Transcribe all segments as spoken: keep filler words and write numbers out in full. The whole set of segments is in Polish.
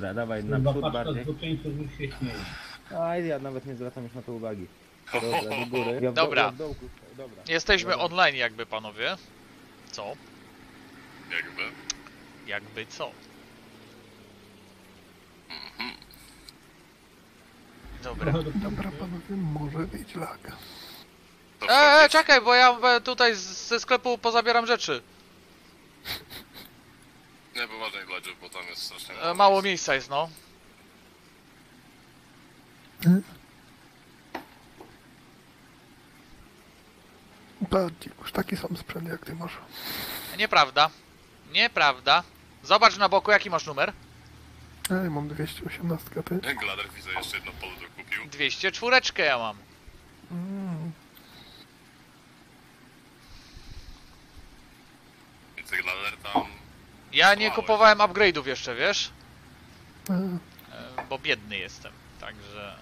Dobra, dawaj Chyba naprzód paczka bardziej. zboczeńców już się śmieje. Aj, ja nawet nie zwracam już na to uwagi. Dobra, do góry. Ja w Dobra. dołku, ja w dołku. Dobra. Jesteśmy Dobra. online jakby, panowie. Co? Jakby. Jakby co? Dobra. Dobra, panowie, może być lag. To Eee, wchodzisz? czekaj, bo ja e, tutaj z- ze sklepu pozabieram rzeczy. Nie, bo uważaj, Gladziu, bo tam jest strasznie E, mało miejsca jest, no. Bardziej, już taki sam sprzęt jak ty masz. Nieprawda. Nieprawda. Zobacz na boku, jaki masz numer? Ej, mam dwieście osiemnaście, a ty? Glader widzę, jeszcze jedno pole dokupił. dwieście cztery ja mam. Mm. Więc Glader tam... Ja nie Słałeś. kupowałem upgrade'ów jeszcze, wiesz? E, E, bo biedny jestem, także...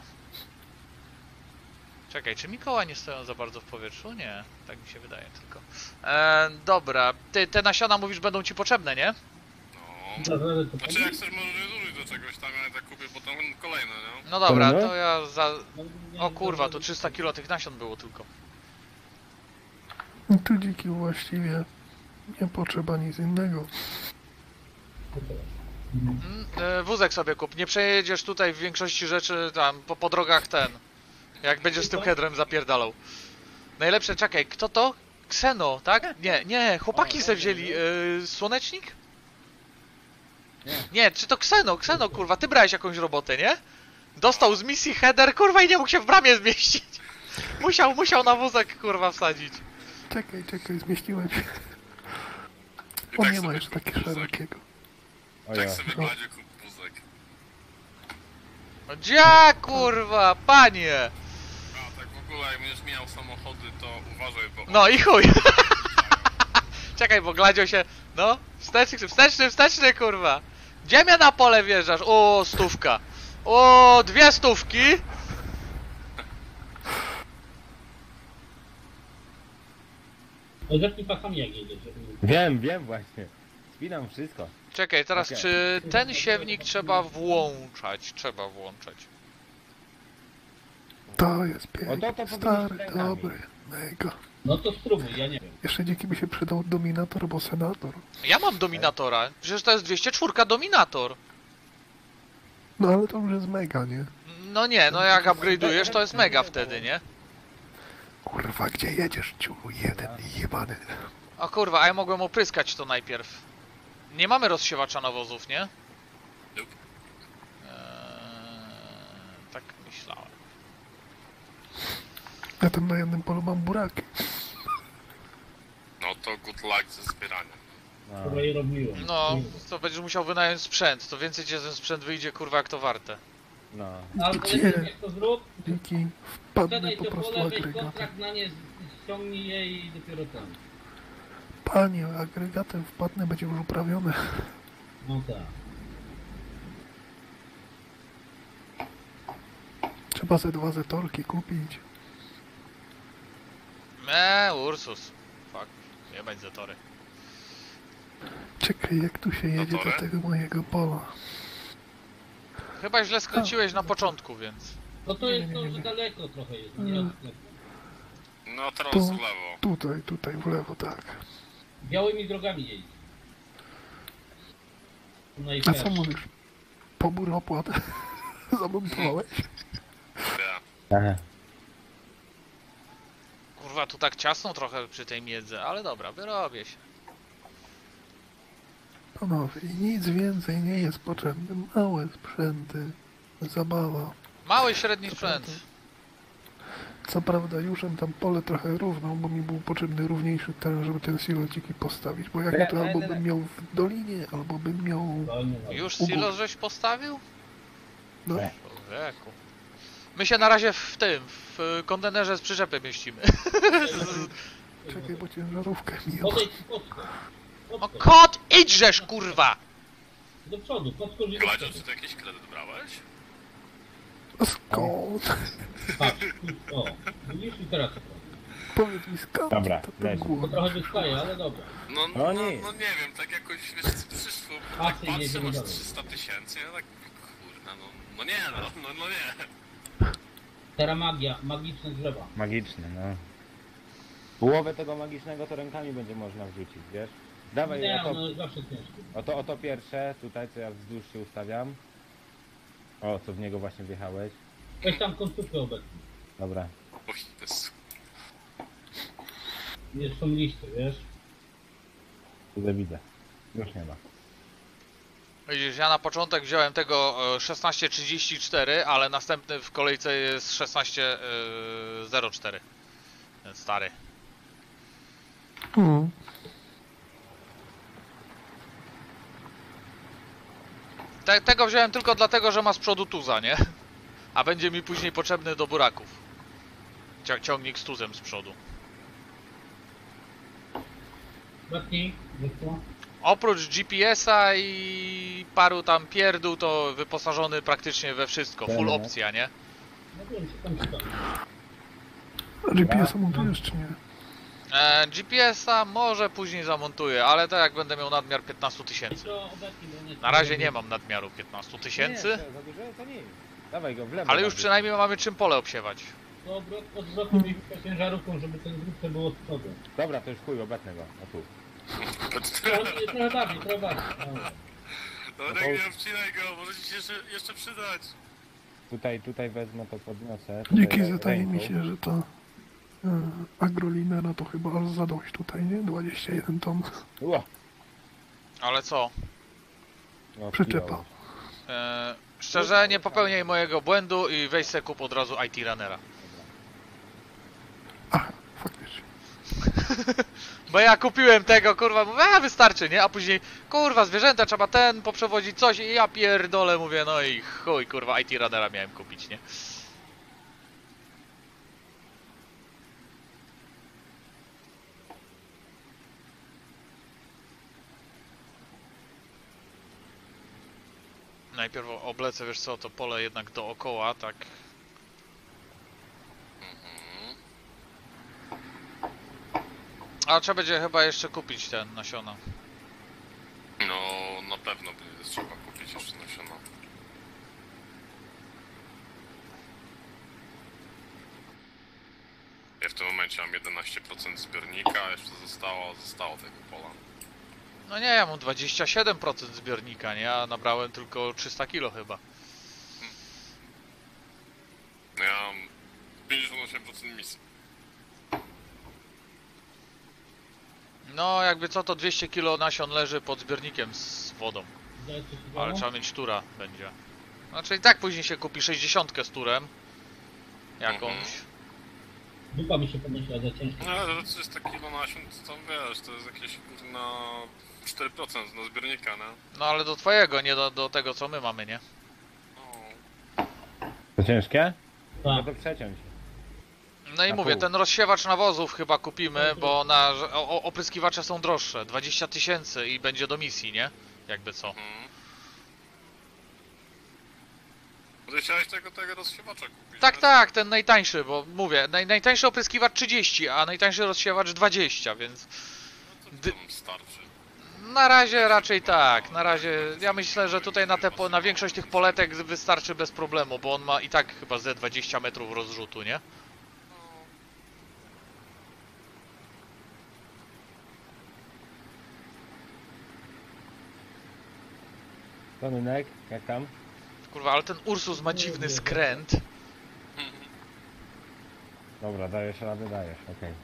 Czekaj, czy mi koła nie stoją za bardzo w powietrzu? Nie, tak mi się wydaje tylko. E, dobra, ty te nasiona mówisz będą ci potrzebne, nie? No... Zaraz to Znaczy jak chcesz możesz zużyć do czegoś tam, ja tak kupię potem kolejne, nie? No dobra, Kolejne? to ja za... Nie, O kurwa, to trzysta kilo tych nasion było tylko. tu dziki właściwie nie potrzeba nic innego. Mm, e, wózek sobie kup, nie przejedziesz tutaj w większości rzeczy tam po, po drogach ten. Jak będziesz z tym headrem zapierdalał. Najlepsze, czekaj, kto to? Kseno, tak? Nie, nie, chłopaki se wzięli. E, słonecznik? Nie. Nie, czy to Kseno, Kseno, kurwa, ty brałeś jakąś robotę, nie? Dostał z misji header, kurwa, i nie mógł się w bramie zmieścić. Musiał, musiał na wózek, kurwa, wsadzić. Czekaj, czekaj, zmieściłem się. I On tak nie ma sobie jeszcze kup takiego wózek. szerokiego. O Tak ja. sobie Gladzie kup wózek. No dzia, kurwa, panie! A tak w ogóle jak będziesz miał samochody, to uważaj, bo... No i chuj. Czekaj, bo Gladzio się... No, wsteczny, wsteczny, wsteczny, kurwa. Gdzie mnie na pole wjeżdżasz? O, stówka. O, dwie stówki. To rzeczni pasami jak jedziesz. Wiem, wiem właśnie. Spinam wszystko. Czekaj, teraz Okej. czy ten siewnik trzeba włączać? Trzeba włączać. To jest O, to- piękny, to stary, powinniśmy dobry, mega. No to spróbuj, ja nie wiem. Jeszcze dziki by się przydał dominator albo senator. Ja mam dominatora. Przecież to jest dwieście cztery dominator. No ale to już jest mega, nie? No nie, no jak upgrade'ujesz, to jest mega wtedy, nie? Kurwa, gdzie jedziesz, ciulu jeden jebany. O kurwa, a ja mogłem opryskać to najpierw. Nie mamy rozsiewacza nawozów, nie? Nope. Eee, tak myślałem. Ja tam na jednym polu mam buraki. No to good luck ze zbieraniem. No. Chyba je robiłem. No, to będziesz musiał wynająć sprzęt, to więcej cię ten sprzęt wyjdzie, kurwa, jak to warte. No. Albo Gdzie? jak to zrób, Dziki, wpadnę sprzedaj po to prostu pole, weź agregatem. kontrakt na nie, ściągnij je i dopiero tam. Panie, agregatem wpadnę, będzie już uprawione. No tak. Trzeba ze dwa zetorki kupić. Eee, Ursus. Fuck, jebać zatory. Czekaj, jak tu się jedzie do Gotowe? tego mojego pola. Chyba źle skręciłeś na początku, więc... No to Nie, jest nie, to, nie, że nie. daleko trochę jest. Nie? Mm. No teraz Tu. w lewo. Tutaj, tutaj, w lewo, tak. Białymi drogami jeździ. A Najpierw. co mówisz? Pobór opłat zamontowałeś? Ja. Aha. Kurwa, tu tak ciasno trochę przy tej miedze, ale dobra, wyrobię się. Panowie, nic więcej nie jest potrzebne. Małe sprzęty, zabawa. Mały, średni sprzęt. Co prawda jużem tam pole trochę równał, bo mi był potrzebny równiejszy teren, żeby ten silociki postawić. Bo jak ja to albo bym miał w dolinie, albo bym miał... Już U góry. silo żeś postawił? No, Nie. Człowieku. My się na razie w tym, w kontenerze z przyczepem mieścimy. czekaj, bo ciężarówkę mi Podejdź pod O kot, idźżesz, kurwa! Do przodu, podskocz i do Gladziu, przodu. czy ty jakiś kredyt brałeś? A skąd? Patrz, tu, o, widzisz i teraz. Powiedz mi skąd Dobra, to leży. ten To głos? trochę wystaje, ale dobra. No, No no, nie. no nie wiem, tak jakoś wiesz, przyszło, A, tak ty patrzę, jedziemy masz dalej. trzysta tysięcy, ja tak No, no, no nie, no, no, no nie. Teraz magia, magiczne drzewa. Magiczne, no. Połowę tego magicznego to rękami będzie można wrzucić, wiesz? Dawaj, Nie, oto, no zawsze ciężko. oto, oto pierwsze, tutaj co ja wzdłuż się ustawiam. O, co w niego właśnie wjechałeś. Weź tam końcówkę obecnie. Dobra. Oj, Jezu. Jest są listy, wiesz? Widzę, widzę. Już nie ma. Widzisz, ja na początek wziąłem tego e, szesnaście trzydzieści cztery, ale następny w kolejce jest szesnaście zero cztery. Ten stary. Mm. Te, tego wziąłem tylko dlatego, że ma z przodu tuza, nie? A będzie mi później potrzebny do buraków. Cia ciągnik z tuzem z przodu. Batki, wyszło. Oprócz G P S-a i paru tam pierdół, to wyposażony praktycznie we wszystko. Full Pewnie. opcja, nie? No wiem, co tam czytam. G P S-a montujesz czy nie? E, G P S-a może później zamontuję, ale to jak będę miał nadmiar piętnaście tysięcy. To obecnie, bo nie Na razie nie mam nadmiaru piętnaście Nie, tysięcy, to za dużo to nie jest. Dawaj go w lewo. ale już bardziej. przynajmniej mamy czym pole obsiewać. To obrot, odwrotnie hmm. ciężarówką, żeby ten grubsze było z przodu. Dobra, to już chuj, obetnę go. O tu. Trochę, trochę bardziej, trochę bardziej. Dobra. No tak nie obcinaj go, może ci się jeszcze, jeszcze przydać. Tutaj, tutaj wezmę to podniosę. Dzięki, Tutaj zdaje ręką. mi się, że ta e, agrolinera to chyba aż za dość tutaj, nie? dwadzieścia jeden ton. Ła. Ale co? No, Przyczepa. wpijało. E, szczerze, nie popełniaj mojego błędu i weź se kup od razu I T Runnera. Ach, faktycznie. Bo ja kupiłem tego, kurwa, mówię, a wystarczy, nie? A później, kurwa, zwierzęta, trzeba ten poprzewozić coś i ja pierdolę, mówię, no i chuj, kurwa, I T Runnera miałem kupić, nie? Najpierw oblecę, wiesz co, to pole jednak dookoła, tak. A trzeba będzie chyba jeszcze kupić ten nasiona. No, na pewno będzie trzeba kupić jeszcze nasiona. Ja w tym momencie mam jedenaście procent zbiornika, a jeszcze zostało, zostało tego pola. No nie, ja mam dwadzieścia siedem procent zbiornika, nie? Ja nabrałem tylko trzysta kilo chyba. Ja mam pięćdziesiąt osiem procent misji. No jakby co, to dwieście kilo nasion leży pod zbiornikiem z wodą. Zdaje się, Ale trzeba mieć tura będzie. Znaczy i tak później się kupi sześćdziesiątkę z turem. Jakąś. Mhm. Dupa mi się podnosiła za ciężko. No ale to trzysta kilo nasion, to tam wiesz, to jest jakieś na cztery procent do zbiornika, nie? No ale do twojego, nie do, do tego co my mamy, nie? No. To ciężkie? No Tak. to przeciąć. No i Na mówię, pół. ten rozsiewacz nawozów chyba kupimy, bo na o, o, opryskiwacze są droższe. dwadzieścia tysięcy i będzie do misji, nie? Jakby co. Mhm. Może chciałeś tego, tego rozsiewacza kupić? Tak, nie? tak, ten najtańszy, bo mówię, naj, najtańszy opryskiwacz trzydzieści, a najtańszy rozsiewacz dwadzieścia, więc No dy- to tam starczy. na razie raczej tak. Na razie ja myślę, że tutaj na, te, po- na większość tych poletek wystarczy bez problemu, bo on ma i tak chyba ze dwadzieścia metrów rozrzutu, nie? Tonunek, jak tam? Kurwa, ale ten Ursus ma dziwny skręt. Dobra, dajesz radę, dajesz, okej.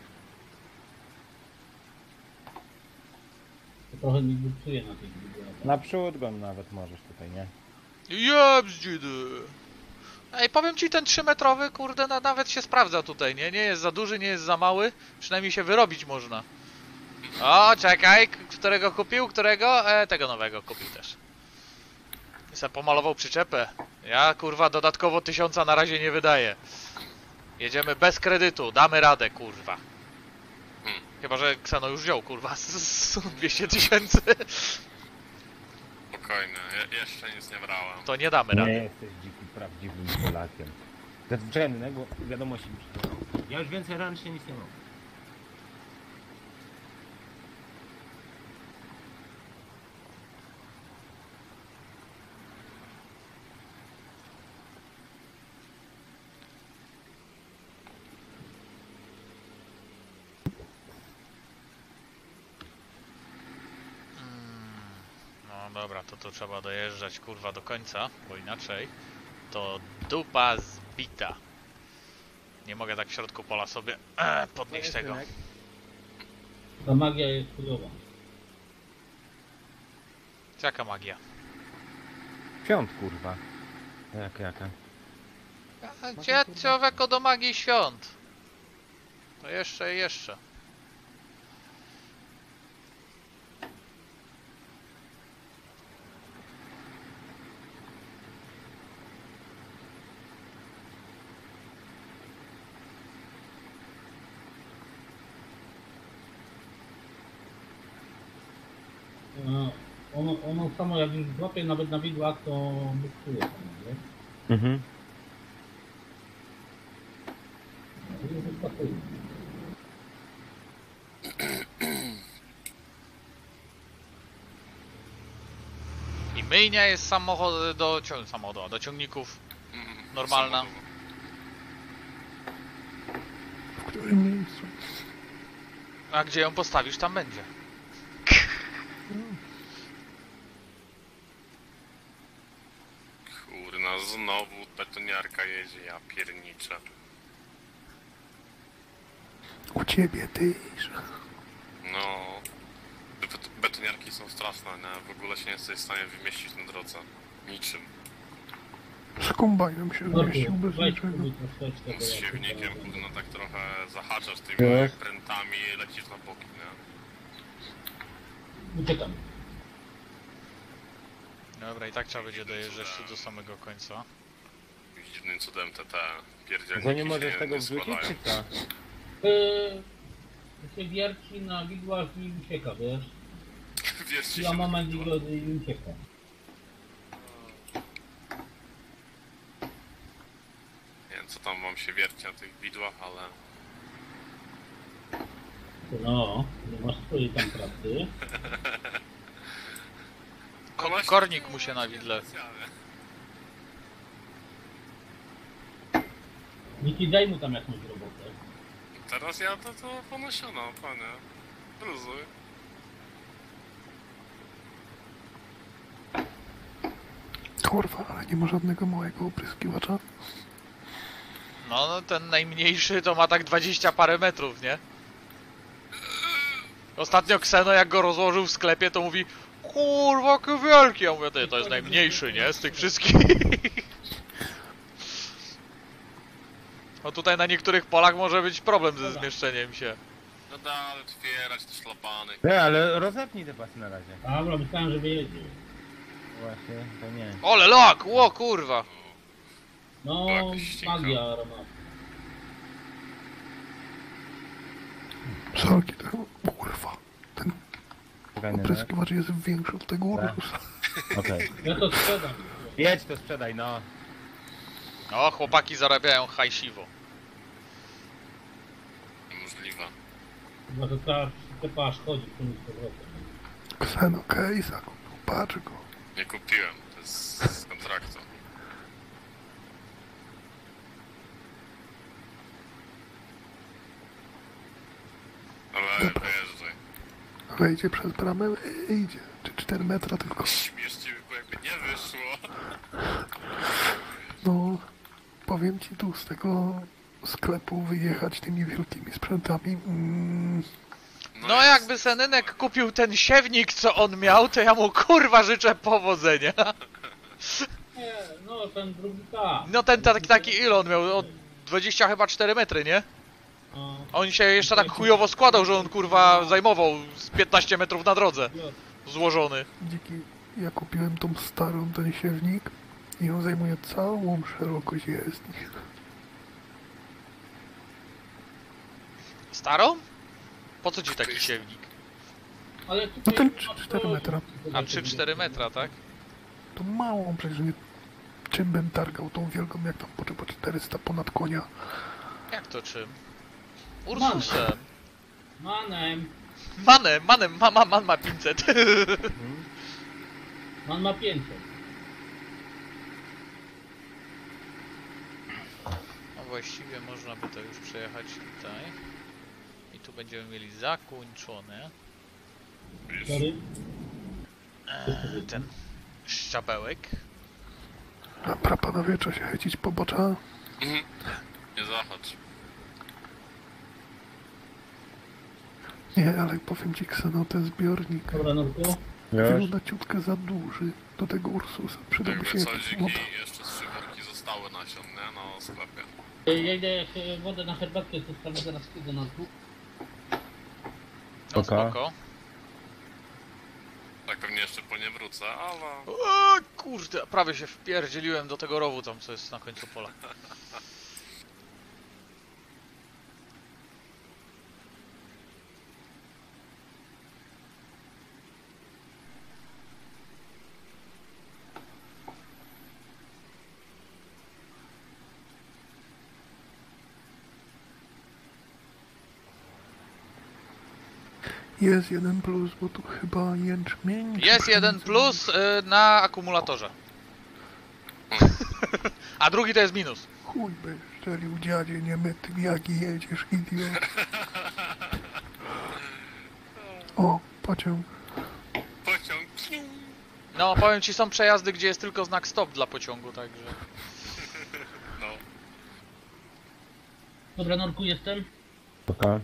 To trochę mi buksuje na tej grubie. Naprzód go nawet możesz tutaj, nie? Jebzdzidy. Ej, powiem ci, ten trzymetrowy, kurde, na, nawet się sprawdza tutaj, nie? Nie jest za duży, nie jest za mały. Przynajmniej się wyrobić można. O, czekaj, k- którego kupił? Którego? E, tego nowego kupił też. I se pomalował przyczepę. Ja, kurwa, dodatkowo tysiąca na razie nie wydaję. Jedziemy bez kredytu, damy radę, kurwa. Hmm. Chyba, że Kseno już wziął, kurwa, z- z dwieście tysięcy. Spokojnie, ja, jeszcze nic nie brałem. To nie damy Nie rady. jesteś dzikim, prawdziwym Polakiem. Czekaj, bo wiadomości mi przyszły. Ja już więcej ręcznie nic nie mam. Dobra, to to trzeba dojeżdżać kurwa do końca, bo inaczej to dupa zbita. Nie mogę tak w środku pola sobie e, podnieść tego. Ta magia jest chujowa. Jaka magia? Świąt, kurwa. Jak, jaka? A Gdzie człowieko do magii świąt? To jeszcze i jeszcze. No, ono, ono samo jak już złapie nawet na widłach, to buksuje samo, nie? Mhm. No, już wyskakuje. I myjnia jest samochód do, cią- samochodu, do ciągników Mhm. normalna. Samochodowo. W którym miejscu? A gdzie ją postawisz, tam będzie. Kurna, znowu betoniarka jedzie, ja pierniczę. U ciebie, ty. No... bet- Betoniarki są straszne, nie? W ogóle się nie jesteś w stanie wymieścić na drodze. Niczym. Z kombajnem się zmieścił bez Weź niczego. sobie troszeczkę, bo Z ja siewnikiem, tutaj- kurna, tak trochę zahaczasz tymi Tak. prętami i lecisz na boki, nie? Uciekam. Dobra, i tak trzeba będzie dojeżdżać tu do samego końca. Dziwnym cudem te, te pierdzielniki To nie się możesz tego nie wrzucić, składają. czy co? Yy, się wierci na widłach i ucieka, wiesz? Wierzcie Ja się moment na i widła. go i ucieka. Nie wiem, co tam wam się wierci na tych widłach, ale... No, nie masz swojej tam pracy. Ko Właśnie kornik to mu się na widle. specjalnie. Niki, daj mu tam jakąś robotę. Teraz ja to, to ponosiono, panie. Luzuj. Kurwa, ale nie ma żadnego małego opryskiwacza. No, no ten najmniejszy to ma tak dwadzieścia parę metrów, nie? Ostatnio Kseno jak go rozłożył w sklepie to mówi: kurwa, jaki wielki! Ja mówię, ty, to jest najmniejszy, nie? Z tych wszystkich. No tutaj na niektórych polach może być problem ze zmieszczeniem się. No dalej, otwierać te szlapany. Nie, ale rozepnij te pasy na razie. Dobra, myślałem, że wyjedzie. Właśnie, to nie. Ole lak! Ło kurwa! No, Tak, ścieka. magia aromat. Sorki, ten, kurwa. Ten Fajny, opryskiwacz jest większy od tego Tak. Ursusa. no? Okej. Ja to sprzedam. Jedź to sprzedaj, no. No, chłopaki zarabiają hajsiwo. Niemożliwe. Chyba to trzeba tylko aż chodzi w tym z powrotem. Kseno Case'a, patrz go. Nie kupiłem, to jest z kontraktu. Ale wyjeżdżaj. Wejdzie przez bramę, idzie. Czy cztery metra tylko. Śmieszcie, bo jakby nie wyszło. No, powiem ci tu z tego sklepu wyjechać tymi wielkimi sprzętami. Mm, No jakby Senenek kupił ten siewnik, co on miał, to ja mu kurwa życzę powodzenia. Nie, no ten drugi tak. No ten taki, taki ile on miał? O dwadzieścia chyba cztery metry, nie? No, A on się jeszcze tak chujowo składał, że on kurwa zajmował z piętnaście metrów na drodze. Złożony. dziki, ja kupiłem tą starą, ten siewnik i on zajmuje całą szerokość jezdni. Starą? Po co ci taki siewnik? ale No tutaj ten nie ma trzy cztery co- metra. A trzy cztery metra, tak? To małą, przecież nie... Czym bym targał tą wielką, jak tam potrzeba czterysta ponad konia. Jak to czym? Ursusem. Manem. Manem, manem, ma, ma, man ma pięćset. Man ma pięćset. No właściwie można by to już przejechać tutaj. I tu będziemy mieli zakończone. Sorry. Eee, ten szczabełek. Dobra, panowie, trzeba się chycić po bocza. Mhm. Nie zahacz. Nie, ale powiem ci, Kseno, ten zbiornik Dobra, Norku. wygląda ciutkę za duży do tego Ursusa. Przydałby się Jakby jakiś codziki motor. jeszcze z szyborki zostały nasion, nie? No, sklepie. Ja idę się wodę na herbatkę, to sprawię zaraz do Norku. No Spoko. spoko. Tak pewnie jeszcze po nie wrócę, ale... O, kurde, prawie się wpierdzieliłem do tego rowu tam, co jest na końcu pola. Jest jeden plus, bo tu chyba jęczmień. czy Jest jeden pszenica? plus y, na akumulatorze. A drugi to jest minus. Chuj by szczelił dziadzie, nie my tym jaki jedziesz, idiot. O, pociąg. Pociąg! No, powiem ci, są przejazdy, gdzie jest tylko znak stop dla pociągu, także... No. Dobra, Norku, jestem. Spoko.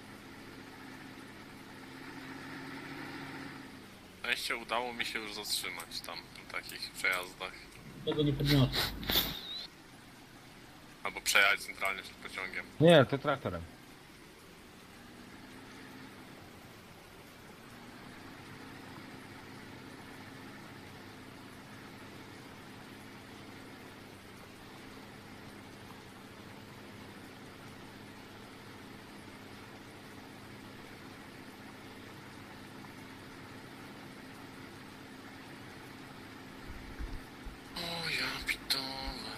Szczęście udało mi się już zatrzymać tam, w takich przejazdach. Tego nie podniosę. Albo przejechać centralnie przed pociągiem. Nie, to traktorem. O ja pitole.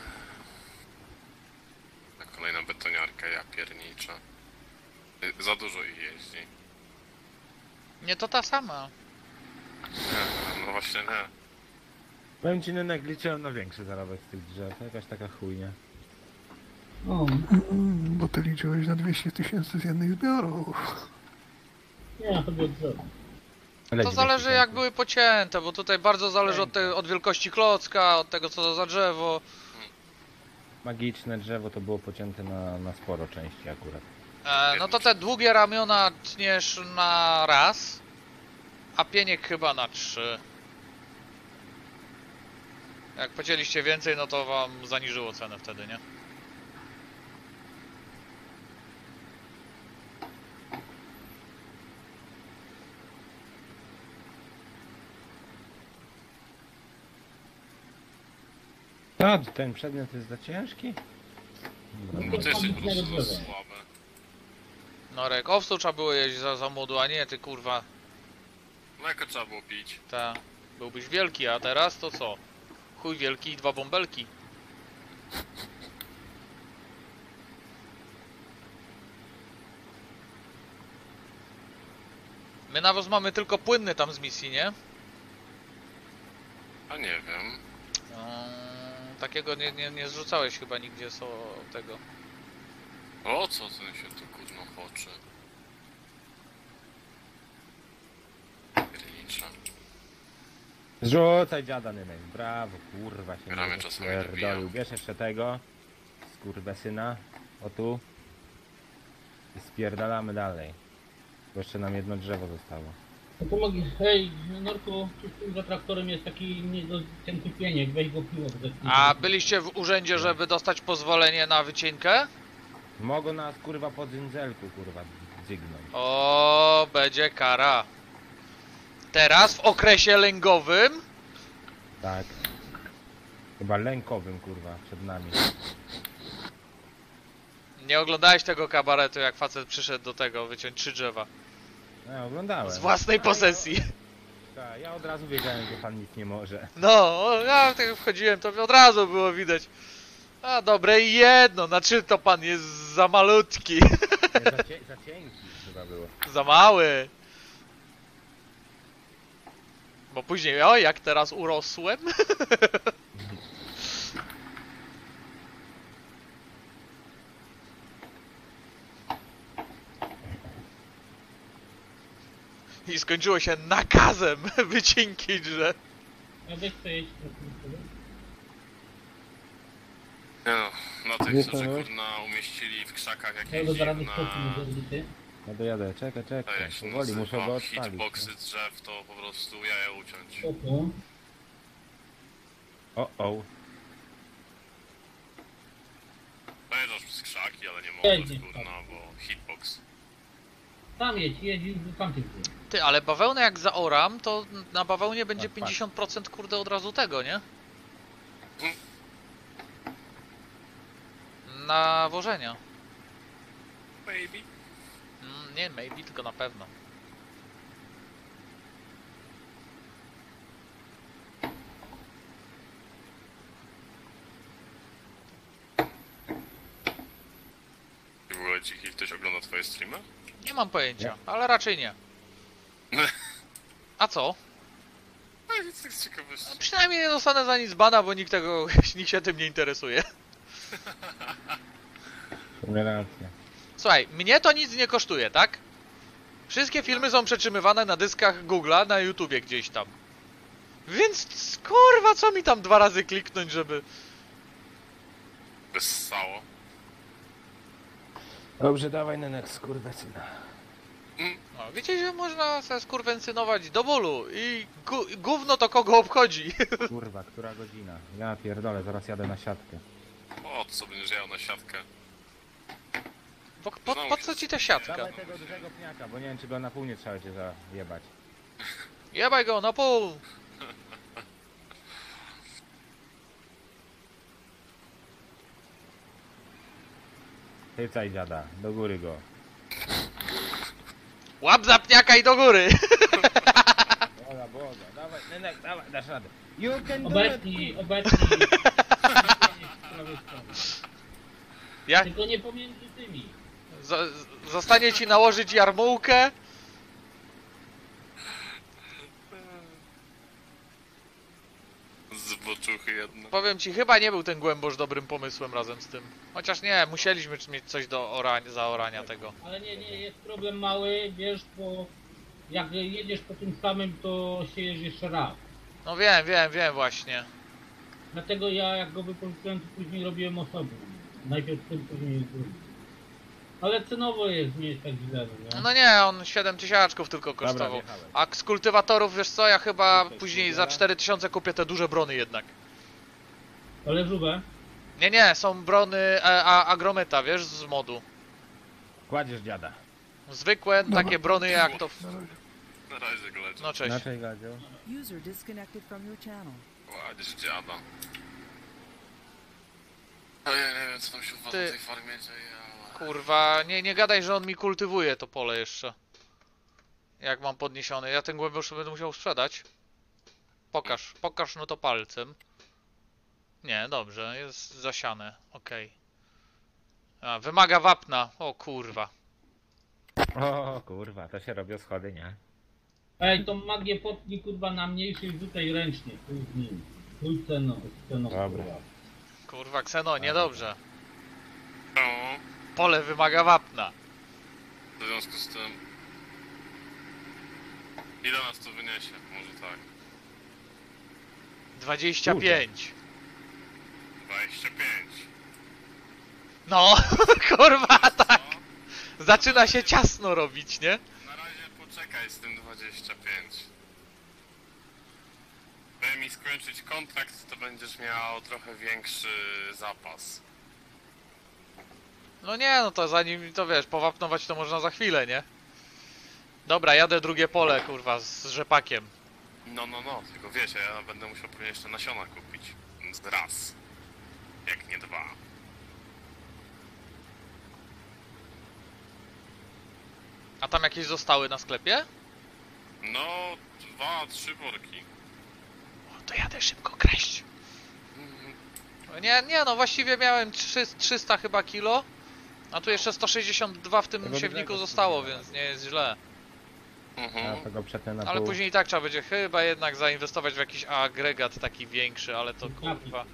A kolejna betoniarka, ja pierniczę. Y, Za dużo ich jeździ. Nie, to ta sama. Nie, no właśnie nie. Powiem ci, Nynek, liczyłem na większy zarobek z tych drzew. Jakaś taka chujnia. O, Mm, bo ty liczyłeś na dwieście tysięcy z jednych zbiorów. nie, chodzi o drzewo. Ale To dźwięki zależy tam jak są. były pocięte, bo tutaj bardzo zależy od, te, od wielkości klocka, od tego co to za drzewo. Magiczne drzewo to było pocięte na, na sporo części akurat. E, no to te długie ramiona tniesz na raz, a pieniek chyba na trzy. Jak pocięliście więcej, no to wam zaniżyło cenę wtedy, nie? A, ten przedmiot jest za ciężki? Dobra, Bo ty jesteś po Magicznego prostu za drzewa. słaby. Norek, owsu trzeba było jeść za, za młodu, a nie ty kurwa. Mleko trzeba było pić. Ta. Byłbyś wielki, a teraz to co? Chuj wielki i dwa bąbelki. My nawóz mamy tylko płynny tam z misji, nie? A nie wiem. Eee, takiego nie, nie, nie zrzucałeś chyba nigdzie z o, tego. O co ten się tu kurno poczy? Pierniczę. Zrzucaj dziada, Nynek. Brawo, kurwa się Gramy nie czasami pierdolił. nabijają. Bierz jeszcze tego. Skurwysyna. O tu. I spierdalamy dalej. Bo jeszcze nam jedno drzewo zostało. To pomogę. Hej, Norku, tu z tym za traktorem jest taki niedocięty pieniek, weź go piło. A byliście w urzędzie, żeby dostać pozwolenie na wycinkę? Mogą nas kurwa po dzyndzelku kurwa dzygnąć. O, będzie kara. Teraz w okresie lęgowym. Tak. Chyba lękowym kurwa przed nami. Nie oglądałeś tego kabaretu, jak facet przyszedł do tego wyciąć trzy drzewa. No, oglądałem. Z własnej posesji. Tak, ja od razu wiedziałem, że pan nic nie może. No, ja tak wchodziłem, to od razu było widać. A dobre i jedno, znaczy to pan jest za malutki. Nie, za, cie, za cienki chyba było. Za mały. Bo później, o jak teraz urosłem. I skończyło się nakazem wycinki drzew. Ja weź przejedź trochę. Nie no, na tych, Nie co że stanąłeś? kurna umieścili w krzakach Ja jakieś go zaraz dziwna... skoczy nie zabity. Ja dojadę, czekaj, To czekaj. jak się Powoli, muszę go nazywa, odpalić. hitboxy drzew, to po prostu jaja uciąć. Spoko. O, o. Dojeżdżasz przez krzaki, ale nie Jedzie. możesz kurna, bo hitbox. Tam jedź, jedź i tam cię wziął. Ty, ale bawełnę jak zaoram, to na bawełnie będzie Tak, patrz. pięćdziesiąt procent kurde od razu tego, nie? Nawożenia. Baby. Mm, nie, maybe, tylko na pewno. I w ogóle Cichy ktoś ogląda twoje streamy? Nie mam pojęcia, ale raczej nie. A co? No nic tak z ciekawości. Przynajmniej nie dostanę za nic bana, bo nikt tego, nikt się tym nie interesuje. To miała rację. Słuchaj, mnie to nic nie kosztuje, tak? Wszystkie filmy są przetrzymywane na dyskach Google'a, na YouTubie gdzieś tam. Więc kurwa, co mi tam dwa razy kliknąć, żeby... Bez ssało. Dobrze, dawaj nenek, skurwysyna. No, wiecie, że można se skurwencynować do bólu i gu gówno to kogo obchodzi. Kurwa, która godzina? Ja pierdolę, zaraz jadę na siatkę. O, to sobie będziesz jechał na siatkę. Po, po, po co ci ta siatka? Dawaj tego dużego pniaka, bo nie wiem, czy go na pół nie trzeba cię zajebać. Jebaj go na pół! Hycaj dziada, do góry go. Łap za pniaka i do góry! Boga, boga, dawaj, nenek, dawaj, dasz radę. You can do it! Obecni, obecni. Jak Tylko nie pomiędzy tymi. z zostanie ci nałożyć jarmułkę? Zboczuchy jedno. Powiem ci, chyba nie był ten głębosz dobrym pomysłem razem z tym. Chociaż nie, musieliśmy mieć coś do orania, zaorania tego. Ale nie, nie, jest problem mały, wiesz, bo jak jedziesz po tym samym, to siejesz jeszcze raz. No wiem, wiem, wiem właśnie. Dlatego ja jak go wypożyczyłem, to później robiłem osobno. Najpierw tym, później drugim. Ale cenowo jest, nie jest tak źle, no nie? No nie, on siedem tysiaczków tylko kosztował. wjechałem. A z kultywatorów, wiesz co, ja chyba później za cztery tysiące kupię te duże brony jednak. Ale żubę. Nie, nie, są brony e, a, agrometa, wiesz, z modu. Kładziesz dziada. Zwykłe, takie brony jak to... Na razie go leczę. No cześć. Inaczej gadzią. User disconnected from your channel. Ładziesz dziada. A ja nie wiem, co tam się odwala Ty- w tej farmie dzieje, ale... Kurwa, nie, nie gadaj, że on mi kultywuje to pole jeszcze. Jak mam podniesiony. Ja ten głęboszy będę musiał sprzedać. Pokaż, pokaż no to palcem. Nie, dobrze, jest zasiane, okej. A, wymaga wapna, o kurwa. O kurwa, to się robią schody, nie? Ej, tą magię potnij kurwa na mniejszej rzucaj ręcznie. Chuj z nim. Chuj ceno, ceno. Dobra. kurwa. Kurwa, Kseno, niedobrze. No, Pole wymaga wapna. w związku z tym... Ile nas to wyniesie? Może tak. dwadzieścia pięć. dwadzieścia pięć. No, kurwa, Co? tak. Zaczyna się ciasno robić, nie? Na razie poczekaj z tym dwadzieścia pięć. Daj mi skończyć kontrakt, to będziesz miał trochę większy zapas. No nie, no to zanim, to wiesz, powapnować to można za chwilę, nie? Dobra, jadę drugie pole, kurwa, z rzepakiem. No, no, no, tylko wiecie, ja będę musiał pewnie jeszcze nasiona kupić. Z raz. Jak nie dwa. A tam jakieś zostały na sklepie? No, dwa, trzy worki. O, to jadę szybko kraść. No nie, nie, no właściwie miałem trzysta chyba kilo. A tu jeszcze sto sześćdziesiąt dwa w tym Tego siewniku dużego zostało, kupiłem. więc nie jest źle. Ja Mhm. tego przetnę na Ale pół. później i tak trzeba będzie chyba jednak zainwestować w jakiś agregat taki większy, ale to kurwa.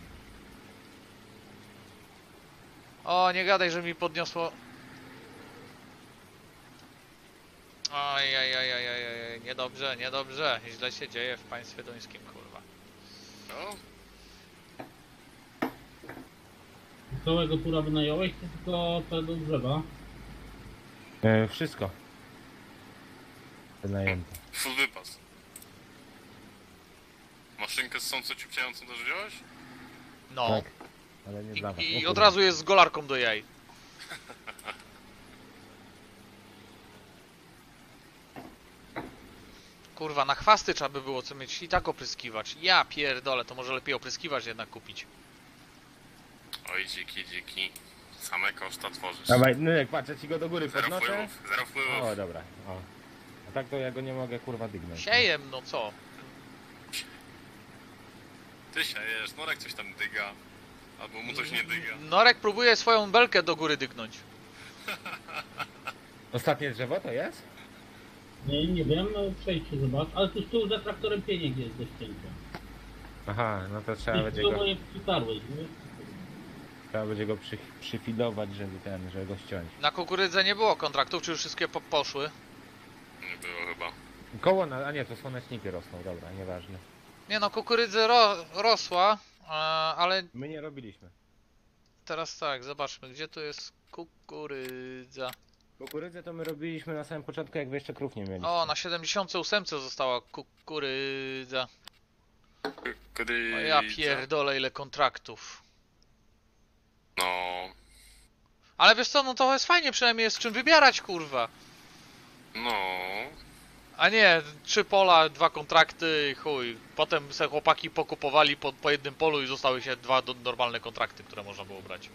O, nie gadaj, że mi podniosło. Oj, oj, oj, oj, oj, oj, niedobrze, niedobrze. Źle się dzieje w państwie duńskim, kurwa. No, Całego tura wynająłeś, czy tylko tego drzewa? E, wszystko. Wynajęte. full wypas. Maszynkę z sącą ciupciającą też wziąłeś? No. Tak. Ale nie dla was. I, O i kurwa. od razu jest z golarką do jaj. Kurwa, na chwasty trzeba by było co mieć i tak opryskiwacz. Ja pierdolę, to może lepiej opryskiwacz jednak kupić. Oj, dziki, dziki. Same koszta tworzysz. Dawaj, no jak patrzę ci go do góry Zero podnoszę. wpływów, zero wpływów. O, dobra. O. A tak to ja go nie mogę kurwa dygnąć. Siejem, no co? Ty siejesz, Norek coś tam dyga. Albo mu coś nie dyga. Norek próbuje swoją belkę do góry dygnąć. Ostatnie drzewo to jest? Nie, nie wiem, no przejdź się zobacz, ale tu z tyłu za traktorem pieniek jest do ścięcia. Aha, no to trzeba I będzie tu go, moje przytarłeś, nie? trzeba będzie go przy, przyfilować, żeby ten, żeby go ściąć. Na kukurydzę nie było kontraktów, czy już wszystkie po poszły? Nie było chyba. Koło na, a nie, to słoneczniki rosną, dobra, nieważne. Nie no, kukurydzy ro, rosła, a, ale My nie robiliśmy. teraz tak, zobaczmy, gdzie tu jest kukurydza. Kukurydzę to my robiliśmy na samym początku, jak wy jeszcze krów nie mieli. O, na siedemdziesiąt osiem została kukurydza. Kry... No ja pierdolę, ile kontraktów. No... Ale wiesz co, no to jest fajnie, przynajmniej jest czym wybierać, kurwa. No... A nie, trzy pola, dwa kontrakty, chuj. Potem se chłopaki pokupowali po, po jednym polu i zostały się dwa do, normalne kontrakty, które można było brać.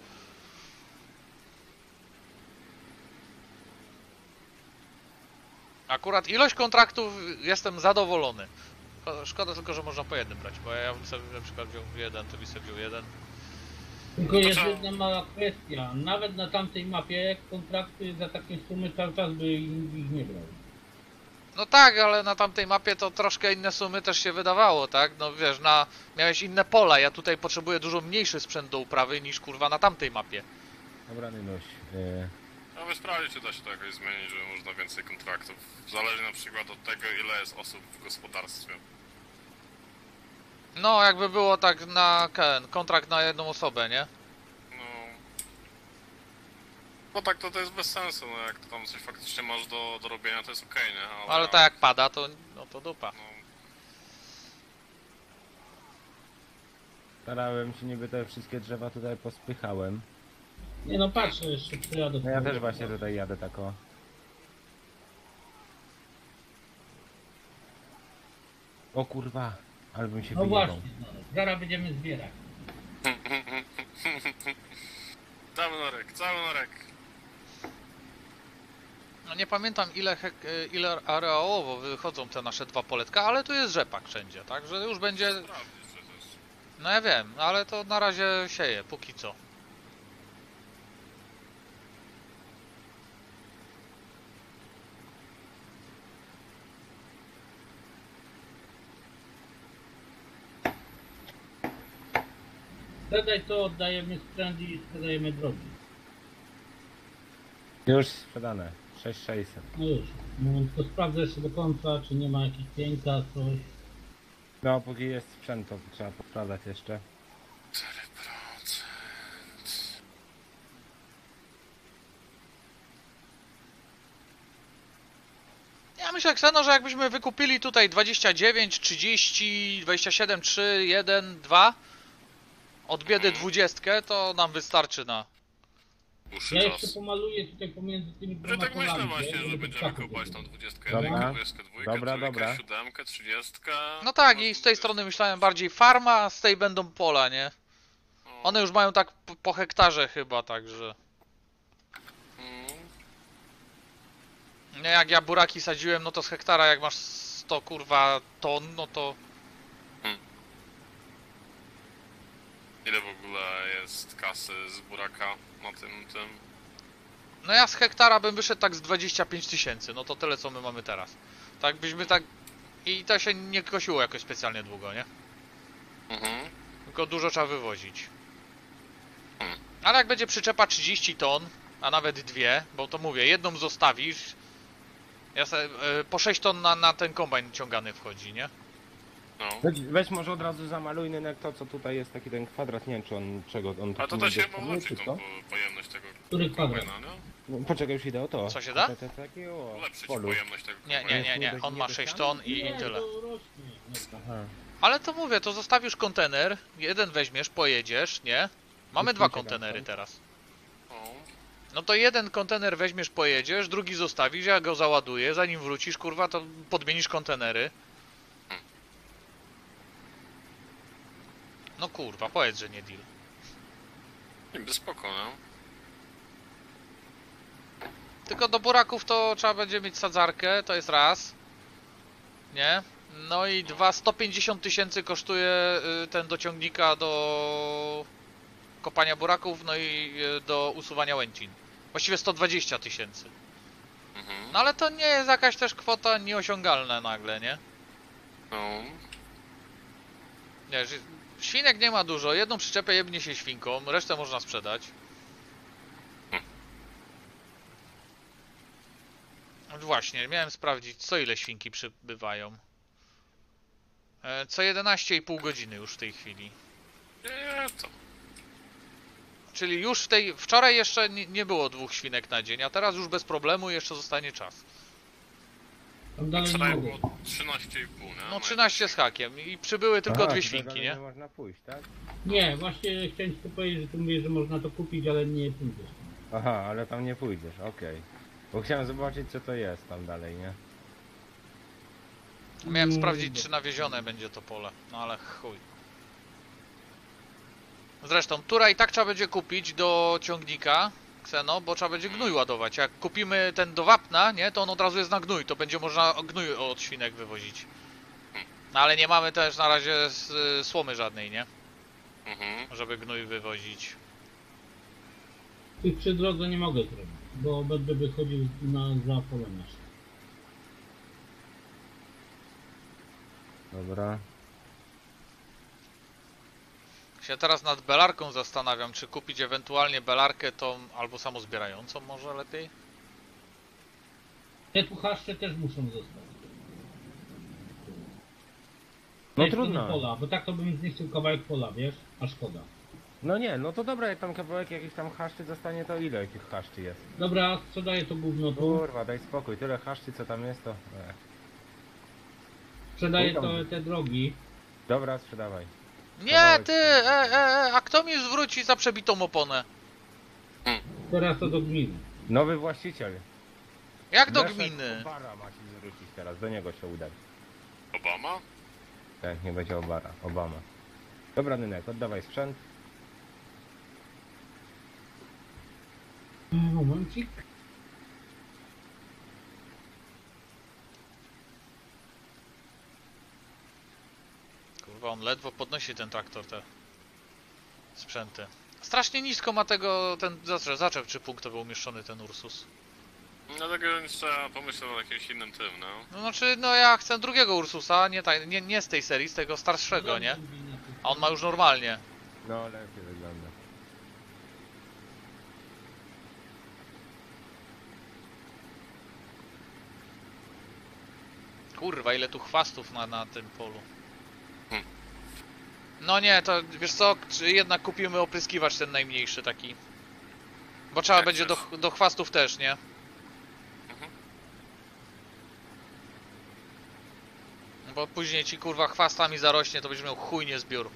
Akurat ilość kontraktów jestem zadowolony. Szko- Szkoda tylko, że można po jednym brać, bo ja bym sobie na przykład wziął jeden, to byś sobie wziął jeden. Tylko No to jest trzeba- jedna mała kwestia. Nawet na tamtej mapie kontrakty za takie sumy cały czas by ich nie brał. No tak, ale na tamtej mapie to troszkę inne sumy też się wydawało, tak? No wiesz, na miałeś inne pola, ja tutaj potrzebuję dużo mniejszy sprzęt do uprawy niż kurwa na tamtej mapie. Dobra, Nynuś. Yy, No by sprawdzić, czy da się to jakoś zmienić, żeby można więcej kontraktów. Zależy na przykład od tego, ile jest osób w gospodarstwie. No, jakby było tak na ten, kontrakt na jedną osobę, nie? No... No tak, to, to jest bez sensu, no jak to tam coś faktycznie masz do, do robienia, to jest okej, nie? Ale, Ale tak jak pada, to no to dupa. No, starałem się, niby te wszystkie drzewa tutaj pospychałem. Nie no patrzę, jeszcze przyjadę. No ja też właśnie tutaj jadę tak o. O kurwa, ale bym się No wyjebał. właśnie, no, zaraz będziemy zbierać. cały norek, cały norek. No nie pamiętam ile, hek- y, ile areałowo wychodzą te nasze dwa poletka, ale tu jest rzepak wszędzie, tak? Że już będzie... Sprawdzisz przecież. No ja wiem, ale to na razie sieje, póki co. Sprzedaj to, oddajemy sprzęt i sprzedajemy drogi. Już sprzedane. sześć tysięcy sześćset. No już. No, tylko sprawdzę jeszcze do końca, czy nie ma jakichś pięka, coś. No póki jest sprzęt, to trzeba posprawdzać jeszcze. cztery procent. Ja myślę, Kseno, że jakbyśmy wykupili tutaj dwadzieścia dziewięć, trzydzieści, dwadzieścia siedem, trzy, jeden, dwa od biedy dwudziestkę, to nam wystarczy na... Dłuższy Ja czas. jeszcze pomaluję tutaj pomiędzy tymi Że dwoma tak myślę polami, właśnie, nie? że Żeby będziemy ptaków kupować było. tam dwudziestkę Dobra. jedynkę, dwudziestkę dwójkę, Dobra, trójkę, dobra. siódemkę, trzydziestkę. No tak, i z tej strony myślałem bardziej farma, a z tej będą pola, nie? No. One już mają tak po, po hektarze chyba, także... Mm. Nie, jak ja buraki sadziłem, no to z hektara jak masz sto kurwa ton, no to... Ile w ogóle jest kasy z buraka na tym, tym? No ja z hektara bym wyszedł tak z dwadzieścia pięć tysięcy, no to tyle co my mamy teraz. Tak byśmy tak... I to się nie kosiło jakoś specjalnie długo, nie? Mhm. Tylko dużo trzeba wywozić. Hmm. Ale jak będzie przyczepa trzydzieści ton, a nawet dwie, bo to mówię, jedną zostawisz, Ja se, y, po sześć ton na, na ten kombajn ciągany wchodzi, nie? No. Weź, weź może od razu zamaluj Nynek to, co tutaj jest, taki ten kwadrat, nie wiem czy on, czego on A to tu da się dysponuje, chyba ulepszyć czy tą co? po- pojemność tego Który kwadrat? kombajna, nie? No, poczekaj, już idę o to. Co się da? Te- te- takie, o, Ulepszyć polu. pojemność tego Nie, kombajna. nie, nie, nie. On ma sześć ton i, i Nie, tyle. to rośnie. Aha. Ale to mówię, to zostawisz kontener, jeden weźmiesz, pojedziesz, nie? Mamy Już dwa mi się kontenery da, teraz. O, No to jeden kontener weźmiesz, pojedziesz, drugi zostawisz, ja go załaduję, zanim wrócisz, kurwa, to podmienisz kontenery. No kurwa, powiedz, że nie deal. niby spoko, no. Tylko do buraków to trzeba będzie mieć sadzarkę, to jest raz. Nie? No i dwa, sto pięćdziesiąt tysięcy kosztuje y, ten do ciągnika do kopania buraków, no i y, do usuwania łęcin. Właściwie sto dwadzieścia tysięcy. Mhm. No ale to nie jest jakaś też kwota nieosiągalna nagle, nie? No. Nie, że świnek nie ma dużo, jedną przyczepę jebnie się świnką, resztę można sprzedać. Właśnie, miałem sprawdzić, co ile świnki przybywają. E, Co jedenaście i pół godziny już w tej chwili. Nie, to. Czyli już w tej... Wczoraj jeszcze nie, nie było dwóch świnek na dzień, a teraz już bez problemu jeszcze zostanie czas. Tam dalej nie Wczoraj mogę. było trzynaście i pół, nie? No trzynaście z hakiem i przybyły tylko Aha, dwie tutaj świnki, dalej nie? nie można pójść, tak? Nie, właśnie chciałem ci to powiedzieć, że tu mówię, że można to kupić, ale nie pójdziesz. Aha, ale tam nie pójdziesz, okej. Bo chciałem zobaczyć co to jest tam dalej, nie? Miałem Mm, sprawdzić, czy nawiezione będzie to pole, no ale chuj. Zresztą, tura i tak trzeba będzie kupić do ciągnika, Kseno, bo trzeba będzie gnój ładować. Jak kupimy ten do wapna, nie, to on od razu jest na gnój, to będzie można gnój od świnek wywozić. No ale nie mamy też na razie s- słomy żadnej, nie, Mhm. żeby gnój wywozić. Tych przy drodze nie mogę zrobić, bo będę wychodził na, za pole nasze. Dobra. Się teraz nad belarką zastanawiam, czy kupić ewentualnie belarkę tą, albo samozbierającą może lepiej? Te tu chaszcze też muszą zostać. No Tej strony trudno. Pola, bo tak to bym zniszczył kawałek pola, wiesz? A szkoda. No nie, no to dobra, jak tam kawałek jakiś tam chaszczy zostanie, to ile tych chaszczy jest? Dobra, sprzedaję to gówno tu. Kurwa, daj spokój, tyle chaszczy co tam jest to... E. Sprzedaję Chuj to, tam. te drogi. Dobra, sprzedawaj. Nie, Kawałek. ty, e, e, e, a kto mi zwróci za przebitą oponę? Teraz to do gminy. Nowy właściciel. Jak do Leszek gminy? Obara ma ci zwrócić teraz, do niego się udać. Obama? Tak, nie będzie Obara, Obama. Dobra Nynek, oddawaj sprzęt. Momencik. Kurwa, on ledwo podnosi ten traktor, te sprzęty. Strasznie nisko ma tego, ten zaczep, zaczep czy punktowy umieszczony ten Ursus. Dlatego trzeba pomyśleć o jakimś innym tym, no. No znaczy, no ja chcę drugiego Ursusa, nie, ta, nie, nie z tej serii, z tego starszego, nie? A on ma już normalnie. No, lepiej wygląda. Kurwa, ile tu chwastów na, na tym polu. Hmm. No nie, to wiesz co, czy jednak kupimy opryskiwacz ten najmniejszy taki. Bo trzeba Jak będzie do, chcesz. do chwastów też, nie? Mhm. Bo później ci kurwa chwastami zarośnie, to będziesz miał chujnie zbiór.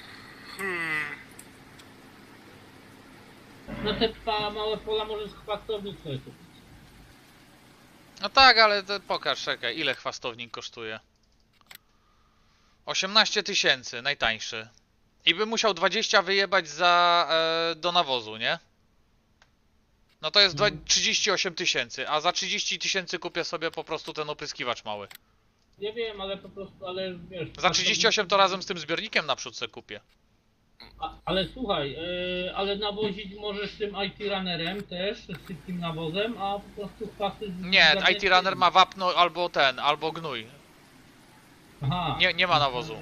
No te pa, małe pola może z chwastownik sobie kupić. No tak, ale to pokaż, czekaj, ile chwastownik kosztuje? osiemnaście tysięcy, najtańszy. I bym musiał dwadzieścia wyjebać za e, do nawozu, nie? No to jest dwa- trzydzieści osiem tysięcy, a za trzydzieści tysięcy kupię sobie po prostu ten opryskiwacz mały. Nie wiem, ale po prostu, ale wiesz... Za trzydzieści osiem to razem z tym zbiornikiem naprzód se kupię. A, ale słuchaj, yy, ale nawozić możesz tym I T Runnerem też, z szybkim nawozem, a po prostu chwasty... z- Nie, z- I T Runner ma wapno albo ten, albo gnój. Aha. Nie, nie ma nawozu.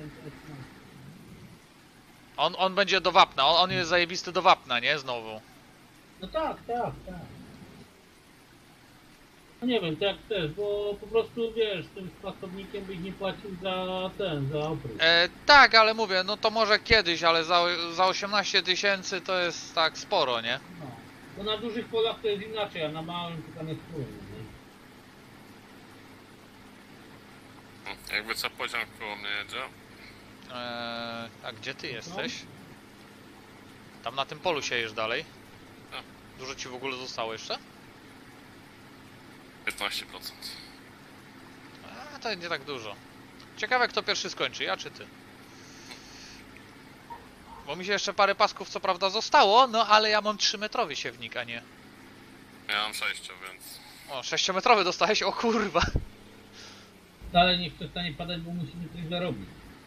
On, on będzie do wapna, on, on jest zajebisty do wapna, nie? Znowu. No tak, tak, tak. No nie wiem, to jak chcesz, bo po prostu wiesz, tym pracownikiem byś nie płacił za ten, za oprócz. E, tak, ale mówię, no to może kiedyś, ale za, za osiemnaście tysięcy to jest tak sporo, nie? No. Bo na dużych polach to jest inaczej, a na małym to tam jest trudno, nie? Jakby co pociąg koło mnie jedzie. E, a gdzie ty jesteś? Tam na tym polu siejesz dalej? A. Dużo ci w ogóle zostało jeszcze? piętnaście procent. A, to nie tak dużo. Ciekawe kto pierwszy skończy, ja czy ty? Bo mi się jeszcze parę pasków co prawda zostało, no ale ja mam trzymetrowy siewnik, a nie... Ja mam sześć, więc... O, sześciometrowy dostałeś? O kurwa! Dalej niech przestanie padać, bo musimy coś zarobić.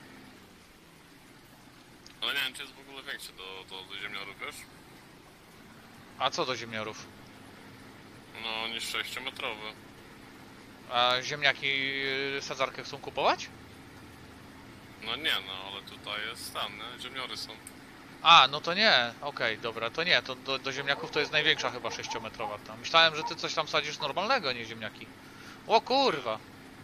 Ale nie wiem, czy jest w ogóle większy do, do, do ziemniarów, wiesz? A co do ziemniorów? No, niż sześciometrowy. A ziemniaki yy, sadzarkę chcą kupować? No nie, no, ale tutaj jest stan, nie? Ziemniory są. A, no to nie, okej, dobra, to nie, to do, do ziemniaków to jest największa chyba sześciometrowa tam. Myślałem, że ty coś tam sadzisz normalnego, nie ziemniaki. O kurwa!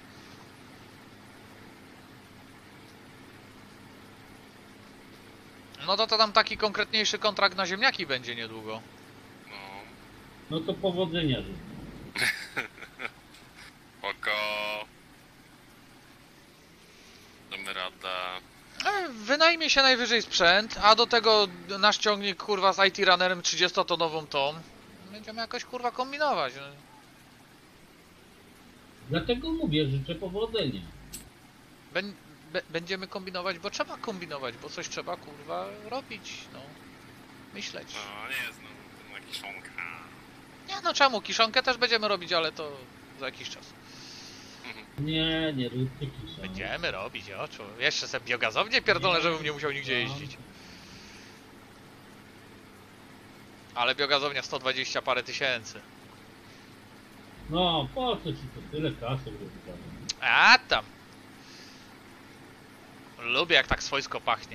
No to, to tam taki konkretniejszy kontrakt na ziemniaki będzie niedługo. No, No to powodzenia życzę. oko. Damy radę. E, Wynajmie się najwyżej sprzęt, a do tego nasz ciągnik kurwa z I T Runnerem trzydziestotonową tą. Będziemy jakoś kurwa kombinować. no. Dlatego mówię, życzę powodzenia. Bę- bę- Będziemy kombinować, bo trzeba kombinować, bo coś trzeba kurwa robić, no. Myśleć. No, nie jest znowu na kiszonka. Nie no czemu, kiszonkę też będziemy robić, ale to za jakiś czas. Nie, nie róbcie kisza. Będziemy robić, oczu. Jeszcze sobie biogazownię pierdolę, żebym nie musiał nigdzie jeździć. Ale biogazownia sto dwadzieścia parę tysięcy. No, po co ci to tyle kasy wydawać? A tam. Lubię jak tak swojsko pachnie.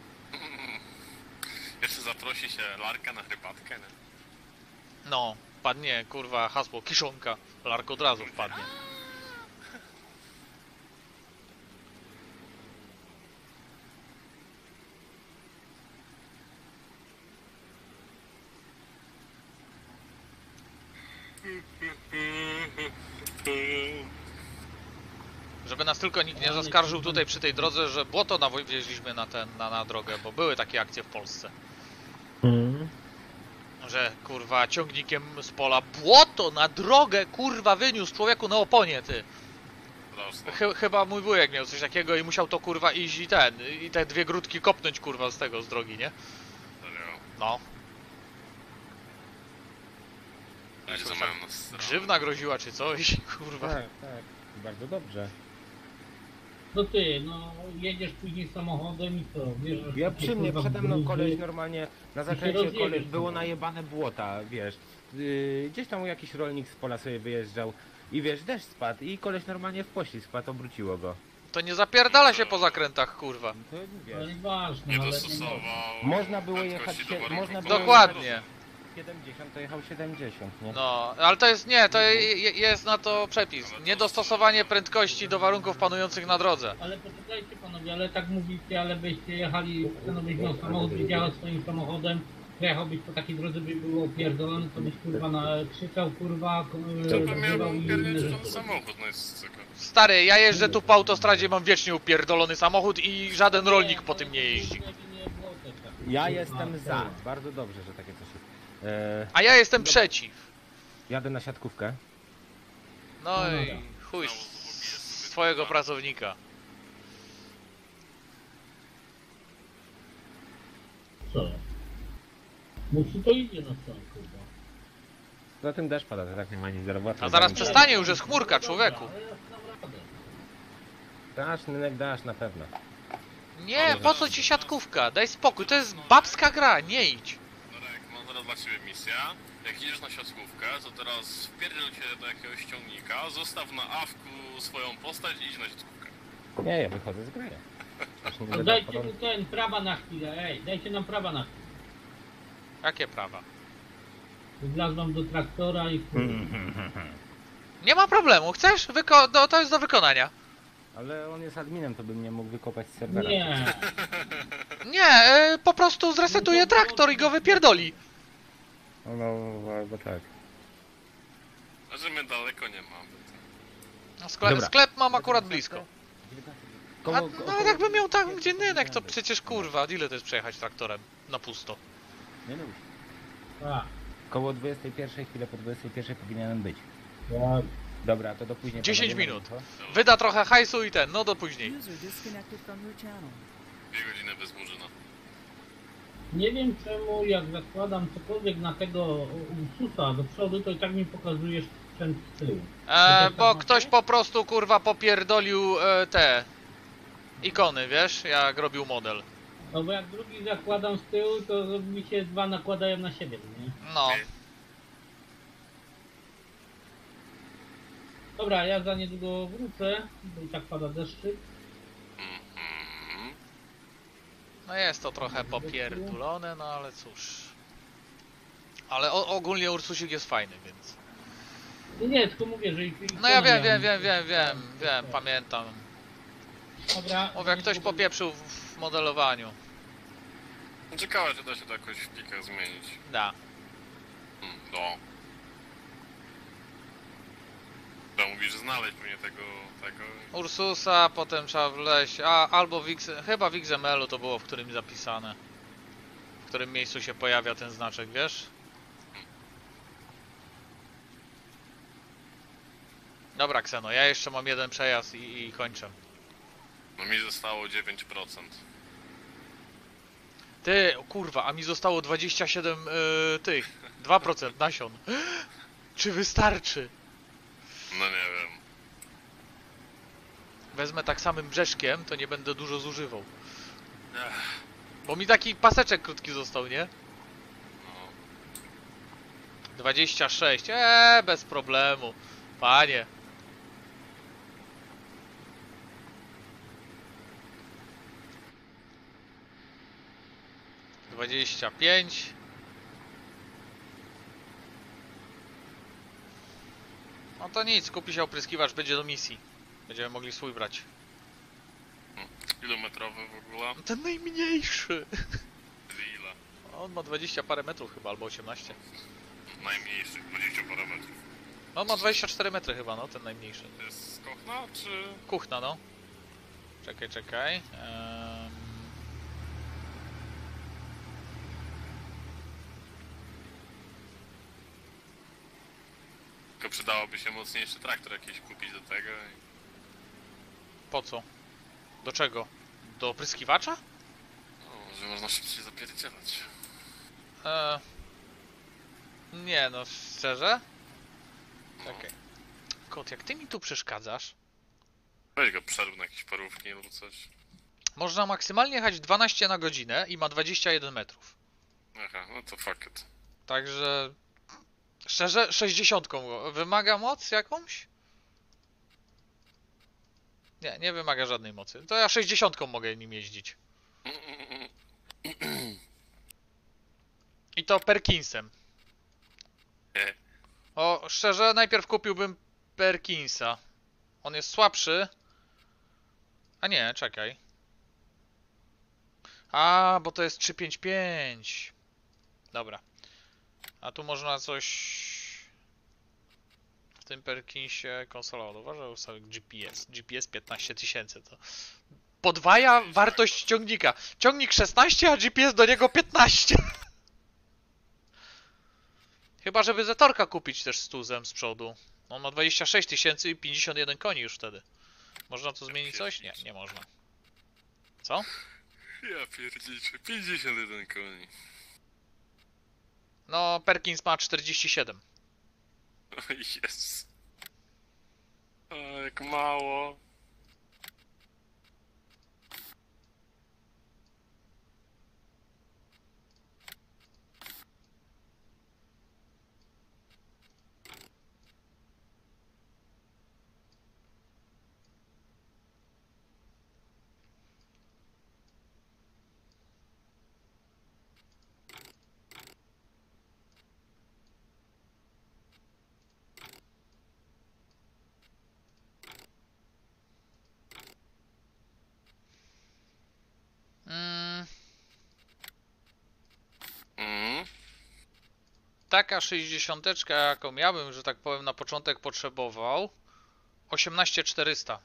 Jeszcze zaprosi się Larka na herbatkę, nie? No, padnie kurwa hasło kiszonka. Lark od razu wpadnie. Żeby nas tylko nikt nie zaskarżył tutaj przy tej drodze, że błoto nawieźliśmy na, ten, na, na drogę, bo były takie akcje w Polsce. Mhm. Że kurwa ciągnikiem z pola błoto na drogę kurwa wyniósł człowieku na oponie ty. Straszne. Chy, chyba mój wujek miał coś takiego i musiał to kurwa iść i ten, i te dwie grudki kopnąć kurwa z tego, z drogi, nie? Serio. No. Ja się Coś zamawiam tam na stronę. Grzywna groziła czy coś, kurwa. Tak, tak. Bardzo dobrze. No ty, no jedziesz później samochodem i co? Wiesz, że Ja to, przy mnie, kurwa, przede mną brudzie. koleś normalnie na zakręcie rozjedziesz, koleś było kurwa. najebane błota, wiesz. Yy, gdzieś tam jakiś rolnik z pola sobie wyjeżdżał i wiesz, deszcz spadł i koleś normalnie w poślizg spadł, obróciło go. To nie zapierdala się po zakrętach, kurwa. To To wiesz, nieważne, Nie ale nie dostosował. Można było prędkości jechać do się- warunków można było polowych. Dokładnie. siedemdziesiąt to jechał siedemdziesiąt, nie? No, ale to jest, nie, to je, je- jest na to przepis. Niedostosowanie prędkości do warunków panujących na drodze. Ale poczekajcie panowie, ale tak mówicie, ale byście jechali, no byś miał samochód, byś jechał swoim samochodem, jechałbyś po takiej drodze, by było pierdolony, to byś kurwa na, krzyczał kurwa, To by nazywał miał i inne upiernięty rzeczy. samochód, no jest tylko. Stary, ja jeżdżę tu po autostradzie, mam wiecznie upierdolony samochód i żaden rolnik po tym nie jeździ. Ja jestem za. Bardzo dobrze, że takie coś jest. E, A ja jestem przeciw. jadę na siatkówkę. No No i dobra. chuj z swojego pracownika. Co? Musi to idzie na stronę kurwa. Za tym deszcz pada, to tak nie ma nic do roboty. A zaraz Zanim- przestanie, już jest chmurka, człowieku. Ale ja dam radę. Dasz, Nynek, dasz na pewno. Nie, po co ci siatkówka? Daj spokój, to jest babska gra, nie idź. Norek, mam teraz dla ciebie misja. Jak idziesz na siatkówkę, to teraz wpierdol się do jakiegoś ciągnika, zostaw na awku swoją postać i idź na siatkówkę. Nie, ja wychodzę z gry. Aż nie A będę dajcie podał- mu ten, prawa na chwilę, ej, dajcie nam prawa na chwilę. Jakie prawa? Wlazłam do traktora i kurwa. Nie ma problemu, chcesz? Wyko no, to jest do wykonania. Ale on jest adminem, to bym nie mógł wykopać z serwera. Nie. Nie, y, po prostu zresetuje traktor i go wypierdoli. No, no albo tak. A że my daleko nie mamy. No, Sklep, Dobra. sklep mam akurat blisko. A Koło, ko- nawet koło- jakbym miał tam gdzie indziej, to przecież kurwa, ile to jest przejechać traktorem na pusto? Nie, no. A, Koło dwudziestej pierwszej, chwilę po dwudziestej pierwszej powinienem być. tak. Dobra, to do później. dziesięć panowie, minut. no to- Wyda trochę hajsu i ten, no do później. User disconnected from your channel. Dwie godziny bez murzyna. Nie wiem czemu jak zakładam cokolwiek na tego Ursusa do przodu, to i tak mi pokazujesz sprzęt z tyłu. E, bo ktoś po prostu kurwa popierdolił e, te ikony, wiesz, jak robił model. No bo jak drugi zakładam z tyłu, to mi się dwa nakładają na siebie, nie? No. Dobra, ja za niedługo wrócę, bo i tak pada deszczyk. Mhm. No jest to trochę popierdolone, no ale cóż. Ale o, ogólnie Ursusik jest fajny, więc... Nie, nie, tylko mówię, że... ich- No ja wiem, ikony wiem, miałem. wiem, wiem, wiem, wiem, pamiętam. Dobra. Mówię, jak ktoś popieprzył w, w modelowaniu. Ciekawe, czy da się to jakoś w plikach zmienić. Da. Hmm, no. To mówisz, że znaleźć pewnie tego, tego... Ursusa, potem trzeba wleźć, a albo w X, chyba w X M L-u to było w którym zapisane. W którym miejscu się pojawia ten znaczek, wiesz? Dobra, Kseno, ja jeszcze mam jeden przejazd i, i kończę. No mi zostało dziewięć procent. Ty, o kurwa, a mi zostało dwadzieścia siedem yy, tych, dwa procent nasion. Czy wystarczy? No nie wiem. Wezmę tak samym brzeszkiem, to nie będę dużo zużywał. Ech, Bo mi taki paseczek krótki został, nie? no. dwadzieścia sześć, eee, bez problemu. Panie. dwadzieścia pięć. No to nic, kupi się opryskiwacz, będzie do misji. Będziemy mogli swój brać. Kilometrowy w ogóle? Ten najmniejszy. Ile? On ma dwadzieścia parę metrów chyba, albo osiemnaście. Najmniejszych, dwadzieścia parę metrów. No on ma dwadzieścia cztery metry chyba, no ten najmniejszy. To jest skochna, czy... Kuchna, no. Czekaj, czekaj. Ehm... Tylko przydałoby się mocniejszy traktor jakiś kupić do tego i... Po co? Do czego? Do opryskiwacza? No, że można szybciej zapierdzielać. Eee... Nie no, szczerze? Czekaj. Kot, jak ty mi tu przeszkadzasz, Weź go przerw na jakieś parówki albo coś. można maksymalnie jechać dwanaście na godzinę i ma dwadzieścia jeden metrów. Aha, no to fuck it. Także... Szczerze, sześćdziesiątką go. Wymaga moc jakąś? Nie, nie wymaga żadnej mocy. To ja sześćdziesiątką mogę nim jeździć. I to Perkinsem. Nie. O, szczerze, najpierw kupiłbym Perkinsa. On jest słabszy. A nie, czekaj. A, bo to jest trzysta pięćdziesiąt pięć. Dobra. A tu można coś... W tym Perkinsie konsola uważał sobie G P S. G P S piętnaście tysięcy to... Podwaja wartość ciągnika. Ciągnik szesnaście, a G P S do niego piętnaście. Chyba, żeby Zetorka kupić też z tuzem z przodu. On ma dwadzieścia sześć tysięcy i pięćdziesiąt jeden koni już wtedy. Można tu zmienić coś? Nie, nie można. Co? Ja pierdziczę, pięćdziesiąt jeden koni. No, Perkins ma czterdzieści siedem. O jest. O, jak mało. taka sześćdziesiąteczka, jaką ja bym, że tak powiem, na początek potrzebował, osiemnaście czterysta.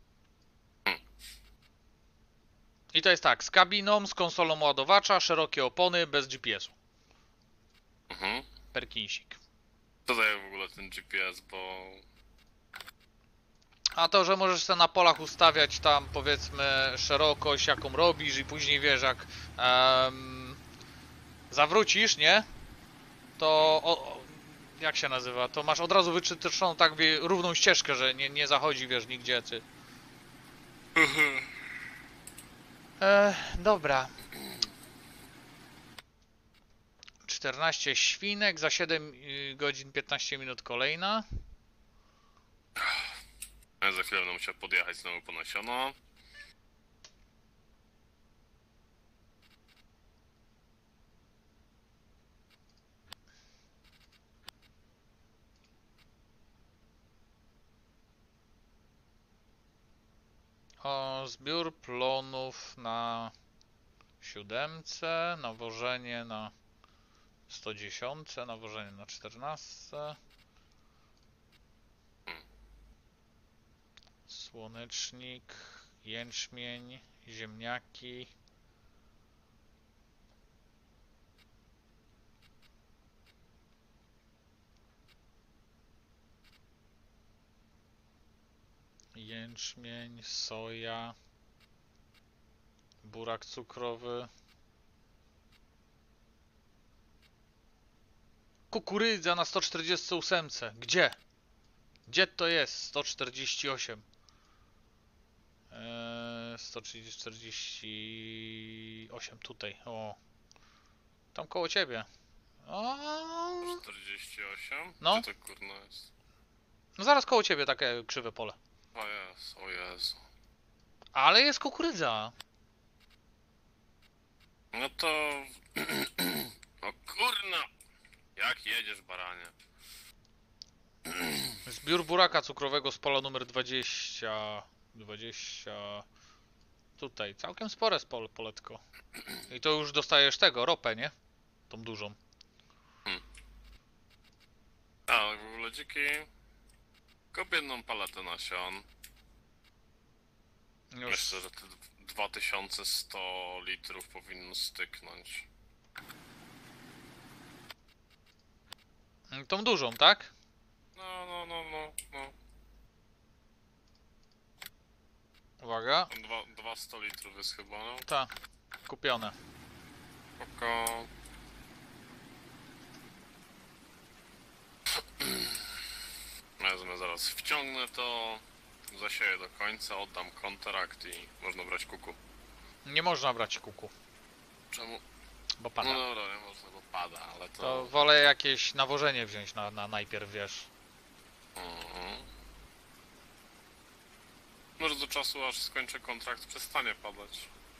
I to jest tak, z kabiną, z konsolą ładowacza, szerokie opony, bez G P S-u. Mhm. Perkinsik. Co daje w ogóle ten G P S, bo... A to, że możesz sobie na polach ustawiać tam, powiedzmy, szerokość, jaką robisz i później wiesz, jak um, zawrócisz, nie? To... O, o, jak się nazywa? To masz od razu wyczytyczoną tak wie, równą ścieżkę, że nie, nie zachodzi, wiesz, nigdzie, ty. E, dobra. czternaście świnek, za siedem godzin piętnaście minut kolejna. Ja za chwilę będę musiał podjechać znowu po nasiono. O, zbiór plonów na siódemce, nawożenie na sto dziesięć, nawożenie na czternaście. Słonecznik, jęczmień, ziemniaki. Jęczmień, soja, burak cukrowy, kukurydza na sto czterdzieści osiem. Gdzie? Gdzie to jest? sto czterdzieści osiem. Eee, sto czterdzieści osiem tutaj. O. Tam koło ciebie. O. czterdzieści osiem? No. Gdzie to kurna jest? No zaraz koło ciebie takie krzywe pole. O jest, o Jezu. Ale jest kukurydza. No to... O kurna! Jak jedziesz, baranie? Zbiór buraka cukrowego z pola numer dwadzieścia. dwadzieścia. Tutaj. Całkiem spore pol, poletko. I to już dostajesz tego, ropę, nie? Tą dużą. A, w ogóle dziki... Kup jedną paletę nasion. Już. Myślę, że te dwa tysiące sto litrów powinno styknąć. Tą dużą, tak? No, no, no, no, no. Uwaga. Dwa, dwa sto litrów jest chyba, no. Ta. Kupione. Spoko. Wezmę zaraz, wciągnę to, zasieję do końca, oddam kontrakt i można brać kuku. Nie można brać kuku, Czemu? bo pada. No dobra, nie można, bo pada, ale to... To wolę jakieś nawożenie wziąć na, na najpierw, wiesz. Mhm. Może do czasu, aż skończę kontrakt, przestanie padać.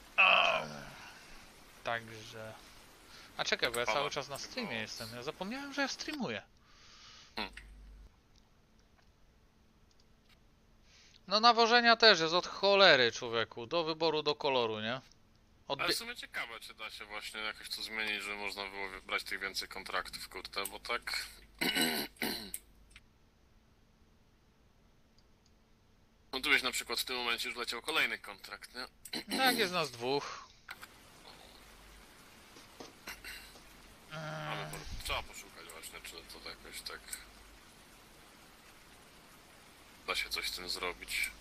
Także... A czekaj, bo ja Pada. cały czas na streamie jestem. Ja zapomniałem, że ja streamuję. Hmm. No nawożenia też jest od cholery, człowieku. Do wyboru, do koloru, nie? Ale Odbie w sumie ciekawe, czy da się właśnie jakoś to zmienić, że można było brać tych więcej kontraktów, kurde, bo tak... No tu byś na przykład w tym momencie już leciał kolejny kontrakt, nie? No jak jest nas dwóch. Ale to trzeba poszukać właśnie, czy to jakoś tak... Da się coś z tym zrobić.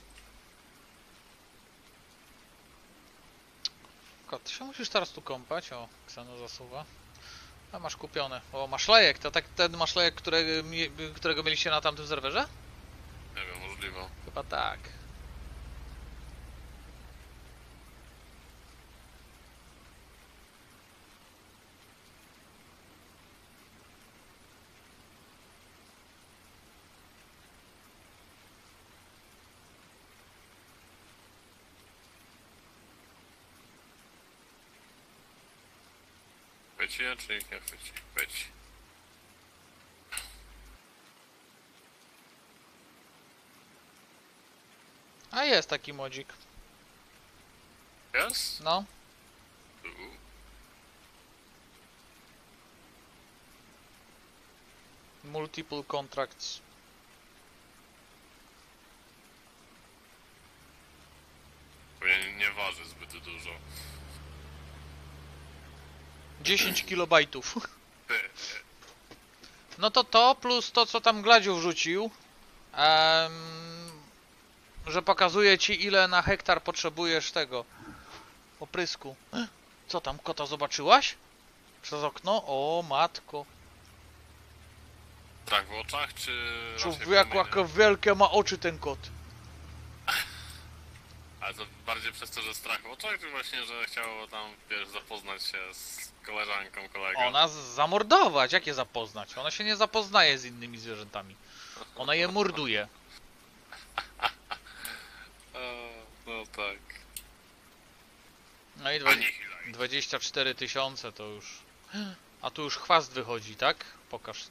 Kot, ty się musisz teraz tu kąpać. O, Kseno zasuwa. A masz kupione. O, masz lejek. To tak ten masz lejek, którego, którego mieliście na tamtym serwerze? Nie wiem, możliwe. Chyba tak. Chwyci je, czy ich nie chwyci? Chwyci. A jest taki modzik. Jest? No. U. multiple contracts. Pewnie nie waży zbyt dużo. dziesięć kilobajtów. No to to, plus to co tam Gladziu wrzucił, em, że pokazuje ci ile na hektar potrzebujesz tego oprysku. Co tam, kota zobaczyłaś? Przez okno? O matko. Strach w oczach, czy... raczej Człowieku, promienie? jakie wielkie ma oczy ten kot. Ale to bardziej przez to, że strach w oczach, czy właśnie, że chciał tam, wiesz, zapoznać się z koleżanką, kolegą? Ona z- zamordować, jak je zapoznać? Ona się nie zapoznaje z innymi zwierzętami. Ona je morduje. E, no tak. No i dwa- Annihilate. dwadzieścia cztery tysiące to już... A tu już chwast wychodzi, tak? Pokaż.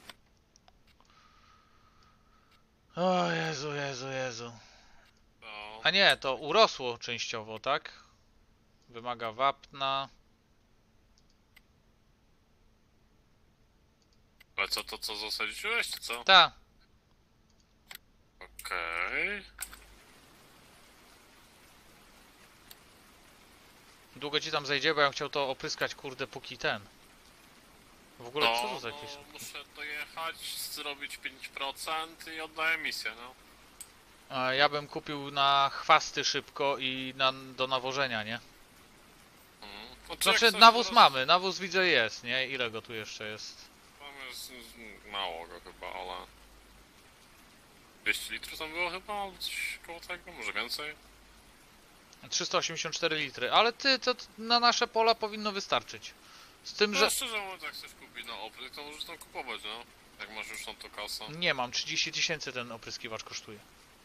O Jezu, Jezu, Jezu. No, A nie, to urosło częściowo, tak? Wymaga wapna. ale co, to co zasadziłeś, czy co? Ta. Okej. Długo ci tam zejdzie, bo ja bym chciał to opryskać, kurde, póki ten. W ogóle co to No, za no, jakieś... muszę dojechać, zrobić pięć procent i oddaję misję, no. A ja bym kupił na chwasty szybko i na, do nawożenia, nie? Mhm. Znaczy, Znaczy jak coś nawóz teraz- mamy, nawóz widzę jest, nie? Ile go tu jeszcze jest? Tam jest z- mało go chyba, ale... dwieście litrów tam było chyba, albo coś koło tego, może więcej? trzysta osiemdziesiąt cztery litry, ale ty, to t- na nasze pola powinno wystarczyć. Z tym, No że... szczerze mówiąc, jak chcesz kupić na opryk, to możesz tam kupować, no. Jak masz już tą to kasę. Nie mam, trzydzieści tysięcy ten opryskiwacz kosztuje.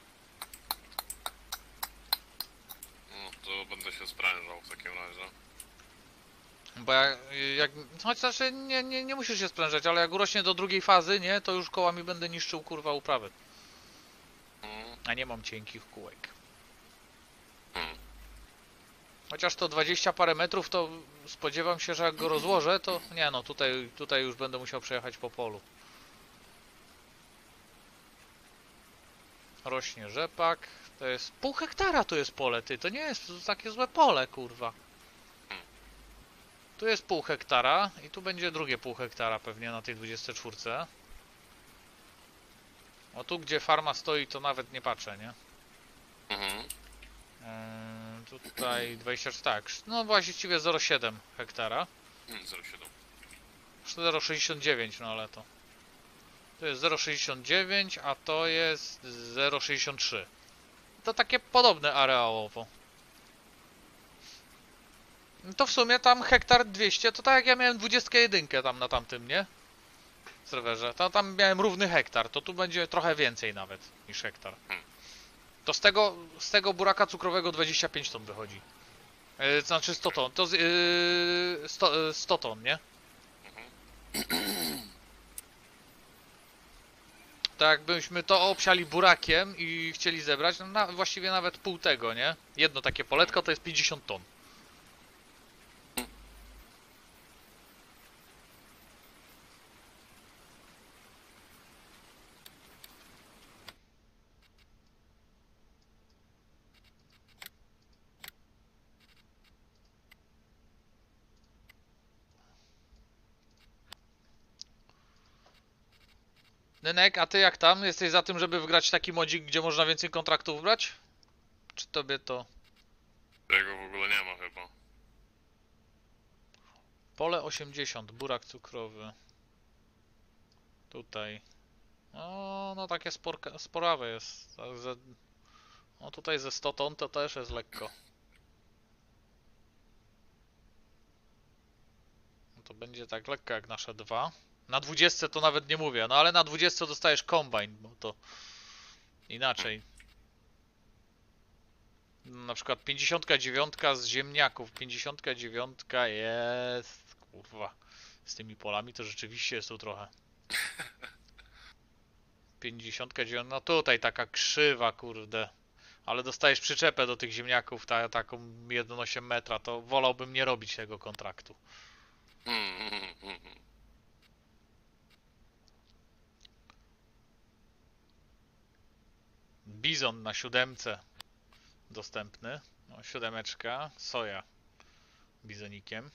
No, to będę się sprężał w takim razie. Bo jak... jak choć znaczy nie, nie, nie musisz się sprężać, ale jak urośnie do drugiej fazy, nie? To już kołami będę niszczył, kurwa, uprawy. Mhm. A nie mam cienkich kółek. Hmm. Chociaż to dwadzieścia parę metrów, to spodziewam się, że jak go rozłożę, to... Nie no, tutaj, tutaj już będę musiał przejechać po polu. Rośnie rzepak. To jest pół hektara, to jest pole, ty. To nie jest takie złe pole, kurwa. Tu jest pół hektara i tu będzie drugie pół hektara pewnie na tej dwudziestej czwórce. O tu, gdzie farma stoi, to nawet nie patrzę, nie? Mhm. Yy, tutaj dwadzieścia cztery, tak. No właściwie zero przecinek siedem hektara. Hmm, zero przecinek siedem. zero przecinek sześćdziesiąt dziewięć, no ale to... To jest zero przecinek sześćdziesiąt dziewięć, a to jest zero przecinek sześćdziesiąt trzy. To takie podobne areałowo. To w sumie tam hektar dwieście, to tak jak ja miałem dwudziestkę jeden tam na tamtym, nie? Serwerze. To tam miałem równy hektar, to tu będzie trochę więcej nawet niż hektar. To z tego, z tego buraka cukrowego dwadzieścia pięć ton wychodzi. Yy, znaczy sto ton, to z, yy, sto, yy, sto ton, nie? Tak jakbyśmy to obsiali burakiem i chcieli zebrać, no na, właściwie nawet pół tego, nie? Jedno takie poletko to jest pięćdziesiąt ton. Nynek, a ty jak tam? Jesteś za tym, żeby wygrać taki modzik, gdzie można więcej kontraktów brać? Czy tobie to... Tego w ogóle nie ma chyba. Pole osiemdziesiąt, burak cukrowy. Tutaj. O, no takie sporka, sporawe jest. Tak ze... No tutaj ze sto ton to też jest lekko. No to będzie tak lekko jak nasze dwa. Na dwudziestce to nawet nie mówię, no ale na dwudziestce dostajesz kombajn, bo to inaczej. Na przykład pięćdziesiąt dziewięć z ziemniaków. pięćdziesiąt dziewięć jest... Kurwa. Z tymi polami to rzeczywiście jest tu trochę. pięćdziesiąt dziewięć, no tutaj taka krzywa, kurde. Ale dostajesz przyczepę do tych ziemniaków, ta, taką jeden przecinek osiem metra, to wolałbym nie robić tego kontraktu. Hmm, hmm, hmm, hmm. Bizon na siódemce dostępny. No, siódemeczka, soja bizonikiem.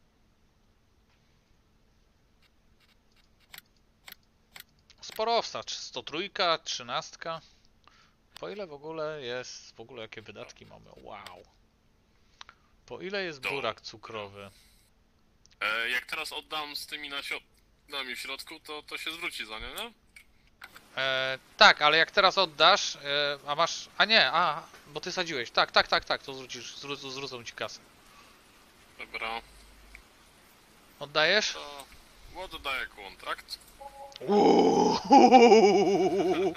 Sporo owsacz, sto trzy, trzynaście. Po ile w ogóle jest, w ogóle jakie wydatki mamy? Wow. Po ile jest burak cukrowy? E, jak teraz oddam z tymi nasionami w środku, to, to się zwróci za nie, nie? E, tak, ale jak teraz oddasz, e, a masz, a nie, a, bo ty sadziłeś. Tak, tak, tak, tak, to zwrócisz, zwró zwrócą ci kasę. Dobra, Oddajesz? to oddaję kontrakt. Uuuu.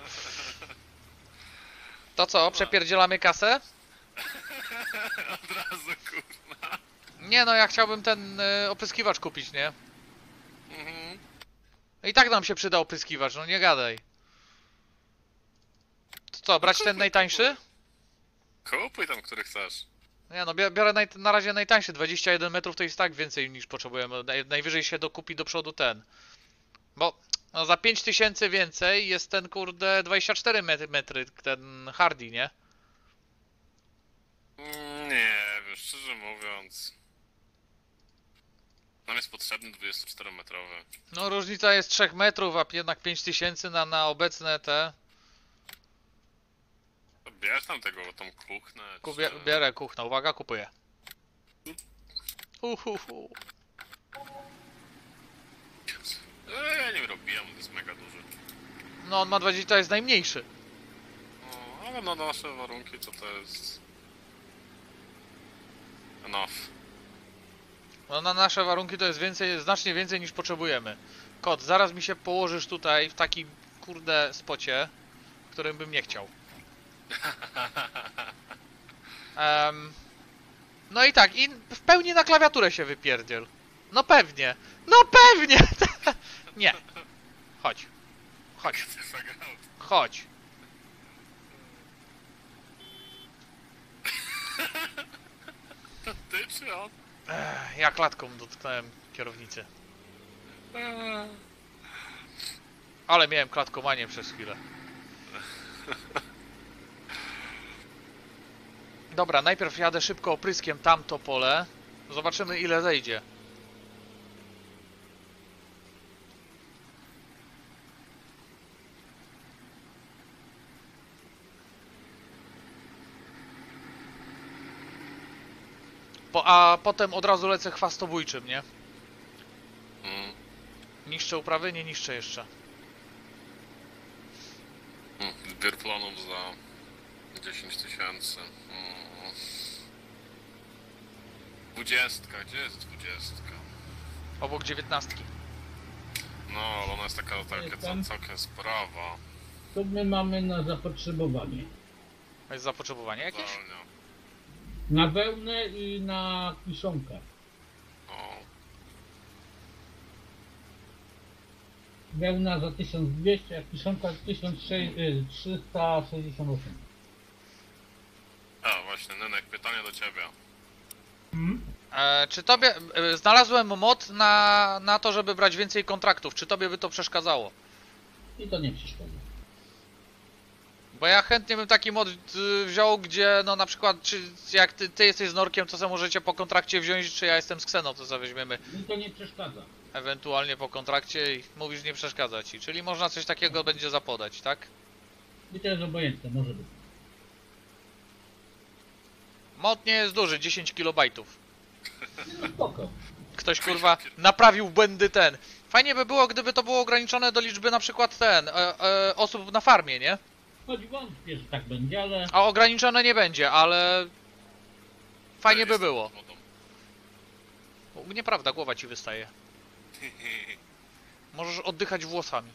To co, przepierdzielamy kasę? Od razu, kurna. Nie no, ja chciałbym ten y, opryskiwacz kupić, nie? Mhm. I tak nam się przyda opryskiwacz, no nie gadaj. To co, brać ten najtańszy? Kupuj tam, który chcesz. Nie no, bia- biorę naj, na razie najtańszy, dwadzieścia jeden metrów to jest tak więcej niż potrzebujemy. Naj, najwyżej się dokupi do przodu ten. Bo no, za pięć tysięcy więcej jest ten kurde dwadzieścia cztery metry, metry ten Hardy, nie? Mm, Nie, wiesz, szczerze mówiąc... Nam jest potrzebny dwudziestoczterometrowy. No różnica jest trzech metrów, a jednak pięć tysięcy na, na obecne te... To bierz tam tego, tą kuchnę. Kubie, czy- bierę kuchna, uwaga, kupuję. Uhuhu. E, ja nie robiłem, on jest mega duży. No on ma dwadzieścia, to jest najmniejszy. No, ale na nasze warunki to to jest... Enough. No na nasze warunki to jest więcej, znacznie więcej niż potrzebujemy. Kot, zaraz mi się położysz tutaj w takim kurde spocie, w którym bym nie chciał. Um, no i tak, i w pełni na klawiaturę się wypierdziel. No pewnie, no pewnie! Nie. Chodź. Chodź, chodź. Ty czy on? Ech, ja klatką dotknąłem kierownicy. Eee. Ale miałem klatkowanie przez chwilę. Dobra, najpierw jadę szybko opryskiem tamto pole. Zobaczymy ile zejdzie. Po, a potem od razu lecę chwastobójczym, nie? Mm. Niszczę uprawy? Nie niszczę jeszcze. Mm. Zbiór plonów za dziesięć tysięcy. Mm. Dwudziestka, gdzie jest dwudziestka? Obok dziewiętnastki. No, ale ona jest taka, taka Jestem. ca- całkiem sprawa. Co my mamy na zapotrzebowanie? Jest zapotrzebowanie jakieś? Zdalnia. Na wełnę i na kiszonkę. O, Wełna za tysiąc dwieście, a kiszonka tysiąc trzysta sześćdziesiąt osiem. a właśnie, Nenek, pytanie do ciebie. E, czy tobie... E, znalazłem mod na, na to, żeby brać więcej kontraktów. Czy tobie by to przeszkadzało? I to nie przeszkadza. Bo ja chętnie bym taki mod y, wziął, gdzie no na przykład, czy jak ty, ty jesteś z Norkiem, to sobie możecie po kontrakcie wziąć, czy ja jestem z Kseną, to sobie weźmiemy I to nie przeszkadza. ewentualnie po kontrakcie i mówisz, nie przeszkadza ci. Czyli można coś takiego będzie zapodać, tak? I to jest obojętne, może być. Mod nie jest duży, dziesięć kilobajtów. No spoko. Ktoś kurwa naprawił błędy ten. Fajnie by było, gdyby to było ograniczone do liczby na przykład ten, e, e, osób na farmie, nie? Choć wątpię, że tak będzie, ale A ograniczone nie będzie, ale fajnie by Jest było. z wodą. U, nieprawda, głowa ci wystaje. Możesz oddychać włosami.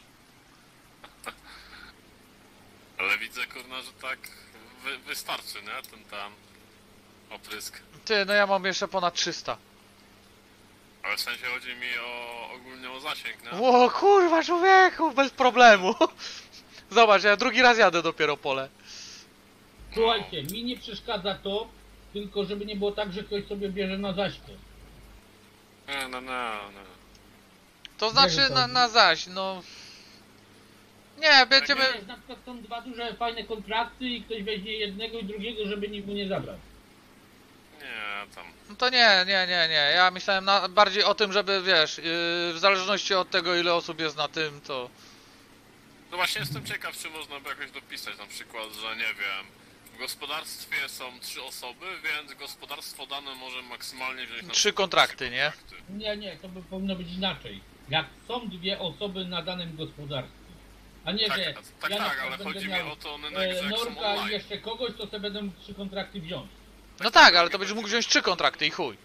Ale widzę, kurna, że tak wy, wystarczy, nie? Ten tam oprysk. Ty, no ja mam jeszcze ponad trzysta. Ale w sensie chodzi mi o ogólnie o zasięg, nie? Ło, kurwa, człowieku, bez problemu. Zobacz, ja drugi raz jadę dopiero pole. słuchajcie, mi nie przeszkadza to, tylko żeby nie było tak, że ktoś sobie bierze na zaśkę. Nie, no, no, no. To znaczy Wiesz, to- na, na zaś, no... Nie, będziemy... Wiesz, na przykład są dwa duże, fajne kontrakty i ktoś weźmie jednego i drugiego, żeby nikt mu nie zabrał. Nie, tam. No to nie, nie, nie, nie. Ja myślałem na, bardziej o tym, żeby wiesz, yy, w zależności od tego ile osób jest na tym, to... No właśnie jestem ciekaw, czy można by jakoś dopisać na przykład, że nie wiem, w gospodarstwie są trzy osoby, więc gospodarstwo dane może maksymalnie wziąć na Trzy przykład kontrakty, trzy nie? kontrakty. Nie, nie, to by powinno być inaczej. Jak są dwie osoby na danym gospodarstwie. A nie, Tak, że tak, ja na tak, przykład ale będę chodzi mi miał o to, one na e, grze jak są Norka i online. jeszcze kogoś, to sobie będą trzy kontrakty wziąć. No tak, ale to będziesz mógł wziąć trzy kontrakty i chuj.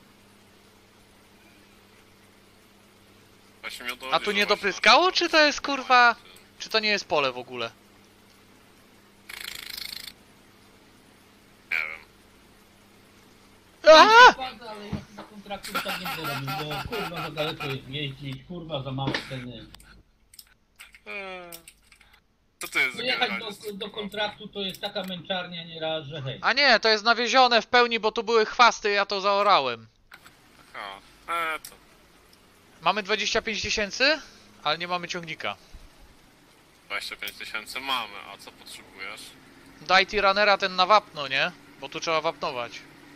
Właśnie mi o to A chodzi, tu że nie właśnie dopryskało, na- czy to jest kurwa... Czy to nie jest pole w ogóle? Nie wiem. Aha! Bardzo, ale ja na kontraktu tak nie będę robił, bo kurwa za daleko jest jeździć, kurwa za małe ceny. Eee, Co to jest No jechać generalnie do, do kontraktu to jest taka męczarnia nieraz, że hej. A nie, to jest nawiezione w pełni, bo tu były chwasty, ja to zaorałem. Aha, eee, to... Mamy dwadzieścia pięć tysięcy, ale nie mamy ciągnika. dwadzieścia pięć tysięcy mamy, a co potrzebujesz? Daj ti runnera ten na wapno, nie? Bo tu trzeba wapnować.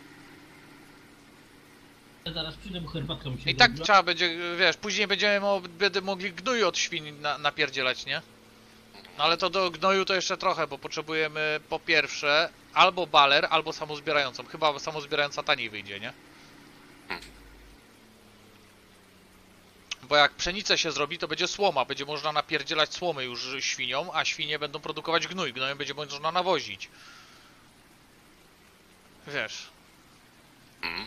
Ja zaraz przyjdę, bo herbatką się I tak zrobiła. trzeba będzie, wiesz, później będziemy mo będę mogli gnoju od świń na napierdzielać, nie? No ale to do gnoju to jeszcze trochę, bo potrzebujemy po pierwsze albo baler, albo samozbierającą. Chyba samozbierająca taniej wyjdzie, nie? Bo jak pszenicę się zrobi, to będzie słoma. Będzie można napierdzielać słomy już świniom, a świnie będą produkować gnój. Gnojem będzie można nawozić. Wiesz. Mhm.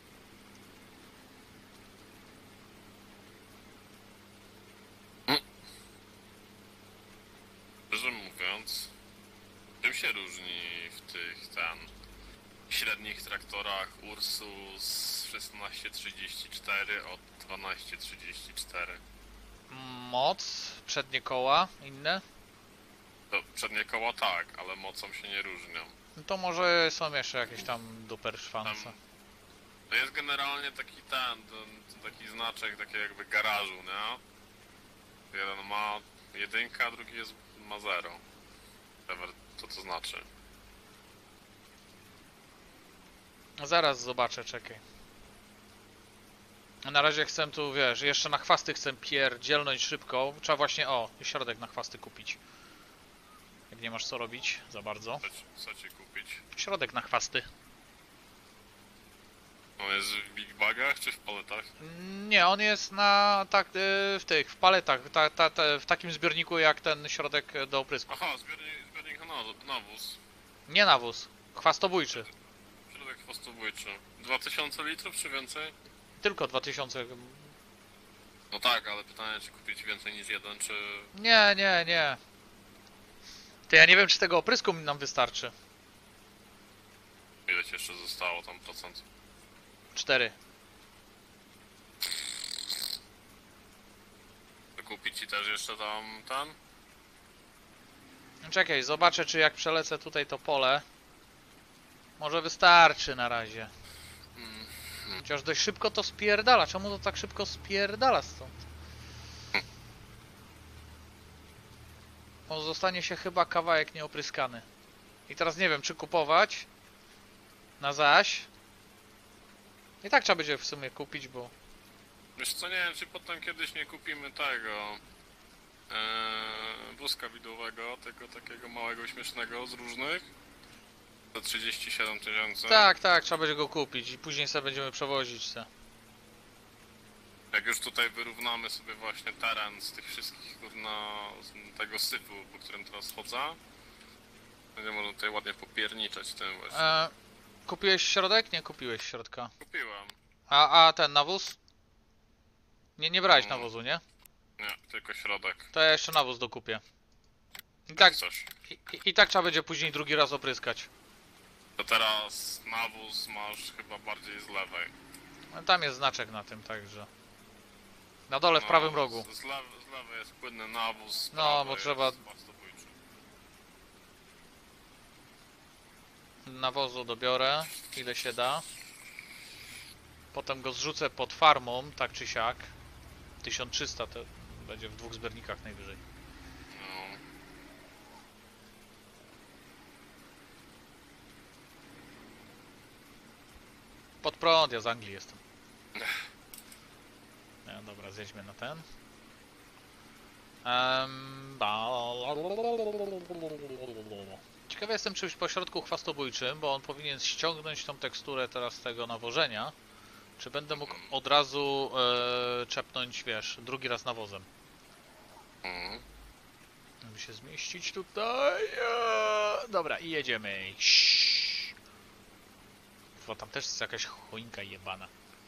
Szczerze mówiąc, czym się różni w tych ten średnich traktorach Ursus szesnaście trzydzieści cztery od dwanaście trzydzieści cztery? Moc, przednie koła, inne. To przednie koła tak, ale mocą się nie różnią. No to może są jeszcze jakieś tam duper szwance. Tam- To jest generalnie taki ten, ten, ten taki znaczek, taki jakby garażu, nie? Jeden ma jedynka, a drugi jest, ma zero. Whatever, co to znaczy? Zaraz zobaczę, czekaj. Na razie chcę tu, wiesz, jeszcze na chwasty chcę pierdzielnąć szybko. Trzeba właśnie, o, środek na chwasty kupić. Jak nie masz co robić za bardzo. Co, ci- co ci kupić? Środek na chwasty. On jest w big bagach czy w paletach? Nie, on jest na, tak, y, w tych, w paletach, ta, ta, ta, w takim zbiorniku jak ten środek do oprysku. Aha, zbiornik, zbiornik na naw- nawóz. Nie nawóz, chwastobójczy. Środek chwastobójczy. dwa tysiące litrów czy więcej? Tylko dwa tysiące. No tak, ale pytanie, czy kupić więcej niż jeden, czy... Nie, nie, nie. To ja nie wiem, czy tego oprysku nam wystarczy. Ile ci jeszcze zostało tam procent? Cztery. To kupić ci też jeszcze tam ten? Czekaj, zobaczę, czy jak przelecę tutaj to pole. Może wystarczy na razie. Hmm. Chociaż dość szybko to spierdala. Czemu to tak szybko spierdala stąd? On zostanie się chyba kawałek nieopryskany. I teraz nie wiem, czy kupować na zaś. I tak trzeba będzie w sumie kupić, bo... Wiesz co, nie wiem, czy potem kiedyś nie kupimy tego... Ee, wózka widłowego, tego takiego małego, śmiesznego z różnych. Za trzydzieści siedem tysięcy. Tak, tak, trzeba będzie go kupić i później sobie będziemy przewozić se. Jak już tutaj wyrównamy sobie właśnie teren z tych wszystkich, kurna, z tego sypu, po którym teraz chodzę, będzie można tutaj ładnie popierniczać tym właśnie. E, kupiłeś środek? Nie kupiłeś środka. Kupiłem. A, a ten nawóz? Nie, nie brałeś No. nawozu, nie? Nie, tylko środek. To ja jeszcze nawóz dokupię. I tak, Coś. i, i, i tak trzeba będzie później drugi raz opryskać. To teraz nawóz masz chyba bardziej z lewej. No, tam jest znaczek na tym, także. Na dole w No, prawym rogu. Z, z, lewej, z lewej jest płynny nawóz, z No, prawej bo trzeba- jest pastobójczy. Nawozu dobiorę, ile się da. Potem go zrzucę pod farmą, tak czy siak. tysiąc trzysta to będzie w dwóch zbiornikach najwyżej. No. Pod prąd, ja z Anglii jestem. No dobra, zjedźmy na ten. Um, Ciekawy jestem czymś po środku chwastobójczym, bo on powinien ściągnąć tą teksturę teraz z tego nawożenia. Czy będę mógł od razu e, czepnąć, wiesz, drugi raz nawozem? Mhm. Żeby się zmieścić tutaj. E, dobra, i jedziemy. Bo tam też jest jakaś choinka jebana.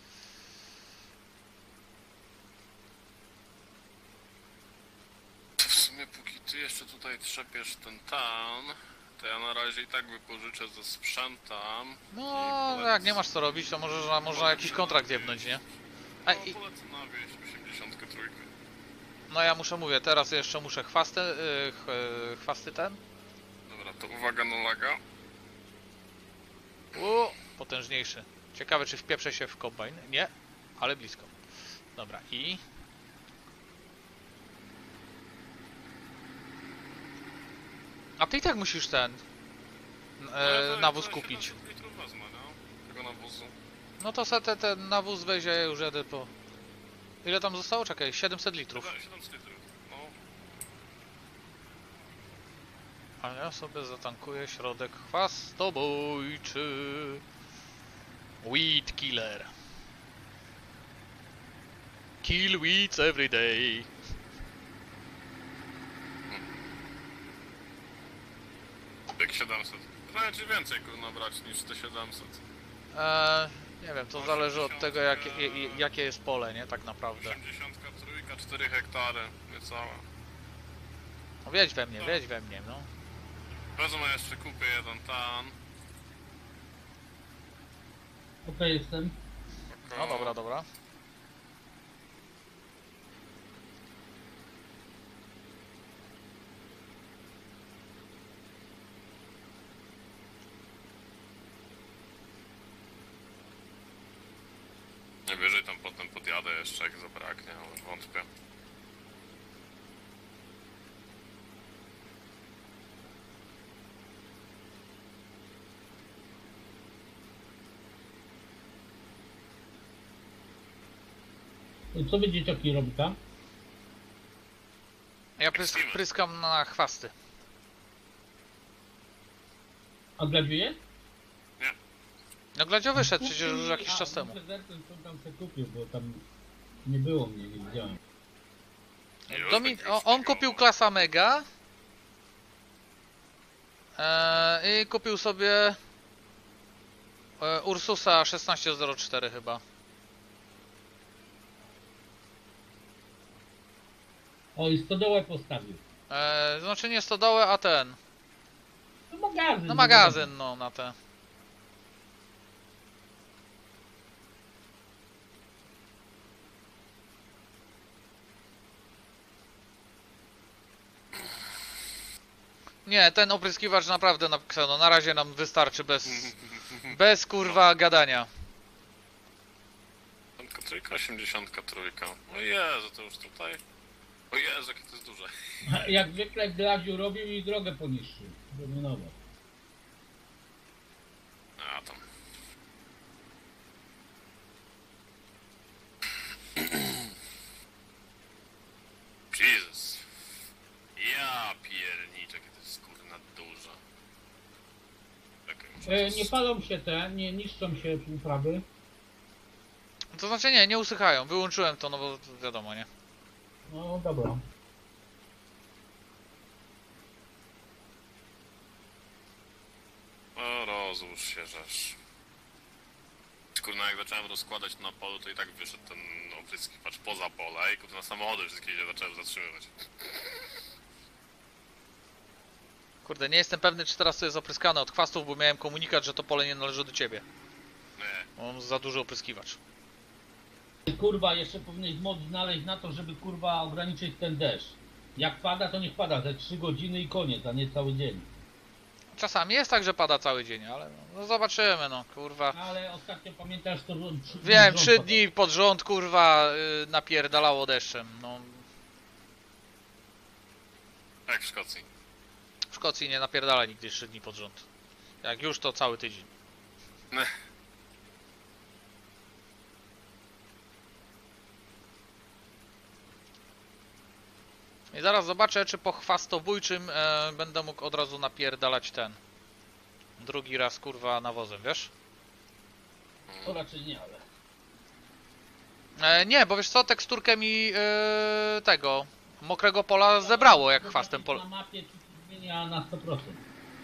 W sumie póki ty jeszcze tutaj trzepiesz ten tan, to ja na razie i tak wypożyczę ze sprzętem. No, i polecę- jak nie masz co robić, to można, można jakiś kontrakt jebnąć, nie? A, No, i, polecę na wieś osiemdziesiąt trzy. no ja muszę, mówię, teraz jeszcze muszę chwasty, y, ch, y, chwasty ten. Dobra, to uwaga na laga. U, potężniejszy. Ciekawe, czy wpieprzę się w kombajn. Nie, ale blisko. Dobra, i... A ty i tak musisz ten... No, E, to- nawóz to kupić. siedemset litrów wezmę, no? Tego nawozu. No to se te, ten nawóz weź, ja już jadę po... Ile tam zostało? Czekaj, siedemset litrów. siedemset litrów, no. A ja sobie zatankuję środek chwastobójczy. Weed killer. Kill weeds every day. Jak siedemset. Znaczy więcej kurna brać niż te siedemset. Eee, nie wiem, to zależy od tego jakie, je- jakie jest pole, nie? Tak naprawdę. osiemdziesiąt trzy, cztery hektary, niecałe. No wiedź we mnie, wiedź we mnie, no. Wezmę jeszcze, kupię jeden tan. Okej, jestem. No dobra, dobra. Najwyżej tam potem podjadę jeszcze jak zabraknie, ale wątpię. Co wy dzieciaki robi tam? Ja prys pryskam na chwasty. A gladziuje? No Gladzio wyszedł przecież już jakiś czas temu. Prezertem co tam se kupił, bo tam nie było mnie, nie widziałem. Domin o, on kupił klasa Mega. Eee, I kupił sobie e, Ursusa szesnaście zero cztery chyba. O, i stodołę postawił. Eee, znaczy nie stodołę, a ten. No magazyn. No magazyn, no na te. Nie, ten opryskiwacz naprawdę na Xeno, na razie nam wystarczy bez, bez kurwa gadania. Piątka trójka, osiemdziesiątka trójka. O Jezu, to już tutaj... O Jezu, jakie to jest duże. Jak zwykle Gladziu robił i drogę poniszczył. Dominowo. A tam. Jezus. Ja pierniczę, jakie to jest kurna duże. Czekaj, muszę E, to nie z- palą się te, nie niszczą się uprawy. To znaczy nie, nie usychają. Wyłączyłem to, no bo wiadomo, nie? No dobra. O, rozłóż się, żeż. Kurna, jak zacząłem rozkładać na polu, to i tak wyszedł ten opryskiwacz poza pole i kurna samochody wszystkie się zaczęły zatrzymywać. Kurde, nie jestem pewny, czy teraz to jest opryskane od chwastów, bo miałem komunikat, że to pole nie należy do ciebie. Nie. Mam za duży opryskiwacz. Kurwa, jeszcze powinieneś mod znaleźć na to, żeby kurwa ograniczyć ten deszcz. Jak pada, to niech pada ze trzy godziny i koniec, a nie cały dzień. Czasami jest tak, że pada cały dzień, ale no zobaczymy, no kurwa. Ale ostatnio pamiętasz to... trzy- Wiem, rząd trzy padał. dni pod rząd, kurwa, yy, napierdalało deszczem. No, Jak w Szkocji. w Szkocji nie napierdala nigdy trzy dni pod rząd. Jak już, to cały tydzień. Nie. I zaraz zobaczę, czy po chwastobójczym e, będę mógł od razu napierdalać ten. Drugi raz, kurwa, nawozem, wiesz? To raczej nie, ale... E, nie, bo wiesz co, teksturkę mi e, tego mokrego pola zebrało, jak chwastem pol... Na mapie czy się zmienia na sto procent.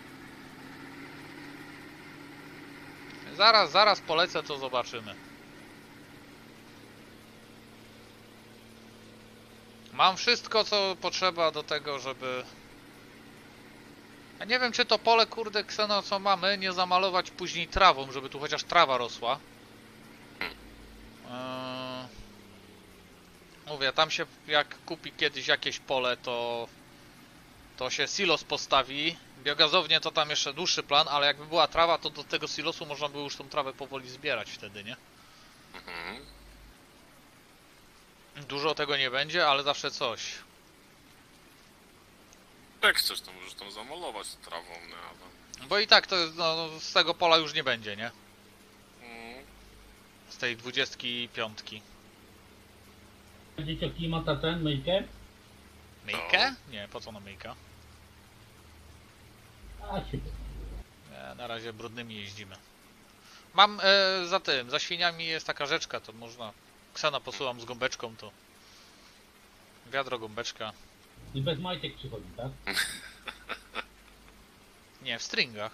Zaraz, zaraz polecę, to zobaczymy. Mam wszystko, co potrzeba do tego, żeby... Ja nie wiem, czy to pole, kurde, Kseno, co mamy, nie zamalować później trawą, żeby tu chociaż trawa rosła. Eee... Mówię, tam się, jak kupi kiedyś jakieś pole, to... To się silos postawi. Biogazownie to tam jeszcze dłuższy plan, ale jakby była trawa, to do tego silosu można by już tą trawę powoli zbierać wtedy, nie? Mhm. Dużo tego nie będzie, ale zawsze coś. Jak chcesz, to możesz tam zamalować trawą, nie? Ale... Bo i tak to no, z tego pola już nie będzie, nie? Mm. Z tej dwudziestki piątki. Będziecie klimata ten, myjkę? Myjkę? Nie, po co na myjka? A się... Nie, na razie brudnymi jeździmy. Mam e, za tym, za świniami jest taka rzeczka, to można... Ksena posyłam z gąbeczką, to... Wiadro, gąbeczka. I bez majtek przychodzi, tak? Nie, w stringach.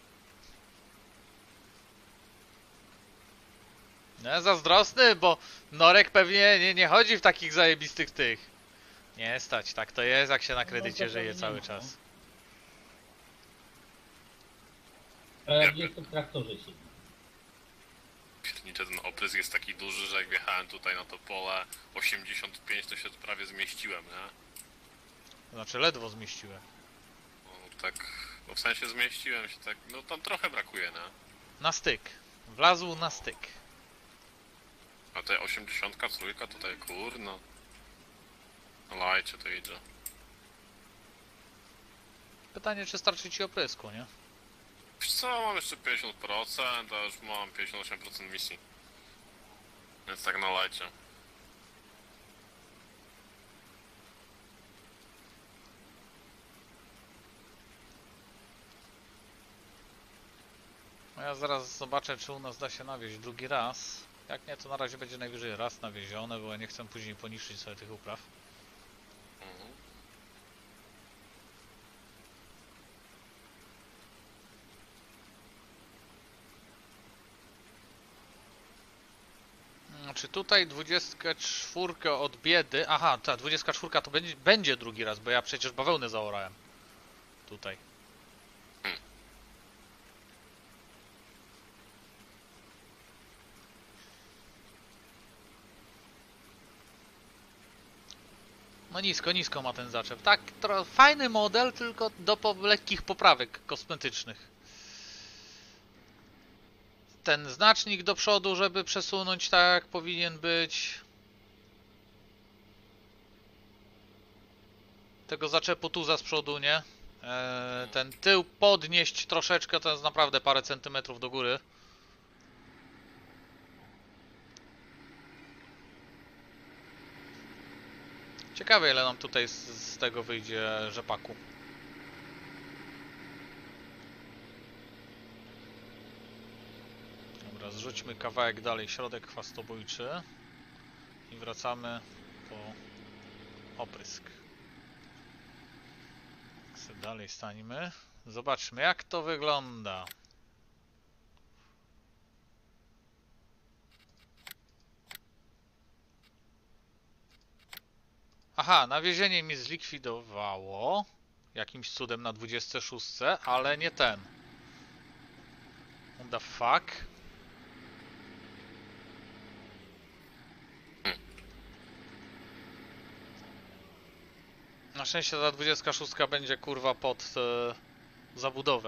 Nie, zazdrosny, bo Norek pewnie nie, nie chodzi w takich zajebistych tych. Nie stać, tak to jest, jak się na kredycie żyje cały czas. A jak jest to w traktorze siedzi. Piernicze, ten oprysk jest taki duży, że jak wjechałem tutaj na to pole osiemdziesiąt pięć, to się prawie zmieściłem, nie? Znaczy ledwo zmieściłem. No tak, no w sensie zmieściłem się tak, no tam trochę brakuje, nie? Na styk. Wlazł na styk. A tutaj osiemdziesiąt trzy, tutaj kurno. No lajcie to idzie. Pytanie, czy starczy ci oprysku, nie? Wiesz co, mam jeszcze pięćdziesiąt procent, a już mam pięćdziesiąt osiem procent misji. Więc tak na lajcie. No ja zaraz zobaczę, czy u nas da się nawieźć drugi raz. Jak nie, to na razie będzie najwyżej raz nawiezione, bo ja nie chcę później poniszczyć sobie tych upraw. Mhm. Czy tutaj dwudziestka cztery od biedy... Aha, ta dwudziestka cztery to będzie, będzie drugi raz, bo ja przecież bawełnę zaorałem. Tutaj. No nisko, nisko ma ten zaczep. Tak, tro, fajny model, tylko do po, lekkich poprawek kosmetycznych. Ten znacznik do przodu, żeby przesunąć tak jak powinien być. Tego zaczepu tu za z przodu, nie? Eee, ten tył podnieść troszeczkę, to jest naprawdę parę centymetrów do góry. Ciekawe, ile nam tutaj z, z tego wyjdzie rzepaku. Dobra, zrzućmy kawałek dalej, środek chwastobójczy. I wracamy po oprysk. Tak sobie dalej stańmy. Zobaczmy, jak to wygląda. Aha, nawiezienie mi zlikwidowało jakimś cudem na dwudziestce szóstce, ale nie ten. What the fuck? Na szczęście ta dwudziestka szóstka będzie kurwa pod e, zabudowę.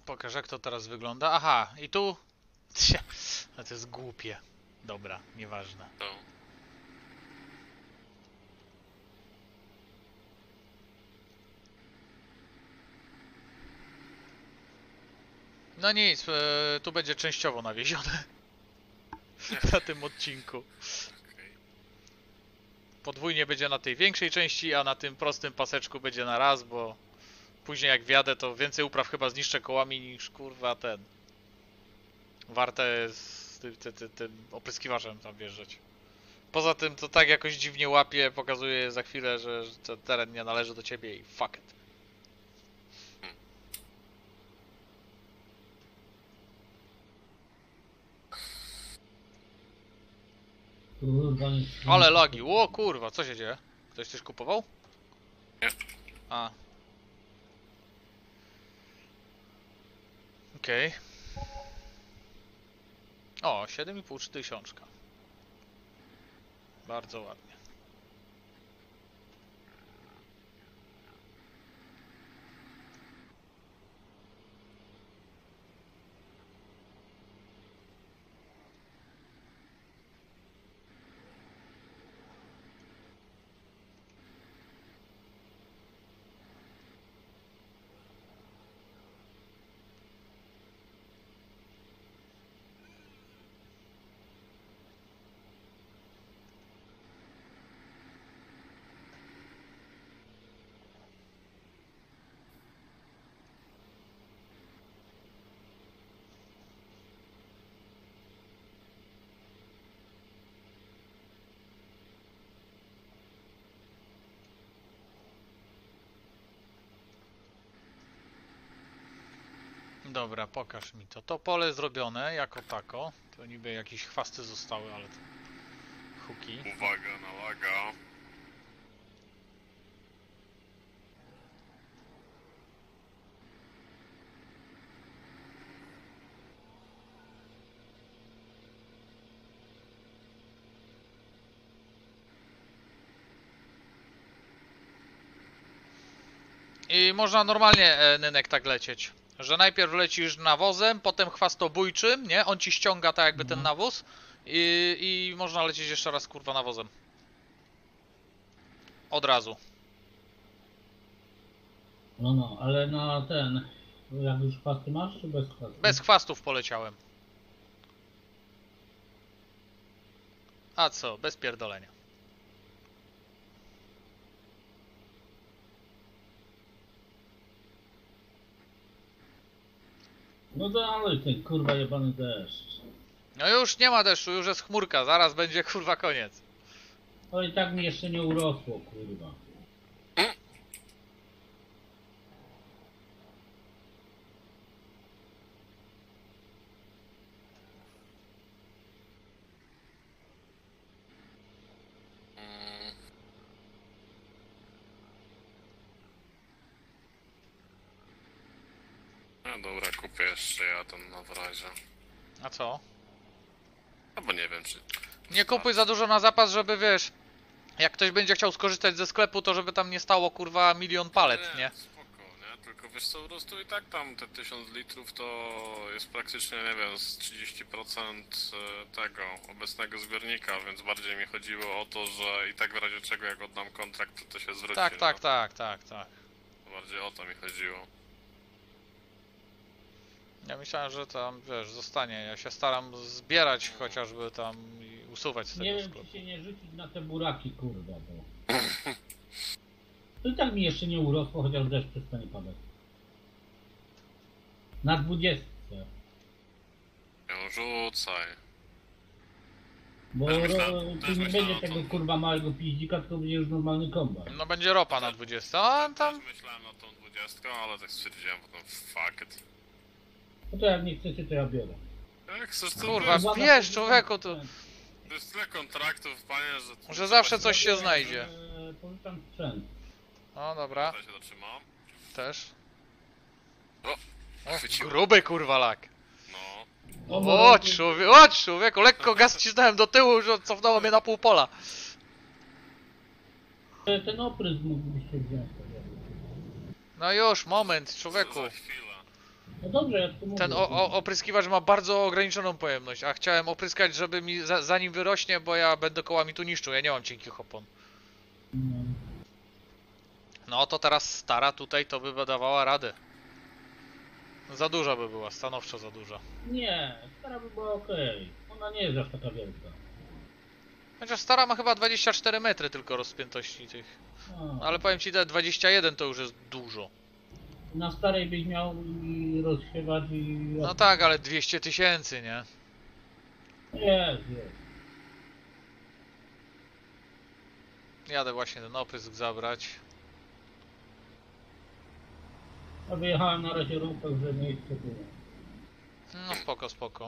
Pokaż jak to teraz wygląda. Aha, i tu... Cie, no to jest głupie. Dobra, nieważne. To. No nic, e, tu będzie częściowo nawiezione. Na tym odcinku. Okej. Podwójnie będzie na tej większej części, a na tym prostym paseczku będzie na raz, bo później jak wjadę, to więcej upraw chyba zniszczę kołami niż kurwa ten. Warte jest tym, tym, tym, tym opryskiwaczem tam wjeżdżać. Poza tym to tak jakoś dziwnie łapie, pokazuje za chwilę, że, że ten teren nie należy do ciebie i fuck it. Kurwa, nie... Ale lagi, o kurwa, co się dzieje? Ktoś coś kupował? Nie. A. Okej. O, siedem i pół tysiączka. Bardzo ładnie. Dobra, pokaż mi to. To pole zrobione jako tako. To niby jakieś chwasty zostały, ale to huki. Uwaga na laga. I można normalnie, e, Nynek, tak lecieć. Że najpierw lecisz nawozem, potem chwastobójczym, nie? On ci ściąga tak jakby ten nawóz i, i można lecieć jeszcze raz kurwa nawozem. Od razu. No, no, ale na ten... Jak już chwasty masz, czy bez chwastu? Bez chwastów poleciałem. A co? Bez pierdolenia. No dalej, ten kurwa jebany deszcz. No już nie ma deszczu, już jest chmurka, zaraz będzie kurwa koniec. To i tak mi jeszcze nie urosło, kurwa. Mm. No dobra, kupię jeszcze ja ten na w razie. A co? No bo nie wiem czy... Nie kupuj za dużo na zapas, żeby wiesz... Jak ktoś będzie chciał skorzystać ze sklepu, to żeby tam nie stało kurwa milion palet, nie? Spoko, nie? Tylko wiesz co, po prostu i tak tam te tysiąc litrów to jest praktycznie, nie wiem, z trzydzieści procent tego obecnego zbiornika, więc bardziej mi chodziło o to, że i tak w razie czego jak oddam kontrakt, to to się zwróci. Tak, no. tak, tak, tak, tak. Bardziej o to mi chodziło. Ja myślałem, że tam, wiesz, zostanie. Ja się staram zbierać chociażby tam i usuwać z Nie tego wiem, sklepu. czy się nie rzucić na te buraki, kurwa, bo... To i tak mi jeszcze nie urosło, chociaż deszcz przestanie padać. Na dwudziestce. Ją rzucaj. Bo Też ro, myślałem- tu też nie myślałem będzie o tego tym. kurwa małego piździka, tylko będzie już normalny kombajn. No będzie ropa na dwudziestce, a tam... Też myślałem na tą dwudziestką, ale tak stwierdziłem potem fuck it. No to jak nie chcecie, to ja biorę. Jak chcesz to Kurwa, wiesz, wiesz, człowieku, to... to jest tyle kontraktów, panie, że... Że zawsze coś się znajdzie. Eee, Pożyczam sprzęt. No dobra, Ja się dotrzymam. też. O, O, chwyciło. gruby kurwa lak. No. O, człowiek, o człowieku, lekko gaz cisnąłem do tyłu, że cofnęło mnie na pół pola. E, Ten oprysk mógłbyście wziąć. tak jakby. No już, moment, człowieku. Za chwilę. No dobrze, ja tu mówię. Ten o, o, opryskiwacz ma bardzo ograniczoną pojemność, a chciałem opryskać, żeby mi za, zanim wyrośnie, bo ja będę kołami tu niszczył, ja nie mam cienkich opon. No. No to teraz stara tutaj to by dawała radę. Za duża by była, stanowczo za duża. Nie, stara by była okej. Ona nie jest aż taka wielka. Chociaż stara ma chyba dwadzieścia cztery metry tylko rozpiętości tych. No. Ale powiem ci, te dwadzieścia jeden to już jest dużo. Na starej byś miał i rozsiewać i... No tak, ale dwieście tysięcy, nie? Jest, jest. Jadę właśnie ten oprysk zabrać. Ja wyjechałem na razie rumpek, że miejsce było. No spoko, spoko.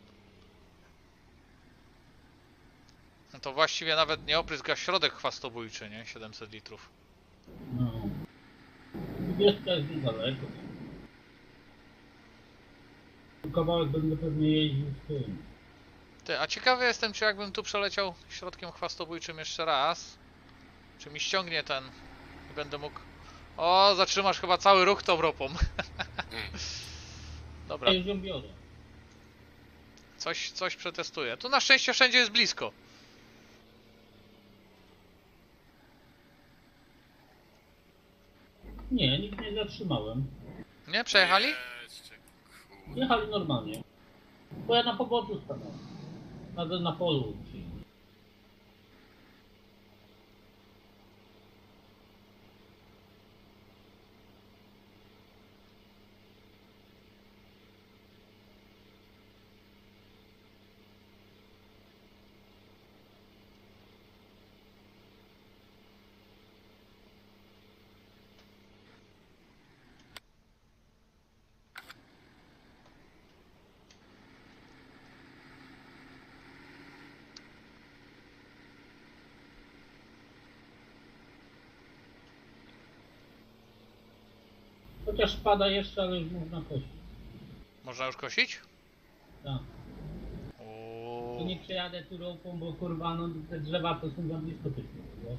No to właściwie nawet nie oprysk, a środek chwastobójczy, nie? siedemset litrów. No. dwudziestka jest niedaleko. Kawałek będę pewnie jeździł z tym. Ty, a ciekawy jestem, czy jakbym tu przeleciał środkiem chwastobójczym jeszcze raz, czy mi ściągnie ten i będę mógł... O, zatrzymasz chyba cały ruch tą ropą. Dobra, Ja już ją biorę. coś, coś przetestuję. Tu na szczęście wszędzie jest blisko. Nie, nikt nie zatrzymałem. Nie? Przejechali? Jedźcie, kurde. Jechali normalnie. Bo ja na poboczu stanąłem. Na, na polu. Czyli. Chociaż spada jeszcze, ale już można kosić. Można już kosić? Tak. O. To nie przejadę tu ropą, bo kurwa, no te drzewa to są za blisko tych wiesz?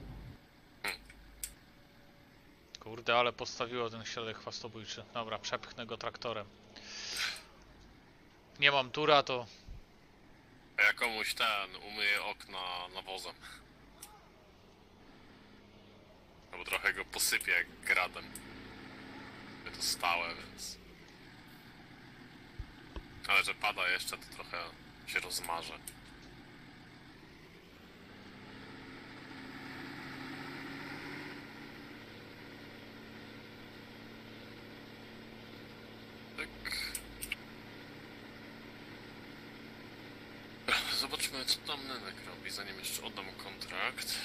Kurde, ale postawiło ten środek chwastobójczy. Dobra, przepchnę go traktorem. Nie mam tura, to... A ja komuś ten umyję okna nawozem. Albo trochę go posypię jak gradem. To stałe, więc... Ale że pada jeszcze, to trochę się rozmarzę. Tak. Zobaczmy, co tam Nenek robi, zanim jeszcze oddam kontrakt.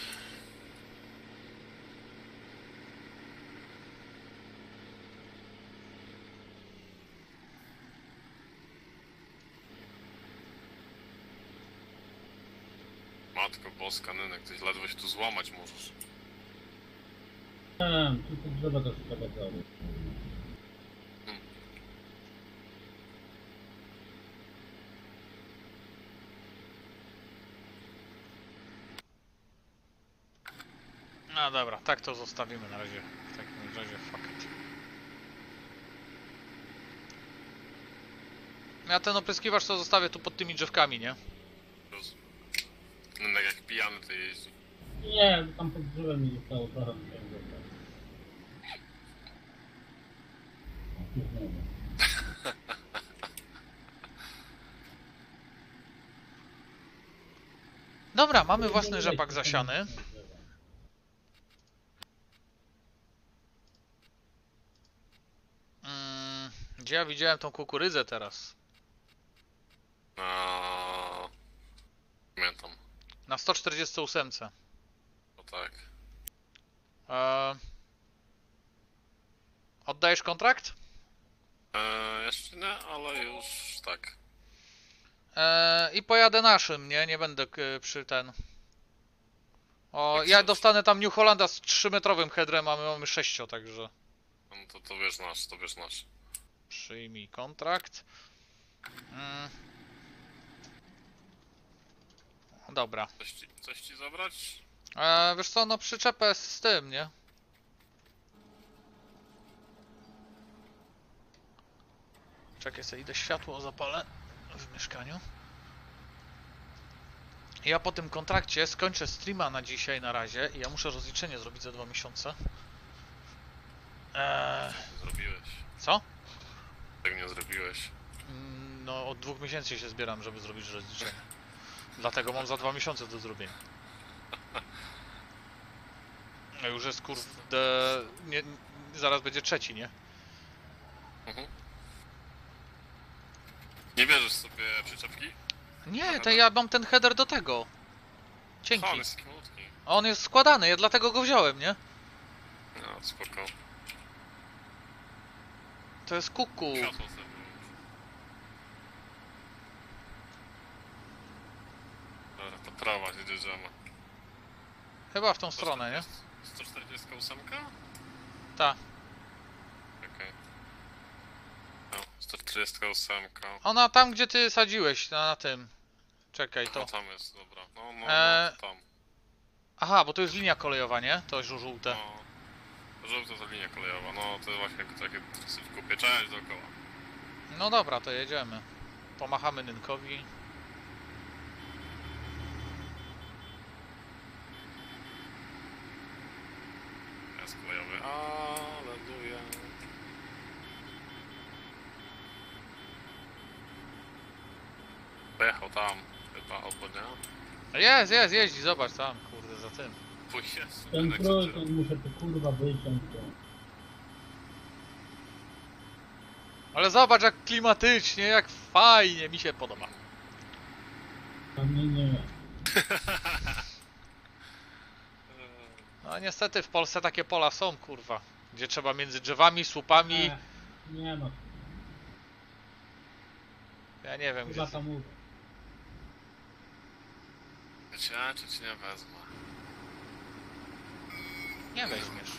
Matko boska, Nenek, ty ledwo się tu złamać możesz. Wiem, tu te drzewa też trzeba zabrać. No dobra, tak to zostawimy na razie. W takim razie fuck it. Ja ten opryskiwacz to zostawię tu pod tymi drzewkami, nie? Rozumiem. Nenek jak pijany to jeździ. Nie, tam pod drzewem mi zostało trochę musiałem zabrać. O, tu znowu. Dobra, mamy własny rzepak zasiany. Mm, gdzie ja widziałem tą kukurydzę teraz? Na... Pamiętam, Na sto czterdzieści osiem. to tak. Eee... Oddajesz kontrakt? Eee, jeszcze nie, ale już tak. Eee, I pojadę naszym, nie? Nie będę k- przy ten... O, ja dostanę tam New Hollanda z trzymetrowym headrem, a my mamy sześcio, także... No to, to wiesz nasz, to wiesz nasz. Przyjmij kontrakt. Mm. Dobra. Coś ci, coś ci zabrać? Eee, wiesz co, no przyczepę z tym, nie? Czekaj sobie, idę światło zapalę w mieszkaniu. Ja po tym kontrakcie skończę streama na dzisiaj na razie i ja muszę rozliczenie zrobić za dwa miesiące. Eee, Zrobiłeś. co? Tak nie zrobiłeś. Mm, No od dwóch miesięcy się zbieram, żeby zrobić rozliczenie. Dlatego mam za dwa miesiące do zrobienia. No już jest kurde... Nie, zaraz będzie trzeci, nie? Mhm. Nie bierzesz sobie przyczepki? Nie, to ja mam ten header do tego. Cienki. Ha, on jest taki malutki. A on jest składany, ja dlatego go wziąłem, nie? No, spoko. To jest kuku. Światło sobie wyłącz. Dobra, to prawa się dzierżama. Chyba w tą stronę, nie? sto czterdzieści osiem? Ta. Okej. No, sto czterdzieści osiem. Ona tam, gdzie ty sadziłeś, na, na tym. Czekaj, To to. tam jest, dobra. No, no, Eee. no, to tam. Aha, bo to jest linia kolejowa, nie? To żół- żółte. No, żółta to linia kolejowa, no to właśnie takie trasy w kupie, część dookoła. No dobra, to jedziemy. Pomachamy Nynkowi. Jest kolejowy, aleluja. Pojechał tam, chyba, albo nie? Jest, jest, jeździ, zobacz tam, kurde, za tym. Pój jest, Ten rynek trójkąt zaczyna. muszę tu kurwa wyciąć. to. Ale zobacz jak klimatycznie, jak fajnie, mi się podoba. A mnie nie. No niestety w Polsce takie pola są, kurwa. Gdzie trzeba między drzewami, słupami. Nie, nie ma. Ja nie wiem gdzie. Chyba tam mówię. Cię, czy ci nie wezmę? Nie weźmiesz.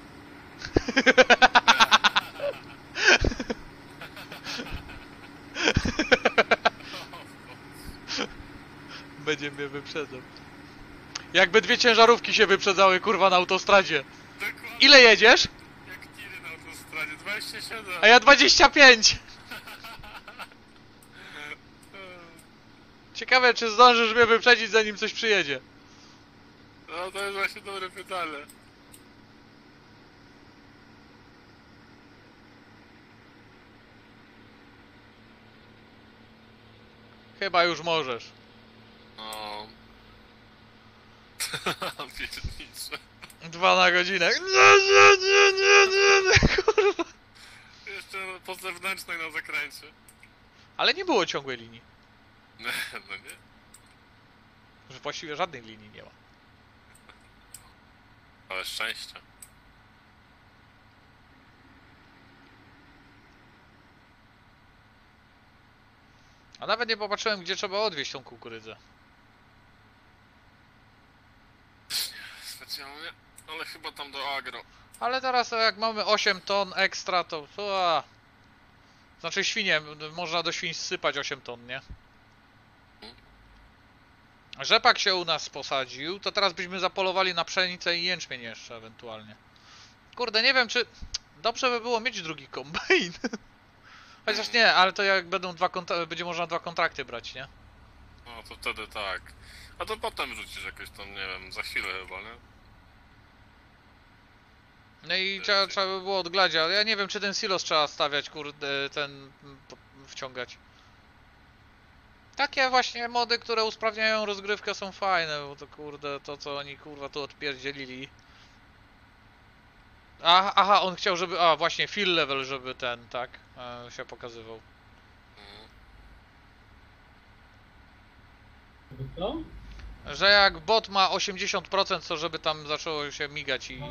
Będzie mnie wyprzedzał. Jakby dwie ciężarówki się wyprzedzały, kurwa, na autostradzie. Dokładnie Ile jedziesz? jak tiry na autostradzie, dwadzieścia siedem. A ja dwadzieścia pięć. Ciekawe, czy zdążysz mnie wyprzedzić, zanim coś przyjedzie. No to jest właśnie dobre pytanie. Chyba już możesz. No. Piernicze. Dwa na godzinę. Nie, nie, nie, nie, nie, nie, kurwa. Jeszcze po zewnętrznej na zakręcie. Ale nie było ciągłej linii. No nie? Że właściwie żadnej linii nie ma. Ale szczęście. A nawet nie popatrzyłem, gdzie trzeba odwieźć tą kukurydzę. Specjalnie. Ale chyba tam do agro. Ale teraz jak mamy osiem ton ekstra, to... Ua. Znaczy świnie, można do świń zsypać osiem ton, nie? Rzepak się u nas posadził, to teraz byśmy zapolowali na pszenicę i jęczmień jeszcze ewentualnie. Kurde, nie wiem czy... Dobrze by było mieć drugi kombajn. Chociaż nie, ale to jak będą dwa kontra... będzie można dwa kontrakty brać, nie? No to wtedy tak. A to potem rzucisz jakoś tam, nie wiem, za chwilę chyba, nie? No i trzeba, trzeba by było odgladzić, ale ja nie wiem czy ten silos trzeba stawiać, kurde, ten... mm, po- wciągać. Takie właśnie mody, które usprawniają rozgrywkę są fajne, bo to kurde, to co oni kurwa tu odpierdzielili. Aha, aha, on chciał, żeby, a właśnie fill level, żeby ten, tak, e, się pokazywał. Mhm. Żeby co? Że jak bot ma osiemdziesiąt procent, to żeby tam zaczęło się migać i...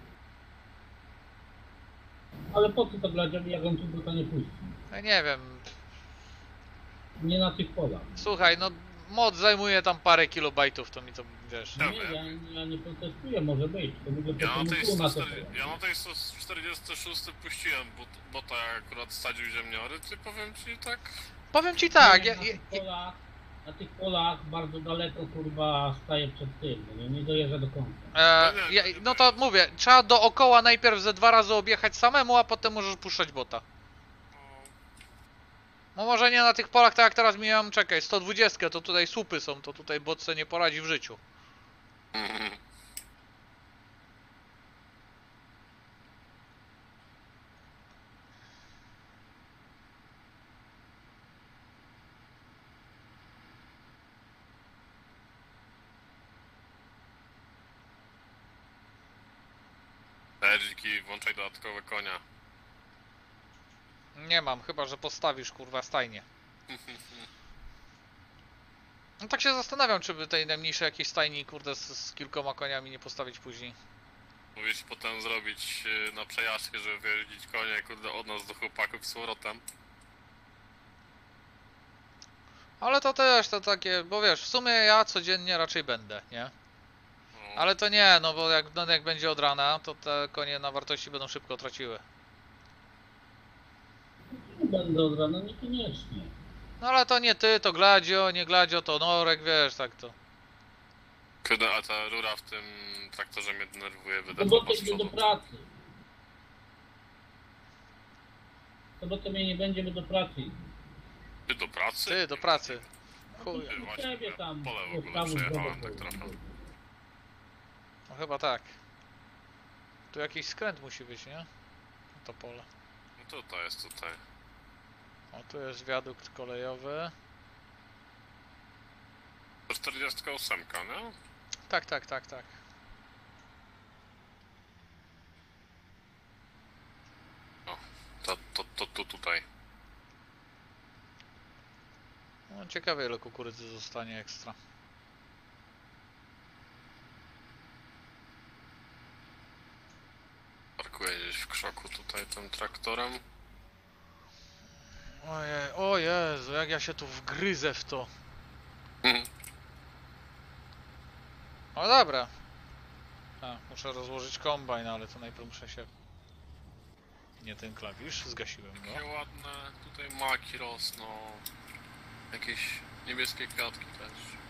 Ale po co to Gladziowi, jak on tu bota nie puści? Ja nie wiem, Nie na tych polach. słuchaj, no mod zajmuje tam parę kilobajtów, to mi to, wiesz... Nie, ja, ja nie protestuję, może być. To w ogóle Ja na tej tu na sto te czterdzieści pola. ja na tej sto czterdzieści sześć puściłem, bo, bo to akurat sadził ziemniory, ty powiem ci tak. Powiem ci tak, Nie, ja, na, ja, tych polach, na tych polach bardzo daleko kurwa staje przed tym, no nie, nie dojeżdża do końca. e, ja, no to mówię, trzeba dookoła najpierw ze dwa razy objechać samemu, a potem możesz puszczać bota. No może nie na tych polach, tak jak teraz mijam, czekaj, sto dwadzieścia, to tutaj słupy są, to tutaj bot se nie poradzi w życiu. Mhm. Dziki, włączaj dodatkowe konia. Nie mam, chyba że postawisz kurwa stajnie. No tak się zastanawiam, czy by tej najmniejszej jakiejś stajni kurde z, z kilkoma koniami nie postawić później. Mówisz potem zrobić y, na przejażdżkę, żeby wyjeździć konia, kurde, od nas do chłopaków z powrotem. Ale to też to takie, bo wiesz, w sumie ja codziennie raczej będę, nie? No, Ale to nie, no bo jak, no jak będzie od rana, to te konie na wartości będą szybko traciły. Nie będę od rana, niekoniecznie. No ale to nie ty, to Gladio, nie Gladio, to Norek, wiesz, tak to. kurde, a ta rura w tym traktorze mnie denerwuje, W wydecha sobotę pod idę do przodu. pracy. W sobotę mnie nie będzie, bo do pracy idę. Ty do pracy? Ty, do pracy. Chuj. Ty, U właśnie, ciebie ja tam, pole w do ogóle stawu przejechałem zdrowego. tak trochę. No chyba tak. Tu jakiś skręt musi być, nie? To pole. No tutaj jest, tutaj. O, tu jest wiadukt kolejowy. To czterdziestka osiem, nie? Tak, tak, tak, tak. To, to, to, to tutaj. No, ciekawe ile kukurydzy zostanie ekstra. Parkuję gdzieś w krzoku tutaj tym traktorem. Ojej, o Jezu, jak ja się tu wgryzę w to. Mhm. No dobra. A, muszę rozłożyć kombajn, ale to najpierw muszę się... Nie ten klawisz, zgasiłem go. Takie ładne tutaj maki rosną. Jakieś niebieskie kwiatki też.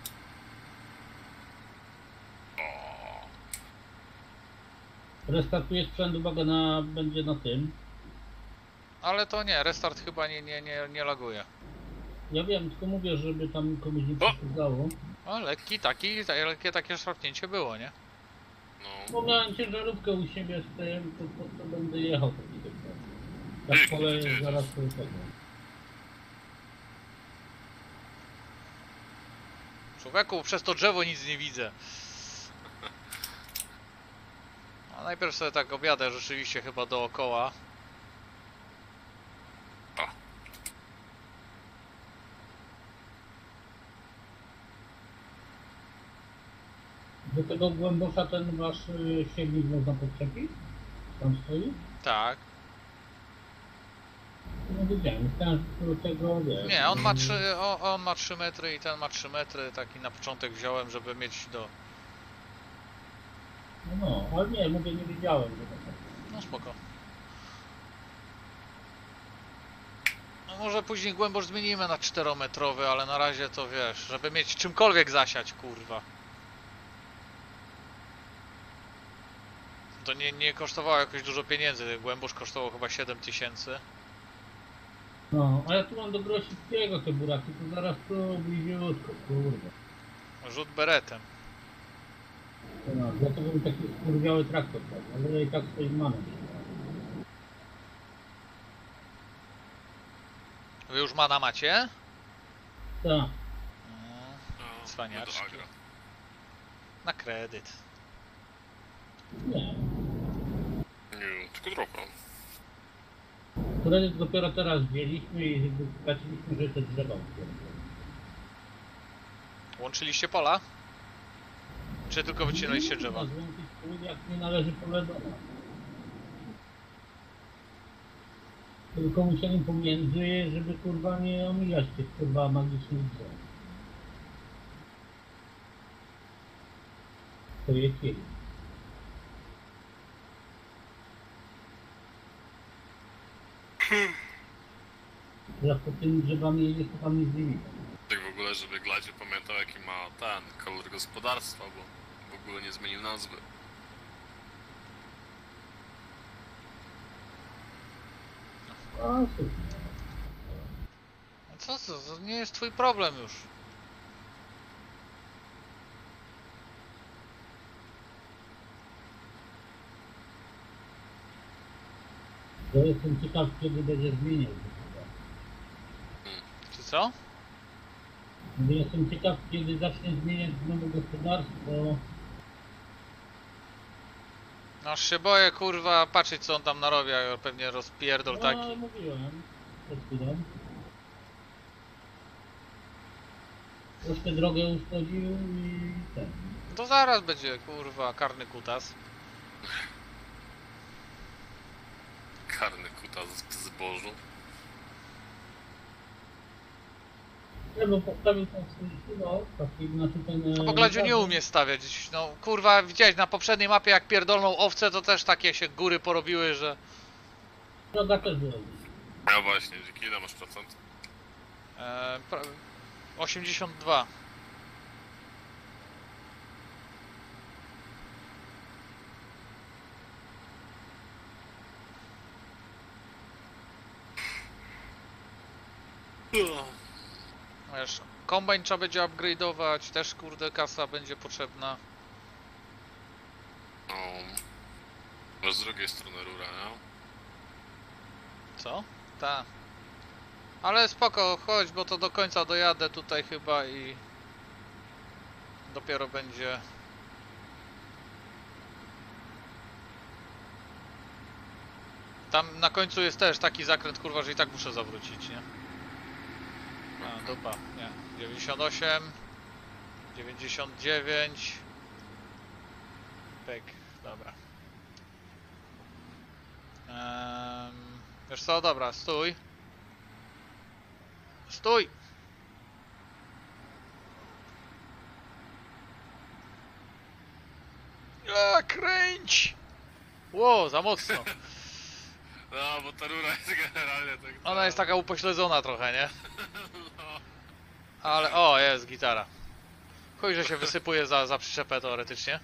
O, Restartuję sprzęt, uwaga, na, będzie na tym. Ale to nie, restart chyba nie, nie, nie, nie laguje. Ja wiem, tylko mówię, żeby tam komuś nie O! przeszkadzało. O, lekki taki, lekkie takie szarpnięcie było, nie? no. Bo miałem ciężarówkę u siebie z tym, to, to, to będę jechał taki tylko. Jak pole jest zaraz po tego. Człowieku, przez to drzewo nic nie widzę. A najpierw sobie tak objadę rzeczywiście chyba dookoła. Do tego głębosza ten wasz y, siewnik można podczepić? Tam stoi? Tak. No wiedziałem, myślałem, że do tego wiesz. Nie, on ma trzy, o, on ma trzy metry i ten ma trzy metry. Taki na początek wziąłem, żeby mieć do... No, no, ale nie, mówię, nie wiedziałem, że to tak. No spoko. No może później głębosz zmienimy na czterometrowy, ale na razie to wiesz, żeby mieć czymkolwiek zasiać, kurwa. To nie, nie kosztowało jakoś dużo pieniędzy, głębosz kosztował chyba siedem tysięcy. No, a ja tu mam do Grosickiego te buraki, to zaraz to bliziutko, kurde. Rzut beretem. No, dlatego mi taki skurwiały traktor tak, ale i tak stoi mamy. Wy już mana macie? Tak, Mm, No, Cwaniaczki. do agro. na kredyt. nie. Nie, tylko trochę. Kredyt dopiero teraz wzięliśmy i straciliśmy, że te drzewa upierdolą. Łączyliście pola? Czy tylko wycinaliście drzewa? Można złączyć pól, jak nie należy pole do nas. Tylko musieli pomiędzy, żeby kurwa nie omijać tych kurwa magicznych drzew. To je kiedyś. Że pod tymi drzewami jedzie, to tam nic nie widać. Tak w ogóle, żeby Gladzie pamiętał jaki ma ten kolor gospodarstwa, bo w ogóle nie zmienił nazwy. A, super. co, to nie jest twój problem już. To jestem ciekaw, kiedy będzie zmieniać. Czy co? Mówię, jestem ciekaw, kiedy zacznie zmieniać znowu gospodarstwo. No aż się boję, kurwa, patrzeć co on tam narobi, a pewnie rozpierdol No, taki. mówiłem przed chwilą. Troszkę drogę uszkodził i ten. To zaraz będzie, kurwa, karny kutas. Karny kutas z zbożu. Ja bym postawił tam swój no, taki, znaczy ten... No bo Gladziu nie umie stawiać. No kurwa, widziałeś na poprzedniej mapie jak pierdolną owce, to też takie się góry porobiły, że... Droga też była. No właśnie, ile masz procent? E, pra... osiemdziesiąt dwa. Wiesz, kombajn trzeba będzie upgrade'ować, też kurde kasa będzie potrzebna. No. Masz z drugiej strony rura, nie? Co? Ta. Ale spoko, chodź, bo to do końca dojadę tutaj chyba i... Dopiero będzie... Tam na końcu jest też taki zakręt, kurwa, że i tak muszę zawrócić, nie? A, dupa, nie. dziewięćdziesiąt osiem, dziewięćdziesiąt dziewięć. Pyk, dobra. Um, wiesz co, dobra, stój. Stój! A, kręć! Ło, za mocno. No, bo ta rura jest generalnie tak... Ona jest taka upośledzona trochę, nie? Ale, o, jest gitara. Chuj, że się wysypuje za, za przyczepę teoretycznie.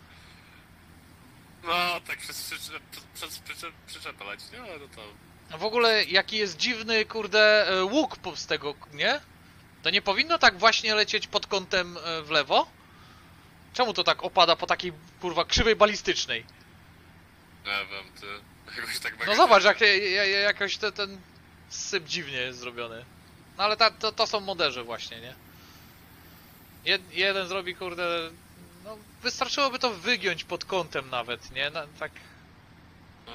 No, tak przez przyczep, przez przyczep, przyczepę leci, no no to... W ogóle, jaki jest dziwny, kurde, e, łuk po- z tego, nie? To nie powinno tak właśnie lecieć pod kątem e, w lewo? Czemu to tak opada po takiej, kurwa, krzywej balistycznej? Nie wiem, ty... Jakoś tak mega... No zobacz, jak, ja- ja- jakoś te, ten syp dziwnie jest zrobiony. No ale ta, to, to są moderzy właśnie, nie? Jed, jeden zrobi, kurde... No, wystarczyłoby to wygiąć pod kątem nawet, nie? No, tak... No...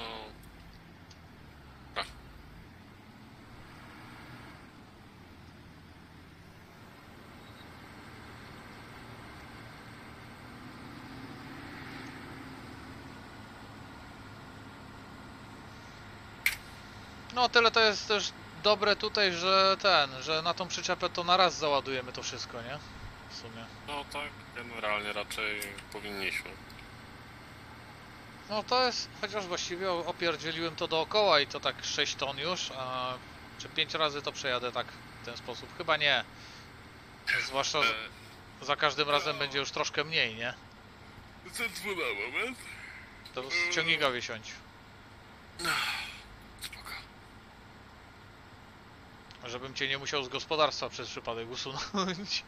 No tyle to jest też dobre tutaj, że ten, że na tą przyczepę to na raz załadujemy to wszystko, nie? W sumie. No tak, generalnie raczej powinniśmy. No to jest, chociaż właściwie opierdzieliłem to dookoła i to tak sześć ton już, a czy pięć razy to przejadę tak w ten sposób? Chyba nie. Zwłaszcza E, za każdym razem będzie już troszkę mniej, nie? zadzwonię na moment. To z ciągnika wysiądź. Spoko. Żebym cię nie musiał z gospodarstwa przez przypadek usunąć.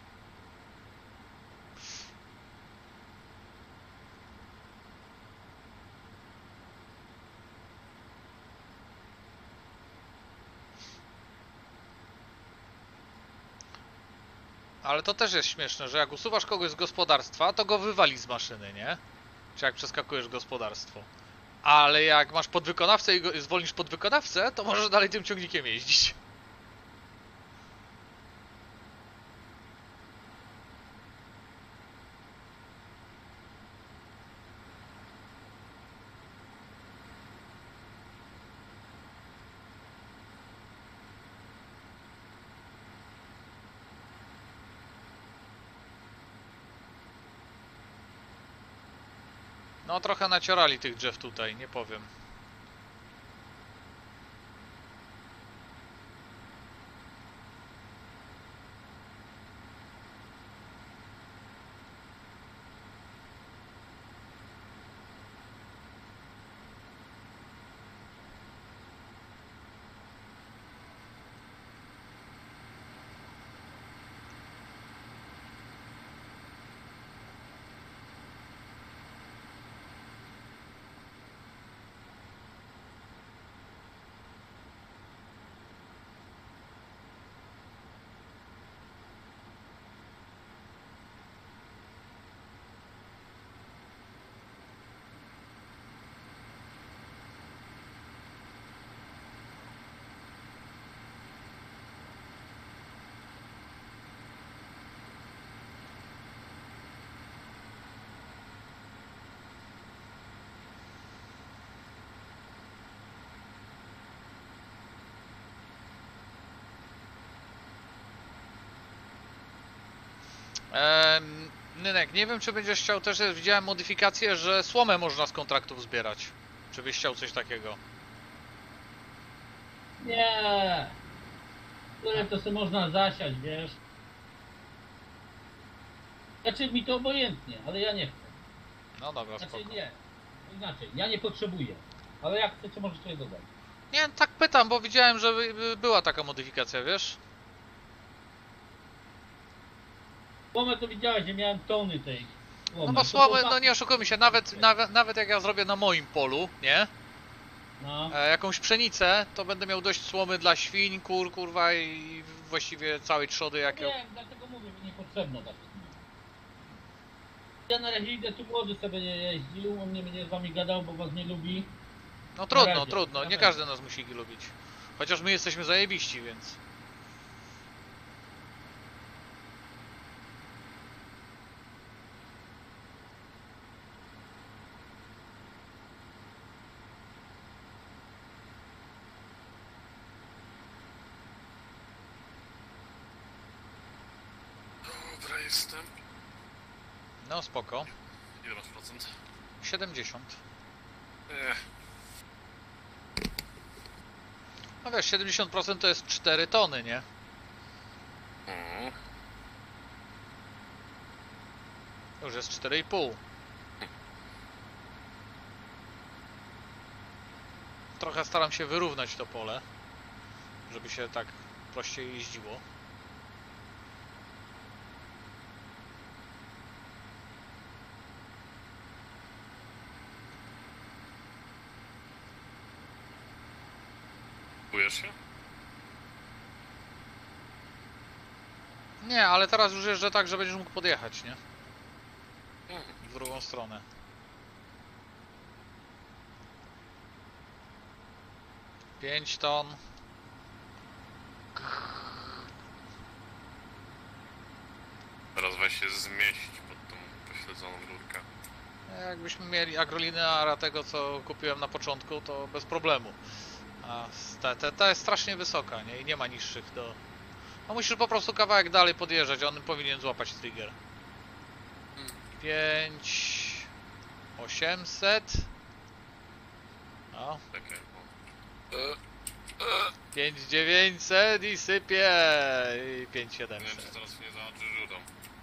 Ale to też jest śmieszne, że jak usuwasz kogoś z gospodarstwa, to go wywali z maszyny, nie? Czy jak przeskakujesz gospodarstwo. Ale jak masz podwykonawcę i go, zwolnisz podwykonawcę, to możesz dalej tym ciągnikiem jeździć. No trochę naciorali tych drzew tutaj, nie powiem. Ehm, Nynek, nie wiem czy będziesz chciał też, widziałem modyfikację, że słomę można z kontraktów zbierać. Czy byś chciał coś takiego? Nie. Które to sobie można zasiać, wiesz. Znaczy mi to obojętnie, ale ja nie chcę. No dobra, Znaczy spoko. nie. Inaczej, ja nie potrzebuję. Ale jak chcecie, możecie je dodać. Nie, tak pytam, bo widziałem, że by- by była taka modyfikacja, wiesz? Słomę to widziałeś, że miałem tony tej słomy. No bo To słomy, po- no nie oszukujmy się, nawet, nawet, nawet jak ja zrobię na moim polu, nie? No. E, jakąś pszenicę, to będę miał dość słomy dla świń, kur, kurwa i właściwie całej trzody jakie... Nie, dlatego mówię, że niepotrzebna ta technika. Ja na razie idę, tu młody sobie nie jeździł, on nie będzie z wami gadał, bo was nie lubi. No trudno, razie, trudno, na nie razie. każdy nas musi lubić. Chociaż my jesteśmy zajebiści, więc... Dobra, jestem. No spoko. Ile masz procent? siedemdziesiąt. Eee, No wiesz, siedemdziesiąt procent to jest cztery tony, nie? mm, To już jest cztery i pół. Trochę staram się wyrównać to pole, żeby się tak prościej jeździło. Czujesz się? Nie, ale teraz już jeżdżę tak, że będziesz mógł podjechać, nie? Mm. W drugą stronę. pięć ton. Teraz weź się zmieścić pod tą pośledzoną rurkę. Jakbyśmy mieli agrolineara tego, co kupiłem na początku, to bez problemu. A ta, ta, ta jest strasznie wysoka, nie? I nie ma niższych do... No musisz po prostu kawałek dalej podjeżdżać, on powinien złapać trigger. pięć... osiemset. No, Czekaj, o. E, pięć dziewięćset i sypie. I pięć nie wiem, czy siedemset. zaraz nie załaczy rurą.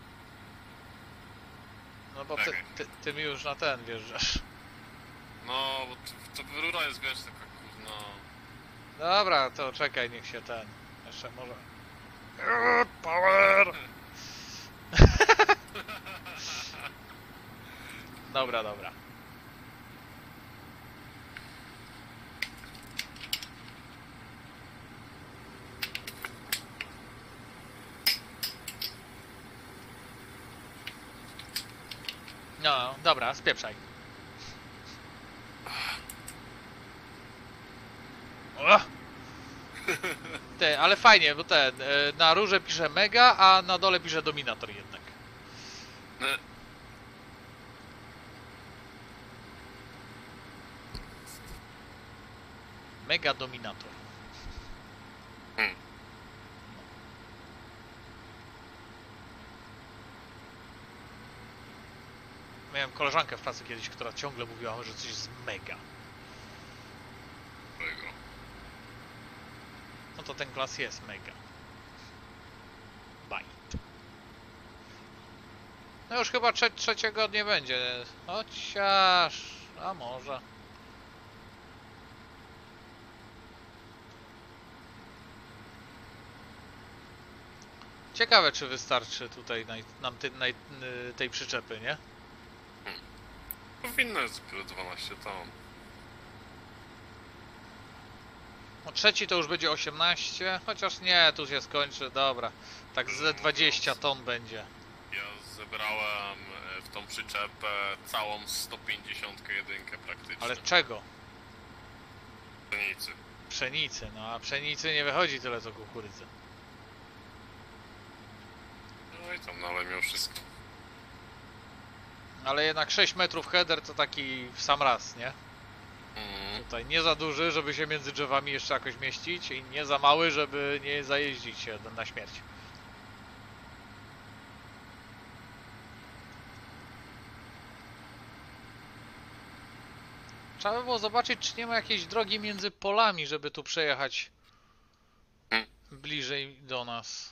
No bo ty, Czekaj. ty, ty mi już na ten wjeżdżasz. No, bo to, to rura jest, wiesz, taka kurna... Dobra, to czekaj, niech się ten... Jeszcze może... Eee, Power! Dobra, dobra. No, dobra, spieprzaj. O! Ty, ale fajnie, bo ten, e, na rurze pisze Mega, a na dole pisze Dominator jednak. E, Mega Dominator. Hmm. Miałem koleżankę w pracy kiedyś, która ciągle mówiła, że coś jest mega. Tego. No to ten klas jest mega. Bite. No już chyba trze trzeciego nie będzie. Chociaż... A może. Ciekawe, czy wystarczy tutaj naj, nam ty, naj, y, tej przyczepy, nie? Powinno jest dopiero dwanaście ton. No trzeci to już będzie osiemnaście, chociaż nie, tu się skończy, dobra. Tak ze dwadzieścia ton będzie. Ja zebrałem e, w tą przyczepę całą sto pięćdziesiąt jeden praktycznie. Ale czego? Pszenicy. Pszenicy, no a pszenicy nie wychodzi tyle co kukurydzy. No i tam, no ale mimo wszystko. Ale jednak sześć metrów header to taki w sam raz, nie? Mm. Tutaj nie za duży, żeby się między drzewami jeszcze jakoś mieścić i nie za mały, żeby nie zajeździć się na śmierć. Trzeba by było zobaczyć, czy nie ma jakiejś drogi między polami, żeby tu przejechać bliżej do nas.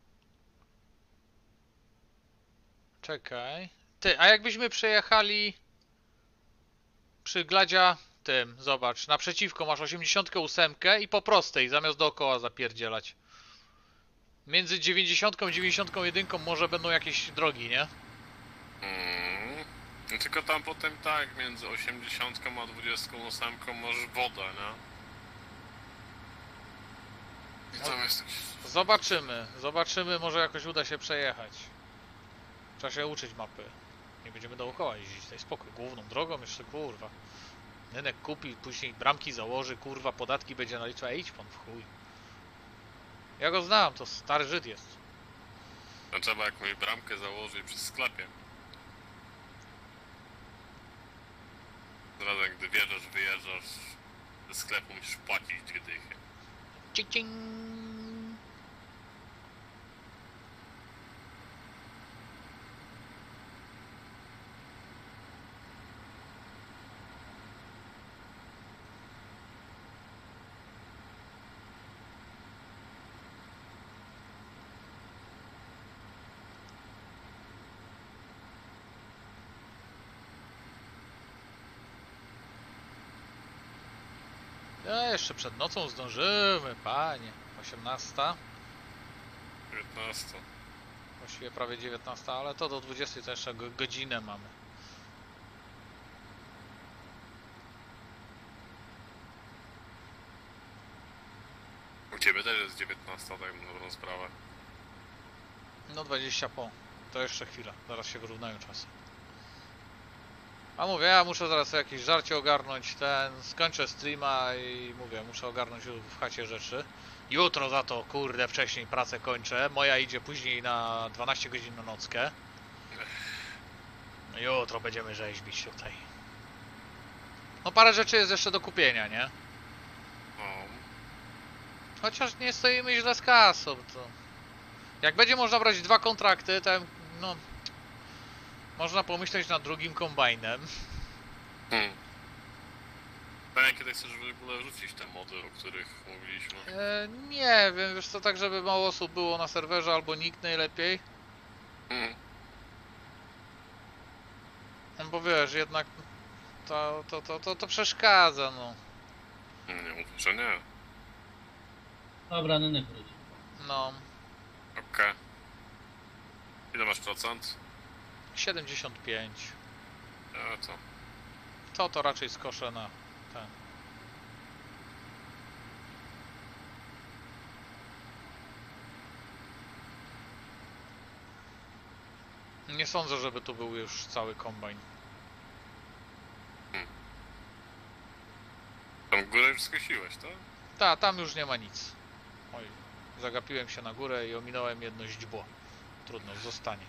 Czekaj. Ty, a jakbyśmy przejechali przy Gladzia tym, zobacz, naprzeciwko masz osiemdziesiąt osiem i po prostej, zamiast dookoła zapierdzielać. Między dziewięćdziesiątką i dziewięćdziesiątką jeden może będą jakieś drogi, nie? Mm. No tylko tam potem tak, między osiemdziesiątką a dwudziestką ósemką masz wodę, nie? I tam jest taki... Zobaczymy, zobaczymy, może jakoś uda się przejechać. Trzeba się uczyć mapy. Nie będziemy dookoła jeździć, daj spokój. Główną drogą jeszcze, kurwa. Nenek kupi, później bramki założy, kurwa, podatki będzie naliczał. Ej, idź pan w chuj. Ja go znam, to stary Żyd jest. No trzeba jakąś bramkę założyć przy sklepie. Zaraz jak gdy wjeżdżasz, wyjeżdżasz ze sklepu, musisz płacić dwie dychy. Cing, cing. Ja jeszcze przed nocą zdążymy, panie. osiemnasta. dziewiętnaście. Właściwie prawie dziewiętnasta, ale to do dwudziestej to jeszcze go- godzinę mamy. U ciebie też jest dziewiętnasta, tak na dobrą sprawę. No dwadzieścia po. To jeszcze chwila. Zaraz się wyrównają czasy. A mówię, ja muszę zaraz sobie jakieś żarcie ogarnąć, ten, skończę streama i mówię, muszę ogarnąć w chacie rzeczy. Jutro za to, kurde, wcześniej pracę kończę. Moja idzie później na dwanaście godzin na nockę. Jutro będziemy rzeźbić tutaj. No parę rzeczy jest jeszcze do kupienia, nie? No, Chociaż nie stoimy źle z kasą, to... Jak będzie można brać dwa kontrakty, to no... Można pomyśleć nad drugim kombajnem. hmm. Panie, kiedy chcesz w ogóle rzucić te mody, o których mówiliśmy? E, nie wiem, wiesz co, tak żeby mało osób było na serwerze, albo nikt najlepiej. Hmm. No bo wiesz, jednak to, to, to, to, to przeszkadza, no. Nie mówię, że nie. Dobra, Nenek wróci. No, Okej. Ile masz procent? siedemdziesiąt pięć. Ja to. To to raczej skoszę na ten. Nie sądzę, żeby tu był już cały kombajn. Tam górę już skosiłeś, tak? Ta, tam już nie ma nic. Oj, zagapiłem się na górę i ominąłem jedno źdźbło. Trudno, zostanie.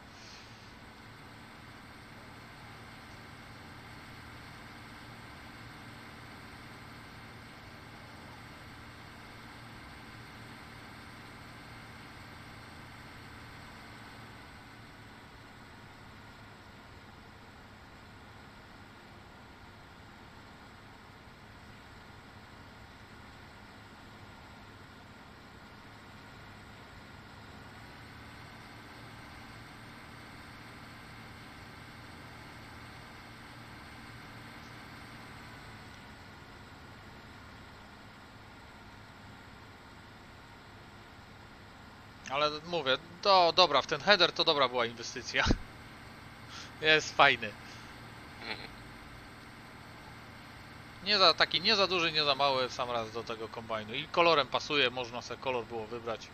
Ale mówię, to dobra, w ten header to dobra była inwestycja. Jest fajny. Mhm. Nie za taki, nie za duży, nie za mały w sam raz do tego kombajnu. I kolorem pasuje, można sobie kolor było wybrać.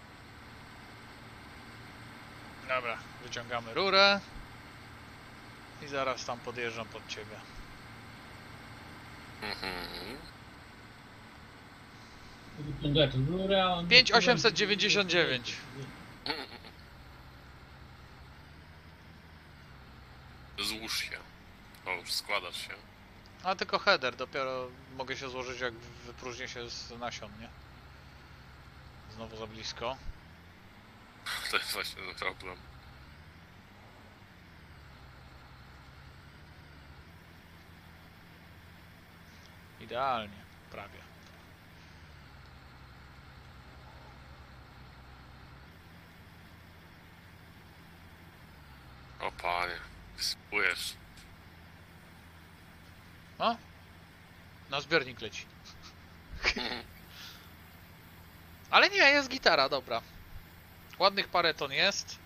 Dobra, wyciągamy rurę. I zaraz tam podjeżdżam pod ciebie. Mhm. Wyciągacze z góry, a on... pięć tysięcy osiemset dziewięćdziesiąt dziewięć. Złóż się. O, już składasz się. A tylko header, dopiero mogę się złożyć jak wypróżnię się z nasion, nie? Znowu za blisko. To jest właśnie ten problem. Idealnie, prawie. O panie, spłujesz. No? Na zbiornik leci. Ale nie, jest gitara, dobra. Ładnych parę ton jest.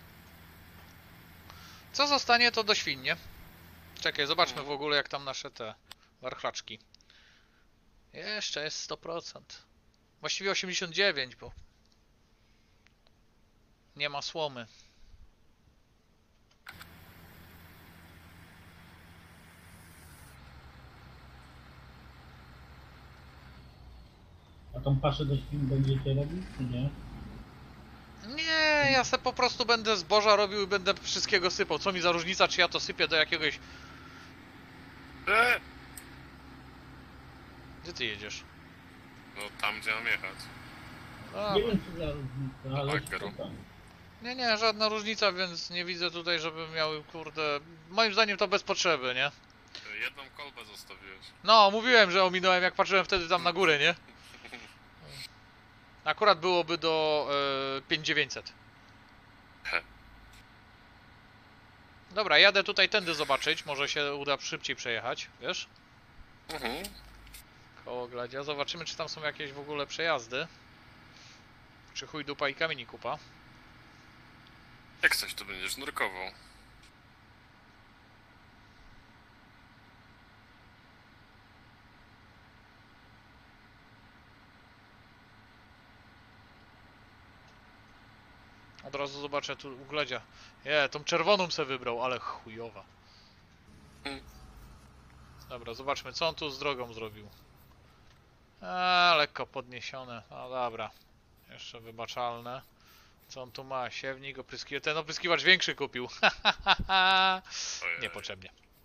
Co zostanie, to do świnie. Czekaj, zobaczmy w ogóle jak tam nasze te warchlaczki. Jeszcze jest sto procent. Właściwie osiemdziesiąt dziewięć, bo nie ma słomy. A tą paszę do świn będziecie robić, czy nie? Nie, ja se po prostu będę zboża robił i będę wszystkiego sypał. Co mi za różnica, czy ja to sypię do jakiegoś... E! Gdzie ty jedziesz? No tam gdzie mam jechać. A, Nie wiem, czy za różnica, ale... tak, Garo. spoko. nie, nie, żadna różnica, więc nie widzę tutaj, żeby miały, kurde... Moim zdaniem to bez potrzeby, nie? Jedną kolbę zostawiłeś. No, mówiłem, że ominąłem, jak patrzyłem wtedy tam na górę, nie? Akurat byłoby do e, pięć tysięcy dziewięćset. He. Dobra, jadę tutaj tędy zobaczyć, może się uda szybciej przejechać, wiesz? Mhm. Koło Gladzia. Zobaczymy, czy tam są jakieś w ogóle przejazdy. Czy chuj dupa i kamieni kupa. Jak coś to będziesz nurkował. Od razu zobaczę tu u Gladzia. Je, tą czerwoną se wybrał, ale chujowa. Hmm. Dobra, zobaczmy, co on tu z drogą zrobił. A, lekko podniesione. No dobra. Jeszcze wybaczalne. Co on tu ma? Siewnik, opryskiwacz. Ten opryskiwacz większy kupił. Ojej. Niepotrzebnie.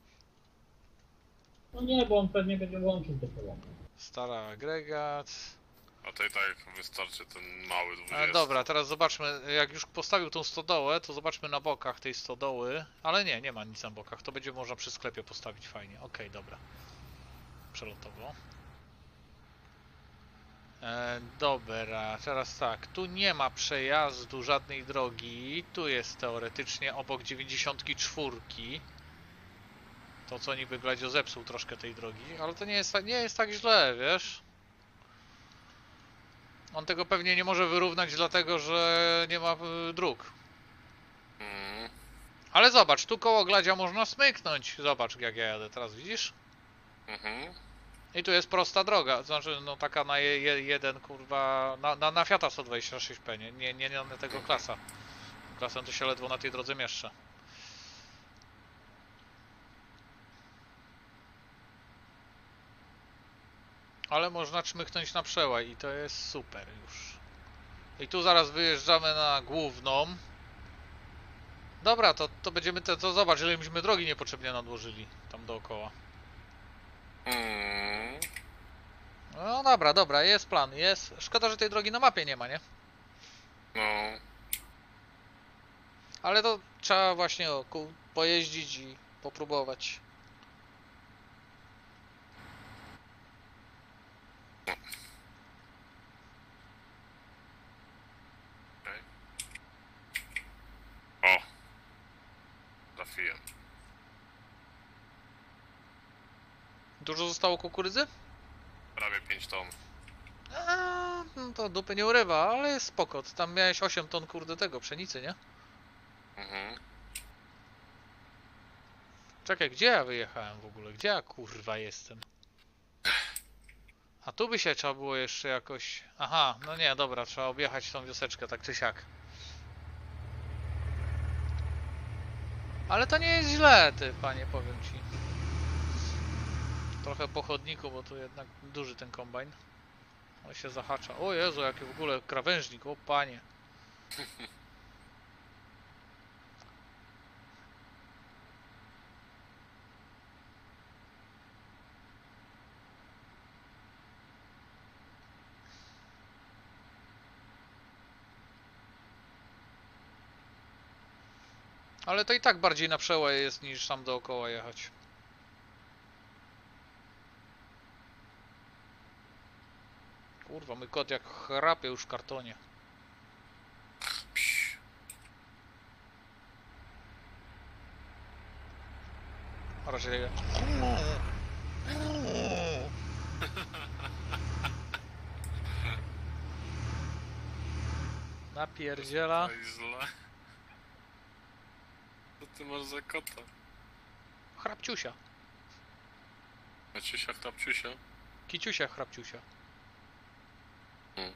No nie, bo on pewnie będzie łączył te połączenia. Stary agregat. A to i tak wystarczy ten mały E, dwudziesty. dobra, teraz zobaczmy. Jak już postawił tą stodołę, to zobaczmy na bokach tej stodoły. Ale nie, nie ma nic na bokach. To będzie można przy sklepie postawić fajnie. Okej, dobra. Przelotowo. E, dobra, teraz tak, tu nie ma przejazdu żadnej drogi, tu jest teoretycznie obok dziewięćdziesiątki czwórki. To co niby Gladzio zepsuł troszkę tej drogi, ale to nie jest, tak- nie jest tak źle, wiesz? On tego pewnie nie może wyrównać dlatego, że nie ma y, dróg. Mhm. Ale zobacz, tu koło Gladzia można smyknąć. Zobacz jak ja jadę teraz, widzisz? Mhm. I tu jest prosta droga, znaczy no taka na je, je, jeden kurwa, na, na, na Fiata sto dwadzieścia sześć P, nie, nie, nie na tego klasa. Klasem to się ledwo na tej drodze mieszczę. Ale można czmychnąć na przełaj i to jest super już. I tu zaraz wyjeżdżamy na główną. Dobra, to, to będziemy, te, to zobacz ile myśmy drogi niepotrzebnie nadłożyli tam dookoła. Mhm. No dobra, dobra, jest plan, jest. Szkoda, że tej drogi na mapie nie ma, nie? No. Ale to trzeba właśnie o, ku- pojeździć i popróbować. Okej. O! Trafiłem. Dużo zostało kukurydzy? Prawie pięć ton. A, no to dupy nie urywa, ale jest spoko. Ty tam miałeś osiem ton kurde tego, pszenicy, nie? Mhm. Czekaj, gdzie ja wyjechałem w ogóle? Gdzie ja kurwa jestem? A tu by się trzeba było jeszcze jakoś... Aha, no nie, dobra, trzeba objechać tą wioseczkę, tak czy siak. Ale to nie jest źle, ty panie, powiem ci. Trochę po chodniku, bo tu jednak duży ten kombajn. Ale się zahacza. O Jezu, jaki w ogóle krawężnik, o panie. Ale to i tak bardziej na przełaj jest niż tam dookoła jechać. Kurwa, mój kot jak chrapie już w kartonie. Psz. Raczej... Napierdziela. To jest źle. Co ty masz za kota? Chrapciusia. Maciusia, chrapciusia? Kiciusia, chrapciusia. Hmm.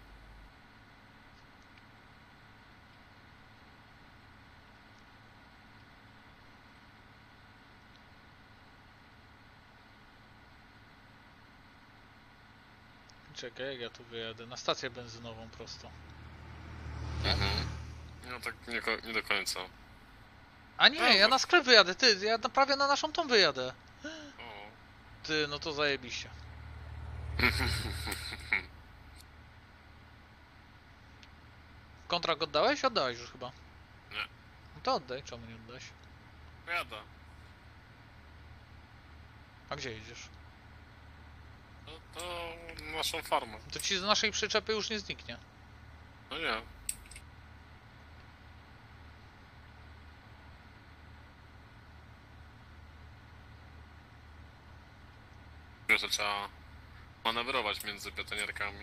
Czekaj, jak ja tu wyjadę? Na stację benzynową prosto. Mhm. No tak nie, ko- nie do końca. A nie, ja na sklep wyjadę, ty, ja na- prawie na naszą tą wyjadę. O. Ty, no to zajebiście. Kontrakt oddałeś? Oddałeś już chyba. Nie. No to oddaj, czemu nie oddałeś? Jada. A gdzie jedziesz? No to naszą farmę. To ci z naszej przyczepy już nie zniknie. No nie. Wiesz, że trzeba manewrować między betonierkami.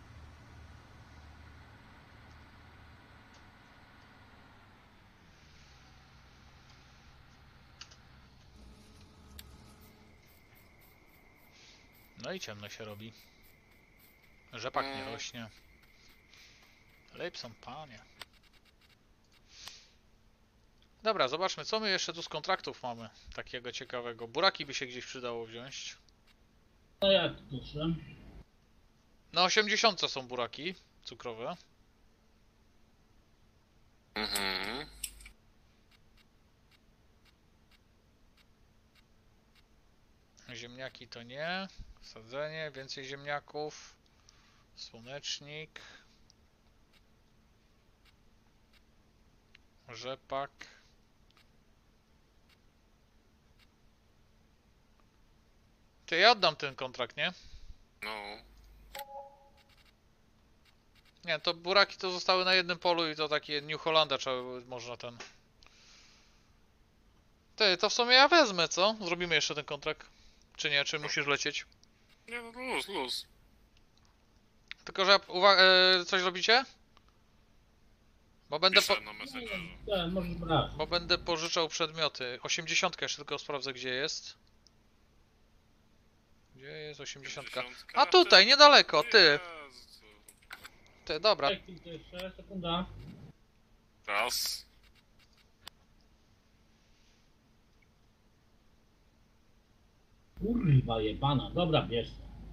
No i ciemno się robi. Rzepak nie Mm. rośnie. Lejpson, panie. Dobra, zobaczmy, co my jeszcze tu z kontraktów mamy takiego ciekawego. Buraki by się gdzieś przydało wziąć. No jak proszę. Na osiemdziesiąt są buraki cukrowe. Mhm. Ziemniaki to nie. Sadzenie, więcej ziemniaków. Słonecznik. Rzepak. Ty, ja oddam ten kontrakt, nie? No. Nie, to buraki to zostały na jednym polu i to takie New Hollanda trzeba by- można ten... Ty, to w sumie ja wezmę, co? Zrobimy jeszcze ten kontrakt. Czy nie? Czy musisz lecieć? Nie, no luz, luz. Tylko, że uwaga, e, coś robicie? Bo będę, po, Piszę na Messengerze. Tak, możesz brać. bo będę pożyczał przedmioty. osiemdziesiąt jeszcze tylko sprawdzę, gdzie jest. Gdzie jest osiemdziesiąt? A tutaj, niedaleko, ty. Jezu. Ty, dobra. Tak, tylko jeszcze, sekunda. Raz. Kurwa jebana, dobra, bierz.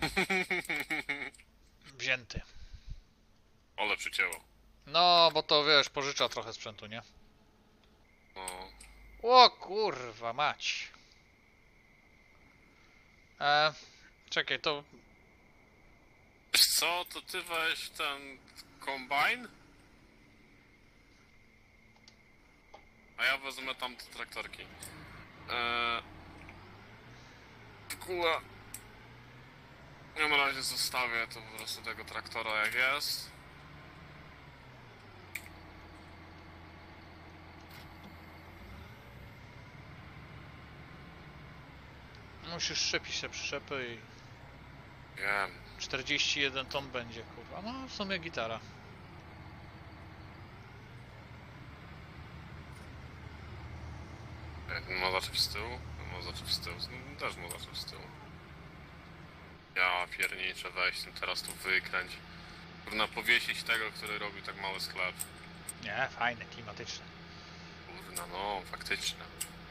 Wzięty. Ale przycięło. No, bo to wiesz, pożycza trochę sprzętu, nie? No. O kurwa mać. E, czekaj, to... Wiesz co, to ty weź ten kombajn? A ja wezmę tam te traktorki. Eee... W ogóle... Ja na razie zostawię to po prostu tego traktora jak jest. Musisz szczepić te przyczepy i... Wiem. czterdzieści jeden ton będzie, kurwa. No, w sumie gitara. Ma zacząć z tyłu? Ma zacząć z tyłu. No, też ma zacząć z tyłu. Ja pierniczę, weź tym teraz tu wykręć. Kurna, powiesić tego, który robił tak mały sklep. Nie, fajne, klimatyczne. Kurna, no, faktycznie.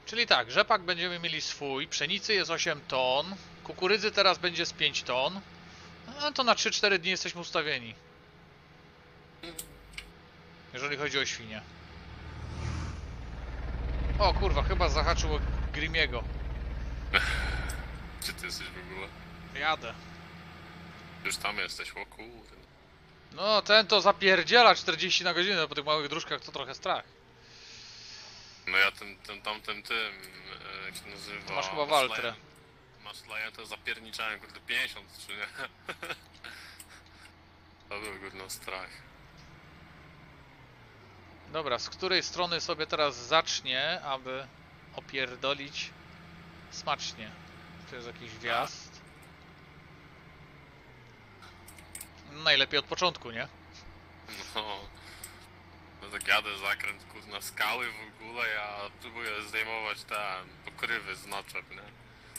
Czyli tak, rzepak będziemy mieli swój, pszenicy jest osiem ton, kukurydzy teraz będzie z pięć ton. No to na trzy cztery dni jesteśmy ustawieni. Jeżeli chodzi o świnie. O kurwa, chyba zahaczył o Grimiego. Gdzie ty jesteś w ogóle? Jadę. Już tam jesteś, o kurde. No ten to zapierdziela czterdzieści na godzinę, po tych małych dróżkach to trochę strach. No ja tym, tym tamtym tym, e, jak się nazywa... To masz chyba Waltrę. Masz to zapierniczałem, kurde, pięćdziesiąt, czy nie? To był kurde strach. Dobra, z której strony sobie teraz zacznie, aby opierdolić smacznie? To jest jakiś wjazd. Najlepiej od początku, nie? No... No tak jadę zakręt, kurde, na skały w ogóle, ja próbuję zdejmować te pokrywy z naczep, nie?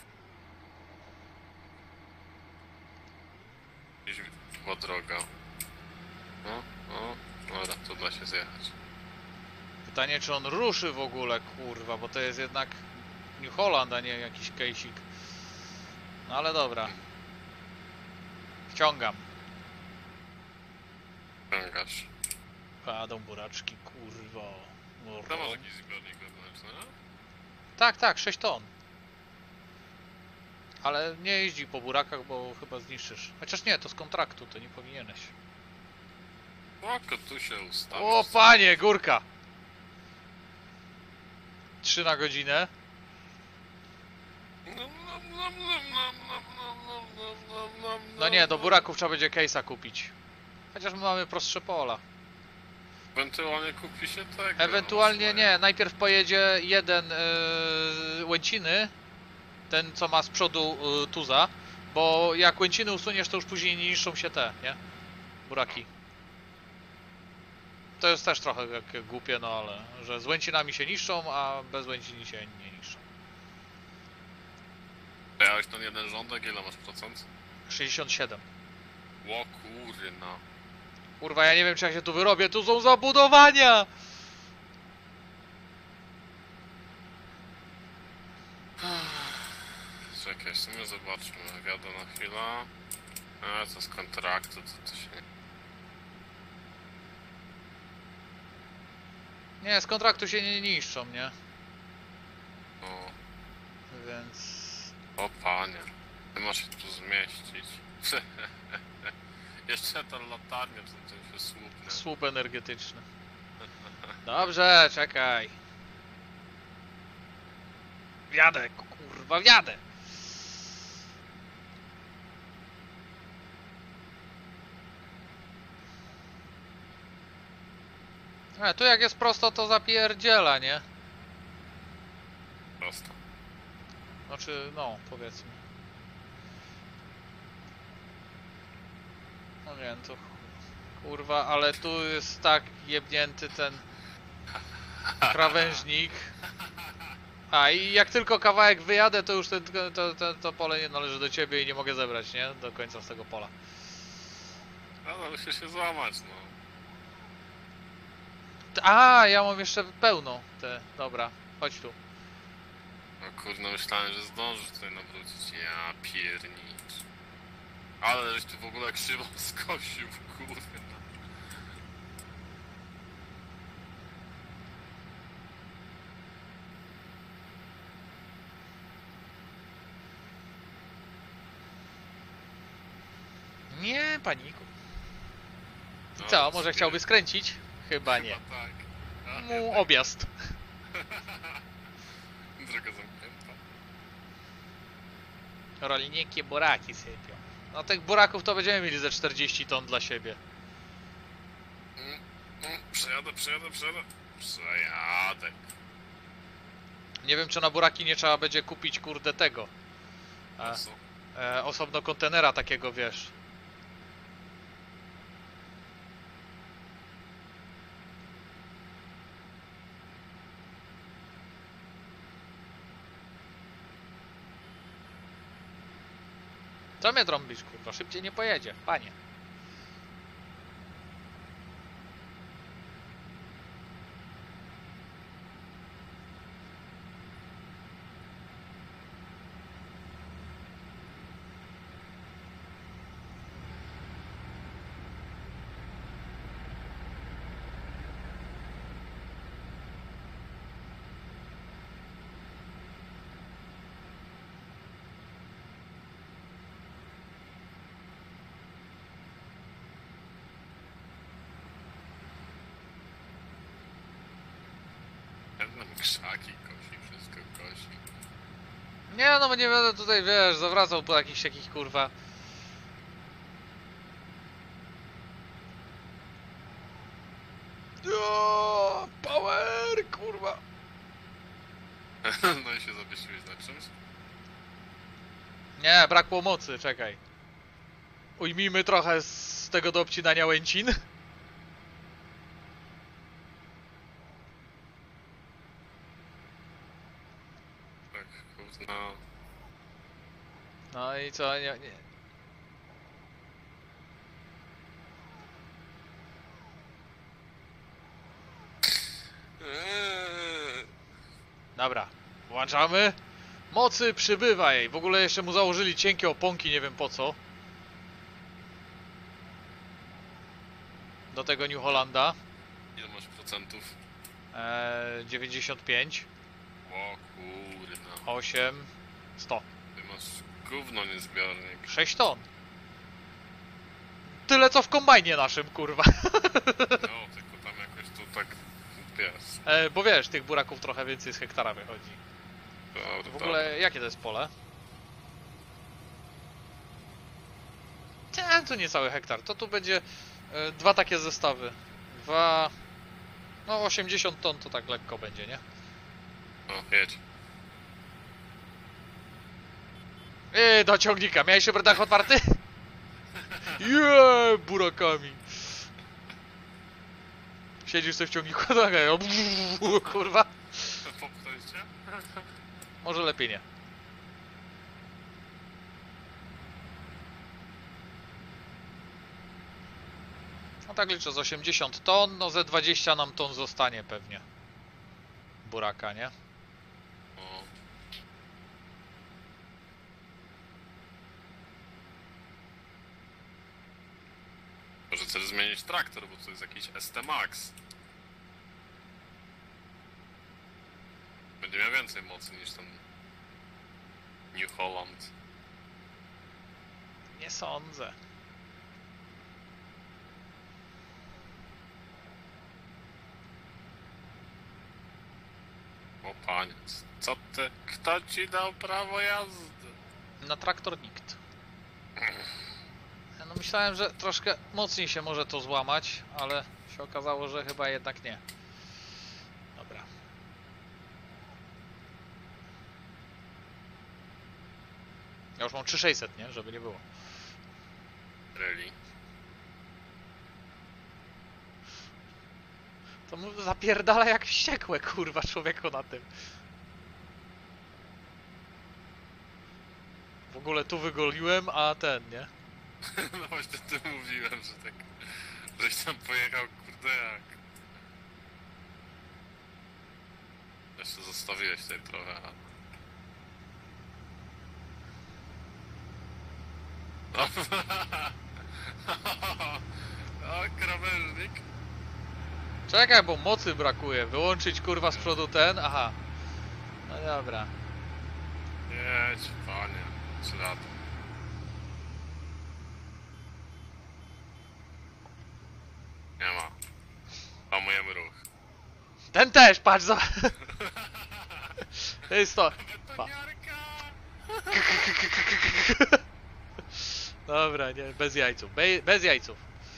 Gdzieś była droga. No, no, dobra, tu da się zjechać. Pytanie, czy on ruszy w ogóle, kurwa, bo to jest jednak New Holland, a nie jakiś kejsik. No ale dobra. Wciągam. Ciągasz. Padą buraczki, kurwa. To masz jakiś zbiornik wewnętrzny, no? Tak, tak, sześć ton. Ale nie jeździ po burakach, bo chyba zniszczysz. Chociaż nie, to z kontraktu, to nie powinieneś. Oko, tu się ustawisz. O panie, górka! Trzy na godzinę. No nie, do buraków trzeba będzie case'a kupić. Chociaż my mamy prostsze pola. Ewentualnie kupi się tego. Ewentualnie nie, najpierw pojedzie jeden yy, łęciny, ten co ma z przodu yy, tuza, bo jak łęciny usuniesz, to już później nie niszczą się te, nie? Buraki. To jest też trochę jak głupie, no ale, że z łęcinami się niszczą, a bez łęcini się nie niszczą. Miałeś ten jeden rządek, ile masz procent? sześćdziesiąt siedem. Ło kurna. Kurwa, ja nie wiem czy ja się tu wyrobię, tu są zabudowania! Czekaj, w sumie zobaczmy, wiadę na chwilę. A co z kontraktu, to, to się... Nie, z kontraktu się nie niszczą, nie? No, Więc... o panie. Ty masz się tu zmieścić. Jeszcze ta latarnia, co to się słupnie. Słup energetyczny. Dobrze, czekaj. Wjadę, kurwa, wjadę. A, tu jak jest prosto, to zapierdziela, nie? Prosto. Znaczy, no, powiedzmy. No nie, to... Kurwa, ale tu jest tak jebnięty ten... krawężnik. A i jak tylko kawałek wyjadę, to już ten, to, to, to pole nie należy do ciebie i nie mogę zebrać, nie? Do końca z tego pola. No, no musisz się złamać, no. A, ja mam jeszcze pełną te. Dobra, chodź tu. No kurno, myślałem, że zdążysz tutaj nawrócić. Ja piernicz. Ale żeś tu w ogóle krzywo skosił, kurwa. Nie, paniku. No, Co, może sobie- chciałby skręcić? Chyba nie. Chyba tak. A, Mu jednak objazd. droga zamknięta. Rolnikie buraki sypią. No tych buraków to będziemy mieli ze czterdzieści ton dla siebie. Mm, mm, Przejadę, przejadę, przejadę. Przejadę. Nie wiem czy na buraki nie trzeba będzie kupić kurde tego. A, Co? e, osobno kontenera takiego, wiesz. Co mnie trąbisz, kurwa? Szybciej nie pojedzie, panie. Nam krzaki kosi, wszystko kosi. Nie no, bo nie będę tutaj, wiesz, zawracał po jakichś takich kurwa. Jo, power, kurwa. No i się zawiesiłeś na czymś? Nie, brakło mocy, czekaj. Ujmijmy trochę z tego do obcinania łęcin. Tak, kurna. No i co, nie, nie. Eee. Dobra, włączamy. Mocy przybywa jej. W ogóle jeszcze mu założyli cienkie oponki, nie wiem po co. Do tego New Hollanda. Ile masz procentów? Eee, dziewięćdziesiąt pięć, O kurna. osiem, sto. Ty masz gówno niezbiornik. sześć ton. Tyle co w kombajnie naszym, kurwa. No, tylko tam jakoś tu tak, wiesz. E, bo wiesz, tych buraków trochę więcej z hektara wychodzi. Dobra, W ogóle, jakie to jest pole? Ten to nie cały hektar, to tu będzie e, dwa takie zestawy. Dwa... No osiemdziesiąt ton to tak lekko będzie, nie? dobra. No, jedź. Ej, do ciągnika, miałeś się dach otwarty? Jeee, burakami. Siedzisz sobie w ciągniku, tak, o, kurwa. Popchnąć cię? Może lepiej nie. No tak liczę, z osiemdziesiąt ton, no ze dwadzieścia nam ton zostanie pewnie. Buraka, nie? O. Może chcesz zmienić traktor, bo to jest jakiś S T Max. Będzie miał więcej mocy niż ten New Holland. Nie sądzę. O panie, co ty? Kto ci dał prawo jazdy? Na traktor nikt. No myślałem, że troszkę mocniej się może to złamać, ale się okazało, że chyba jednak nie. Dobra. Ja już mam trzy tysiące sześćset, nie? Żeby nie było. Really? To mu zapierdala jak wściekłe, kurwa, człowieku na tym. W ogóle tu wygoliłem, a ten, nie? No właśnie ty mówiłem, że tak... Żeś tam pojechał, kurde jak... Jeszcze zostawiłeś tutaj trochę, a... O, krawężnik. Czekaj, bo mocy brakuje. Wyłączyć, kurwa, z przodu ten, aha. No dobra. Jedź, panie, trzy lata. Nie ma. Hamujemy ruch. Ten też, patrz, za... To jest to. Pa. Dobra, nie, bez jajców. Be bez jajców.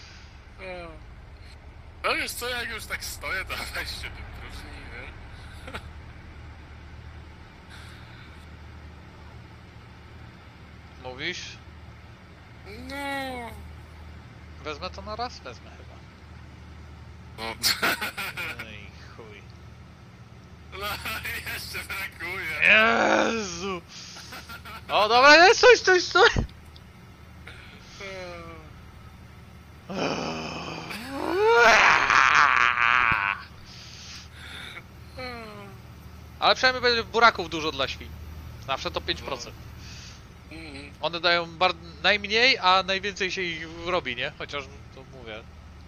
No wiesz co, jak już tak stoję, to weź się wypróżnij, nie? Mówisz? No. Wezmę to na raz? Wezmę chyba. No. Ej, chuj. No, jeszcze brakuje. Jezu! O, dobra, nie, stój, stój, stój! Ale przynajmniej będzie buraków dużo dla świń. Zawsze to pięć procent. Mhm. One dają bar najmniej, a najwięcej się ich robi, nie? Chociaż to mówię.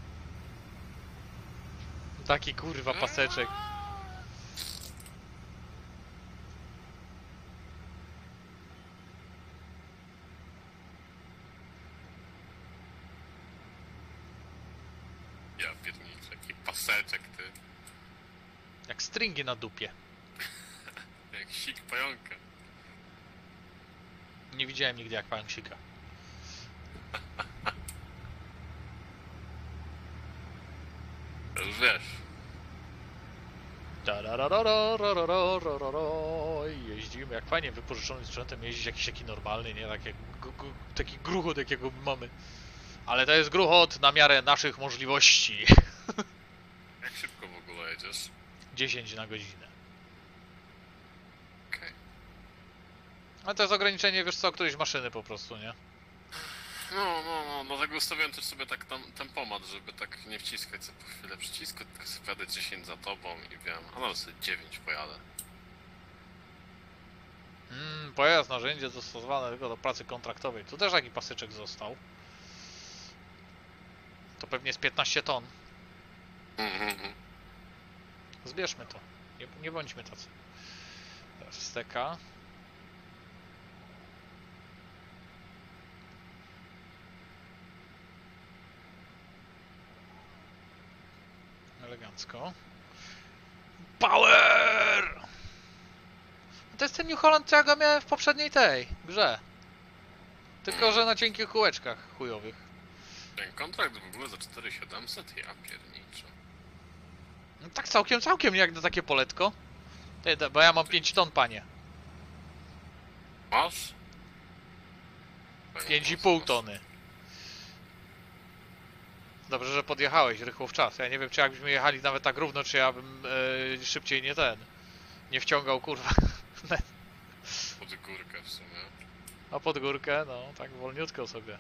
Taki kurwa paseczek. Ja pierdolę, jaki paseczek ty. Jak stringi na dupie. Jak sik pająka. Nie widziałem nigdy jak pająk sika. To już wiesz. Tarararararararararararo. I jeździmy jak fajnie wypożyczonym sprzętem jeździć jakiś taki normalny, nie? Tak jak gu- gu- taki gruchot jakiego mamy. Ale to jest gruchot na miarę naszych możliwości. Jak szybko w ogóle jedziesz? dziesięć na godzinę. Okej. Ale to jest ograniczenie, wiesz co, którejś maszyny po prostu, nie? No, no, no, dlatego ustawiłem też sobie tak tam tempomat, żeby tak nie wciskać sobie po chwilę przycisku, tylko sobie jadę dziesięć za tobą i wiem, a nawet sobie dziewięć pojadę. Mm, pojazd, narzędzie dostosowane tylko do pracy kontraktowej. Tu też taki pasyczek został. To pewnie z piętnaście ton. Mhm. Zbierzmy to. Nie, nie bądźmy tacy. Teraz steka. Elegancko. Power! To jest ten New Holland, co ja go miałem w poprzedniej tej grze. Tylko, że na cienkich kółeczkach chujowych. Ten kontrakt w ogóle za cztery tysiące siedemset, ja pierniczę. No tak całkiem, całkiem jak na takie poletko. Ty, to- bo ja mam pięć ton, panie. Masz? pięć i pół tony. Dobrze, że podjechałeś rychło w czas. Ja nie wiem, czy jakbyśmy jechali nawet tak równo, czy ja bym e, szybciej nie ten... Nie wciągał, kurwa. Pod górkę w sumie. A pod górkę, no, tak wolniutko sobie.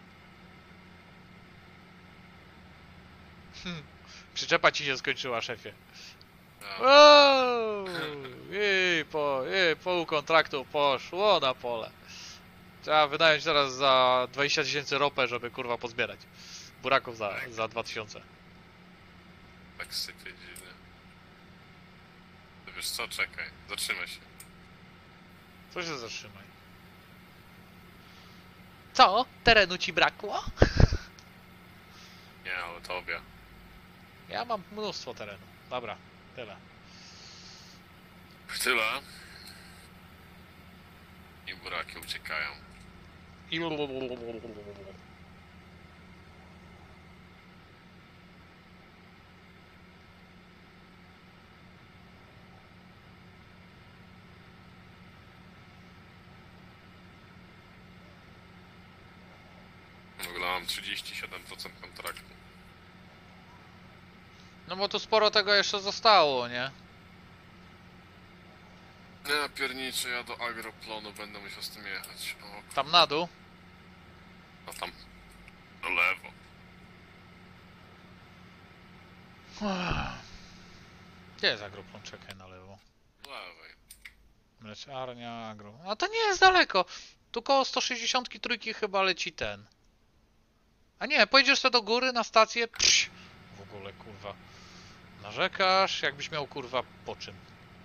Hm. Przyczepa ci się skończyła, szefie. Ja, Wow! Jej, po, jej, pół kontraktu poszło na pole. Trzeba wynająć teraz za dwadzieścia tysięcy ropę, żeby kurwa pozbierać. Buraków za, za dwa tysiące. tak sypie dziwnie. To wiesz co, czekaj, zatrzymaj się. Co się zatrzymaj? Co? Terenu ci brakło? Nie, ale tobie. Ja mam mnóstwo terenu. Dobra, tyle. Tyle. I buraki uciekają. I... W ogóle mam trzydzieści siedem procent kontraktu. No bo tu sporo tego jeszcze zostało, nie? Nie, pierniczy, ja do agroplonu będę musiał z tym jechać. O, Tam na dół. no tam. Do lewo. Gdzie jest agroplon? Czekaj na lewo. Do lewej. Mleczarnia, agro... A to nie jest daleko. Tu koło sto sześćdziesiąt trzy chyba leci ten. A nie, pojedziesz sobie do góry na stację. Psz, w ogóle kurwa. Narzekasz, jakbyś miał kurwa po czym.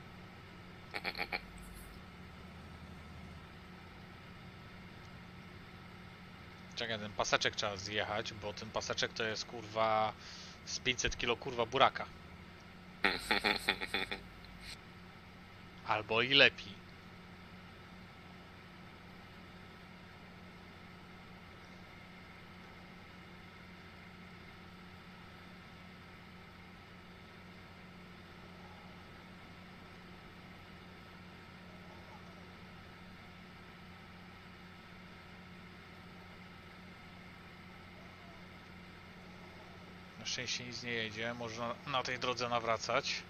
Czekaj, ten paseczek trzeba zjechać, bo ten paseczek to jest kurwa z pięćset kilo kurwa buraka. Albo i lepiej. Na szczęście nic nie jedzie, można na tej drodze nawracać.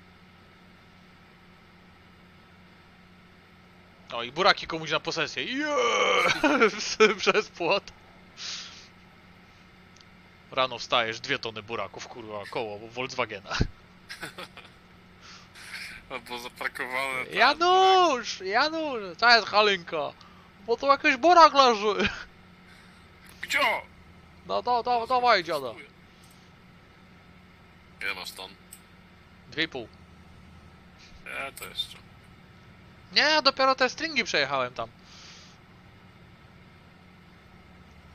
O i buraki komuś na posesję. Yeah! Przez płot. Rano wstajesz, dwie tony buraków, kurwa, koło Volkswagena. Albo zaparkowane tam. Janusz! Janusz! Co jest Halinka? Bo tu jakiś burak leży. Gdzie? No, no, no, dawaj dziada. Ile masz ton? Dwie i pół. Nie, to jeszcze. Nie, dopiero te stringi przejechałem tam.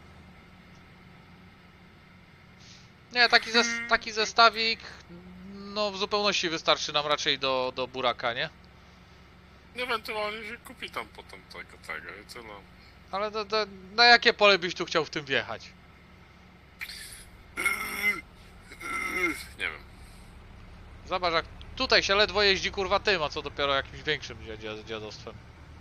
Nie, taki, zes taki zestawik no w zupełności wystarczy nam raczej do, do buraka, nie? Ewentualnie się kupi tam potem tego, tego i tyle. Ale do, do, na jakie pole byś tu chciał w tym wjechać? Nie wiem. Zobacz, jak tutaj się ledwo jeździ kurwa tym, a co dopiero jakimś większym dziad- dziadostwem.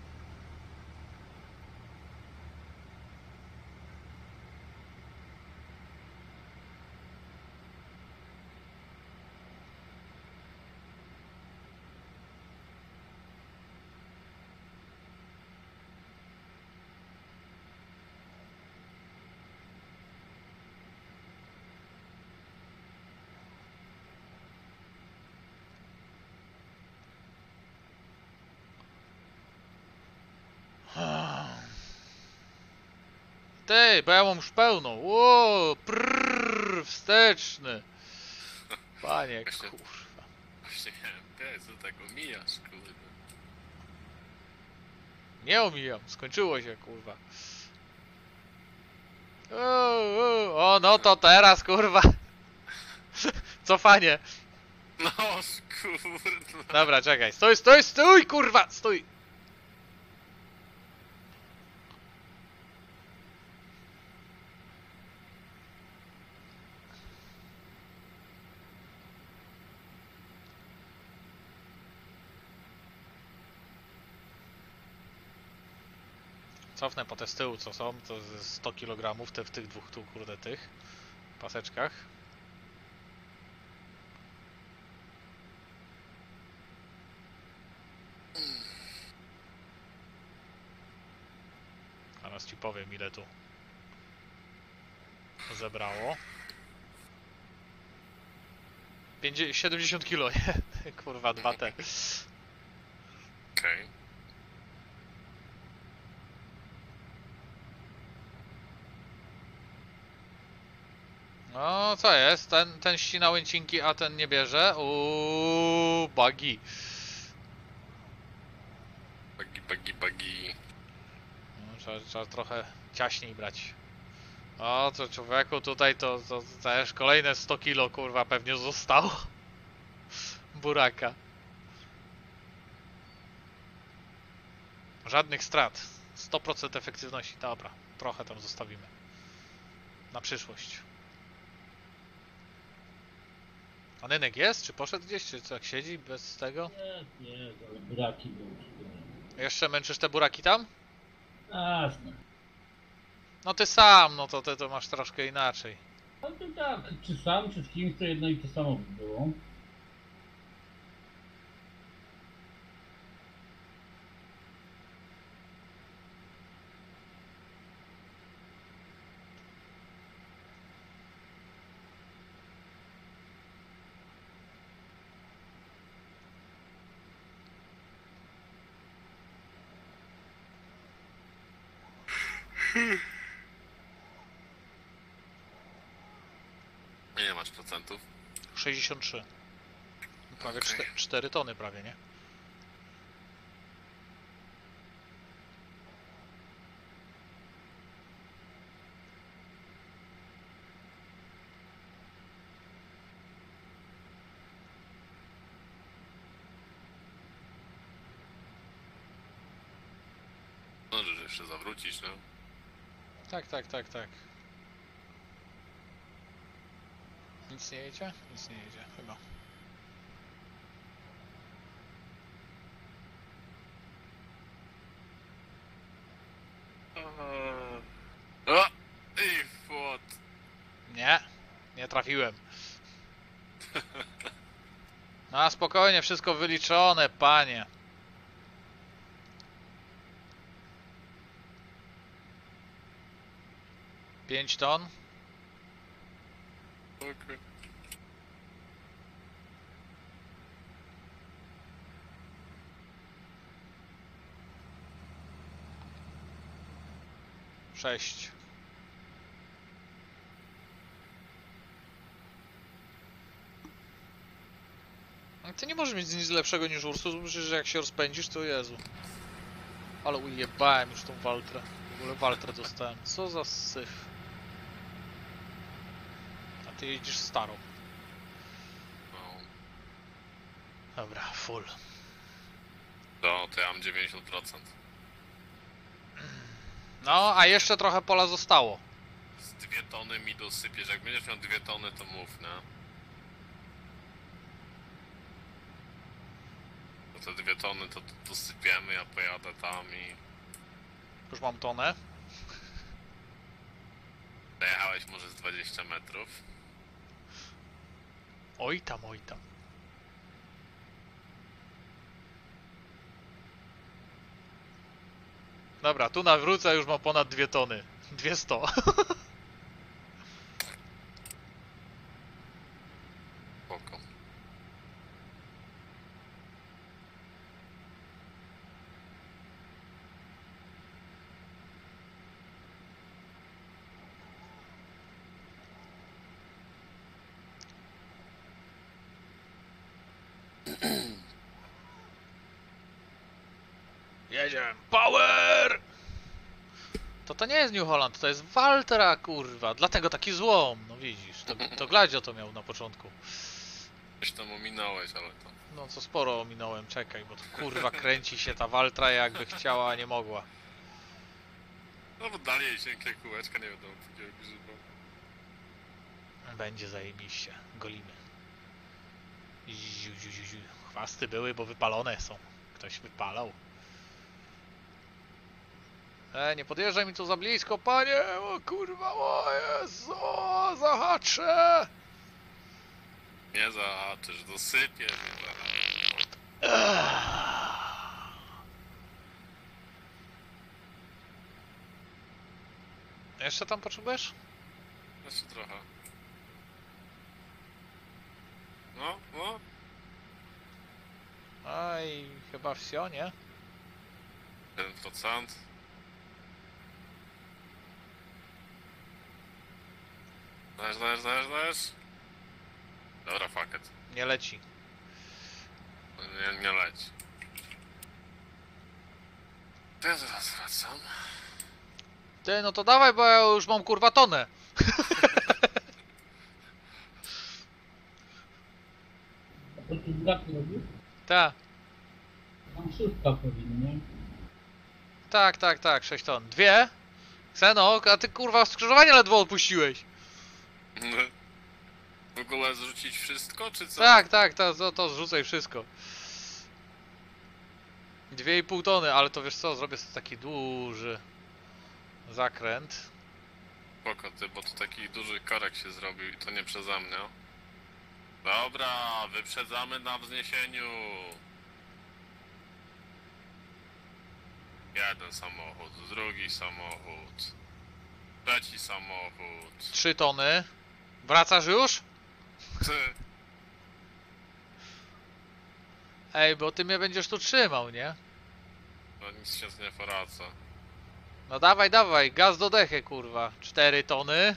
Ty, bo ja mam już pełną. Ło, prrr, wsteczny. Panie, Właśnie- kurwa. Właśnie miałem te, co tak omijasz, kurde. Nie omijam, skończyło się, kurwa. O, o, o, no to teraz, kurwa. Cofanie. No, kurde. Dobra, czekaj. Stój, stój, stój, kurwa, stój. Cofnę po te z tyłu, co są, to ze sto kilogramów te w tych dwóch tu, kurde, tych paseczkach. Zaraz ci powiem, ile tu zebrało. pięćdziesiąt, siedemdziesiąt kilo, nie? Kurwa, dwa te. Okej. No, co jest? Ten, ten ścina łęcinki, a ten nie bierze? Uuu, buggy. Bagi, bagi, bagi. No, trzeba, trzeba trochę ciaśniej brać. O, co człowieku, tutaj to, to też kolejne sto kilo, kurwa, pewnie zostało. Buraka. Żadnych strat. sto procent efektywności. Dobra, trochę tam zostawimy. Na przyszłość. A Nynek jest? Czy poszedł gdzieś? Czy co, jak siedzi bez tego? Nie, nie, ale braki były. Jeszcze męczysz te buraki tam? Jasne. No ty sam, no to ty to masz troszkę inaczej. Ale to tak, czy sam, czy z kimś, to jedno i to samo by było. Ile masz procentów? sześćdziesiąt trzy. Prawie Okej. cztery tony prawie, nie? Możesz jeszcze zawrócić, no. Tak, tak, tak, tak. Nic nie jedzie? Nic nie jedzie, chyba. O! I what? Nie, nie trafiłem. No spokojnie, wszystko wyliczone, panie. pięć ton. Okej. sześć. Ty nie możesz mieć nic lepszego niż Ursus, bo myślisz, że jak się rozpędzisz, to Jezu. Ale ujebałem już tą Waltrę. W ogóle Waltrę dostałem. Co za syf. A ty jeździsz starą. No. Dobra, full. To, to ja mam dziewięćdziesiąt procent. No, a jeszcze trochę pola zostało. Z dwie tony mi dosypiesz. Jak będziesz miał dwie tony, to mów, nie? No te dwie tony to to dosypiemy, ja pojadę tam i... Już mam tonę. Dojechałeś może z dwadzieścia metrów. Oj tam, oj tam. Dobra, tu nawrócę, już mam ponad dwie tony. Dwie sto. Spoko. Jedziemy. Power! To to nie jest New Holland, to jest Valtra, kurwa. Dlatego taki złom. No widzisz, to, to Gladio to miał na początku. Coś tam ominąłeś, ale to... No co sporo ominąłem, czekaj, bo to kurwa kręci się ta Valtra jakby chciała, a nie mogła. No bo dalej cienkie kółeczka, nie wiadomo takiego grzyba. Będzie zajebiście. Golimy. Ziu, ziu, ziu, ziu. Chwasty były, bo wypalone są. Ktoś wypalał. E, nie podjeżdżaj mi tu za blisko, panie! O kurwa, o Jezu, zahaczę! Nie zahaczysz, dosypiesz mi zahaczysz. Jeszcze tam potrzebujesz? Jeszcze trochę. No, no. Aj, chyba wsio, nie? jeden procent. Dajesz, dajesz, dajesz, dajesz. Dobra, fuck it. Nie leci. Nie, nie leci. To ja zaraz wracam. Ty, no to dawaj, bo ja już mam kurwa tonę. A to ty zgadzki robisz? Tak, Tam szóstka powinna, nie? tak, tak, tak, sześć ton. Dwie? Xeno, a ty kurwa skrzyżowanie ledwo odpuściłeś. W ogóle zrzucić wszystko, czy co? Tak, tak, to, to, to zrzucaj wszystko. Dwie i pół tony, ale to wiesz co, zrobię sobie taki duży zakręt. Spoko ty, bo tu taki duży korek się zrobił i to nie przeze mnie. Dobra, wyprzedzamy na wzniesieniu. Jeden samochód, drugi samochód, trzeci samochód. Trzy tony. Wracasz już? Ty, Ej, bo ty mnie będziesz tu trzymał, nie? no nic się nie poradza. No dawaj, dawaj, gaz do dechy, kurwa. Cztery tony.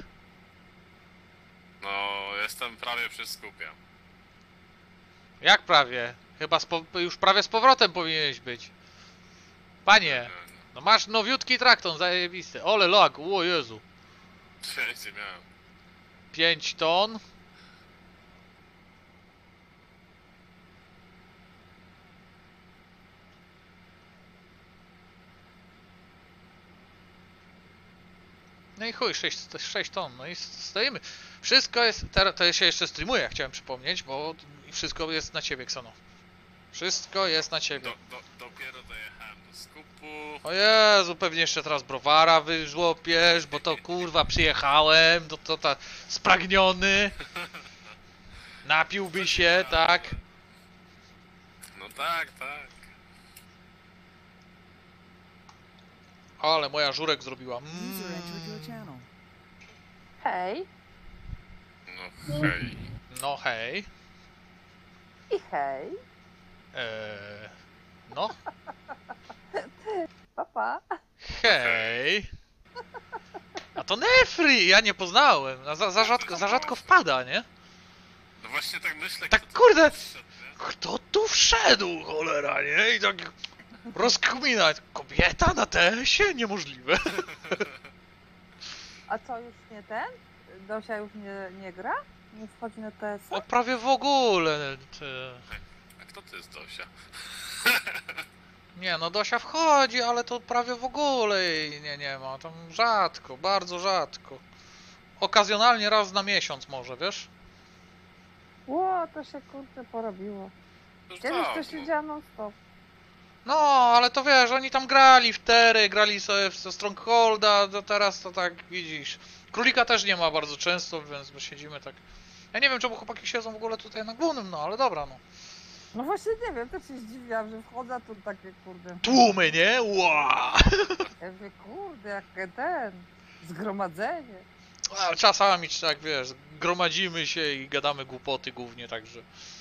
No, jestem prawie przy skupie. Jak prawie? Chyba z po, już prawie z powrotem powinieneś być. Panie, no masz nowiutki traktor, zajebisty. Ole lag, o Jezu. Pięknie miałem. pięć ton. No i chuj, sześć ton, no i stoimy. Wszystko jest, teraz to się jeszcze streamuje, chciałem przypomnieć, bo wszystko jest na ciebie, Xeno. Wszystko jest na ciebie. Do, do, dopiero dojechałem do skupu. O Jezu, pewnie jeszcze teraz browara wyżłopiesz, bo to kurwa przyjechałem, to to ta spragniony. Napiłby się, tak? No tak, tak. Ale moja żurek zrobiła. User Mm. entered your channel. Hej No hej. No hej. i hej, Eee, no papa. hej. A to Nefri, ja nie poznałem. A za, za, rzadko, za rzadko wpada, nie? No właśnie tak myślę, Tak, kto tu kurde. wszedł, nie? Kto tu wszedł, cholera, nie? I tak rozkminać. Kobieta na tesie? Niemożliwe. A co, już nie ten? Dosia już nie, nie gra? Nie wchodzi na T S? O, prawie w ogóle. Ty. A to ty jest Dosia. Nie no, Dosia wchodzi, ale to prawie w ogóle jej nie, nie ma. Tam rzadko, bardzo rzadko. Okazjonalnie raz na miesiąc może, wiesz? Ło, to się kurde porobiło. To już Kiedyś to dawno. siedziała non stop. No, ale to wiesz, oni tam grali w Tery, grali sobie w Strongholda, to teraz to tak widzisz. Królika też nie ma bardzo często, więc my siedzimy tak. Ja nie wiem, czemu chłopaki siedzą w ogóle tutaj na głównym, no ale dobra, no. No właśnie nie wiem, też się zdziwiłam, że wchodzę, a tu takie kurde. Tłumy, nie? Ła! Ja mówię, kurde, jakie ten. Zgromadzenie. A czasami tak, wiesz, gromadzimy się i gadamy głupoty głównie, także.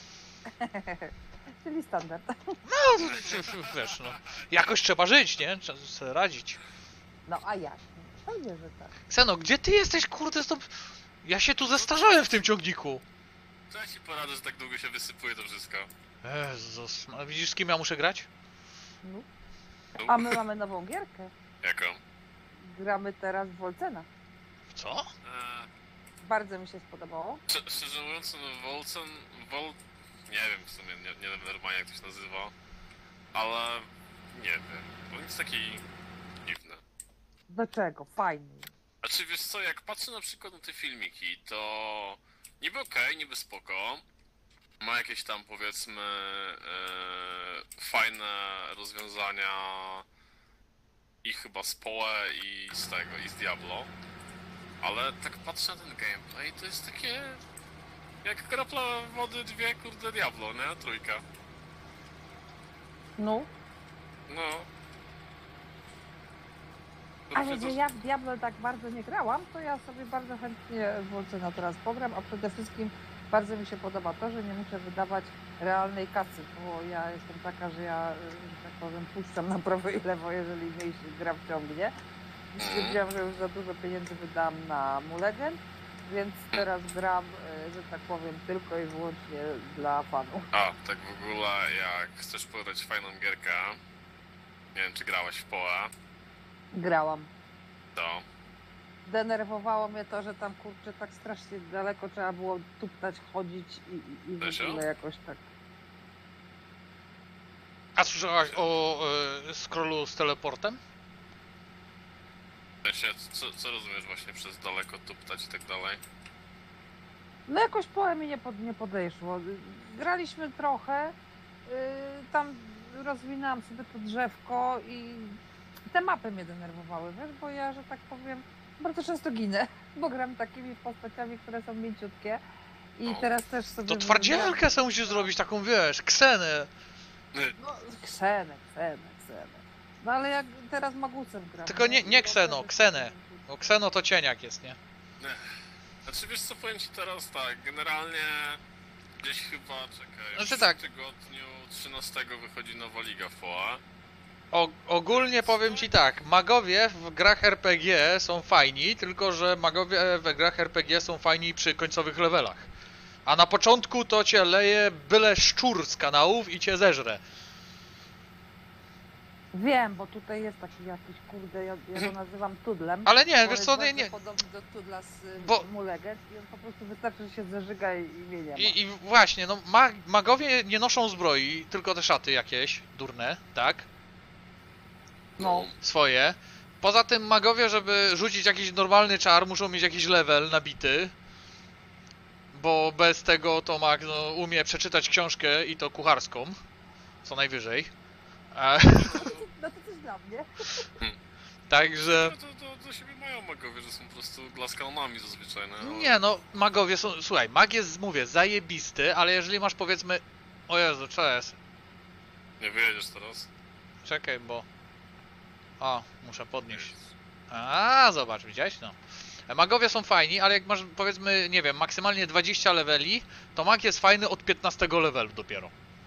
Czyli standard. No, wiesz, no. Jakoś trzeba żyć, nie? Trzeba sobie radzić. No a jak? Pewnie, że tak. Kseno, gdzie ty jesteś, kurde, stop? Ja się tu zestarzałem w tym ciągniku. To ja ci poradzę, że tak długo się wysypuje to wszystko. Jezus, a widzisz, z kim ja muszę grać? No. No. A my mamy nową gierkę. Jaką? Gramy teraz w Wolcena. W co? Eee, Bardzo mi się spodobało. Sz- szczerze mówiąc, no Volcen, Vol... nie wiem w sumie, nie, nie wiem normalnie jak to się nazywa, ale nie wiem, on jest taki dziwny. Do czego? Fajnie. A czy wiesz co, jak patrzę na przykład na te filmiki, to niby okej, niby spoko, ma jakieś tam powiedzmy e, fajne rozwiązania i chyba z Poe i z tego, i z Diablo, ale tak patrzę na ten gameplay, to jest takie jak kropla wody dwie, kurde, Diablo, nie? Trójka. No. No. Ale Dobrze, że to- ja w Diablo tak bardzo nie grałam, to ja sobie bardzo chętnie w Wolcena teraz pogram, a przede wszystkim bardzo mi się podoba to, że nie muszę wydawać realnej kasy, bo ja jestem taka, że ja, że tak powiem, puszczam na prawo i lewo, jeżeli mnie się gra wciągnie. I stwierdziłam, że już za dużo pieniędzy wydam na Mulegen, więc teraz gram, e, że tak powiem, tylko i wyłącznie dla fanów. A, tak w ogóle, jak chcesz pograć w fajną gierkę, nie wiem czy grałaś w Poe, Grałam. to Denerwowało mnie to, że tam kurczę tak strasznie daleko trzeba było tuptać, chodzić i, i, i w Desio? ogóle jakoś tak. A słyszałaś o y, scrollu z teleportem? w sensie, co, co rozumiesz właśnie przez daleko tuptać i tak dalej? No jakoś poe mi nie, pod, nie podeszło. Graliśmy trochę, yy, tam rozwinęłam sobie to drzewko i te mapy mnie denerwowały, wiesz, bo ja, że tak powiem, bardzo często ginę, bo gram takimi postaciami, które są mięciutkie i teraz też sobie... To twardzielkę sobie musisz zrobić, taką wiesz, ksenę. No, ksenę, ksenę, ksenę. No ale jak teraz magusem gram. Tylko nie- nie To kseno, wtedy- ksenę. Bo kseno to cieniak jest, nie? Znaczy wiesz co, powiem ci teraz tak, generalnie gdzieś chyba, czekaj, Znaczy w tak. tygodniu trzynastego wychodzi nowa liga w Poe. O, ogólnie powiem ci tak, magowie w grach R P G są fajni, tylko że magowie w grach R P G są fajni przy końcowych levelach. A na początku to cię leje byle szczur z kanałów i cię zeżre. Wiem, bo tutaj jest taki jakiś, kurde, ja, ja go nazywam tudlem. Ale nie, bo wiesz jest co, bardzo nie, nie. podobny do tudla z y, Bo- Mulegen i on po prostu wystarczy, że się zażyga i, i mnie nie ma. I, I właśnie, no mag magowie nie noszą zbroi, tylko te szaty jakieś, durne, tak? No, Swoje. Poza tym magowie, żeby rzucić jakiś normalny czar, muszą mieć jakiś level nabity. Bo bez tego to mag no, umie przeczytać książkę i to kucharską. Co najwyżej. E, no to coś dla mnie. także... No to, to do siebie mają magowie, że są po prostu glaskalnami zazwyczaj, no. ale- Nie no, magowie są... Słuchaj, mag jest, mówię, zajebisty, ale jeżeli masz powiedzmy... O Jezu, co jest? Nie wyjedziesz teraz? Czekaj, bo... O, muszę podnieść. A, zobacz, widziałeś? No. Magowie są fajni, ale jak masz powiedzmy, nie wiem, maksymalnie dwadzieścia leveli, to mag jest fajny od piętnastego levelu dopiero.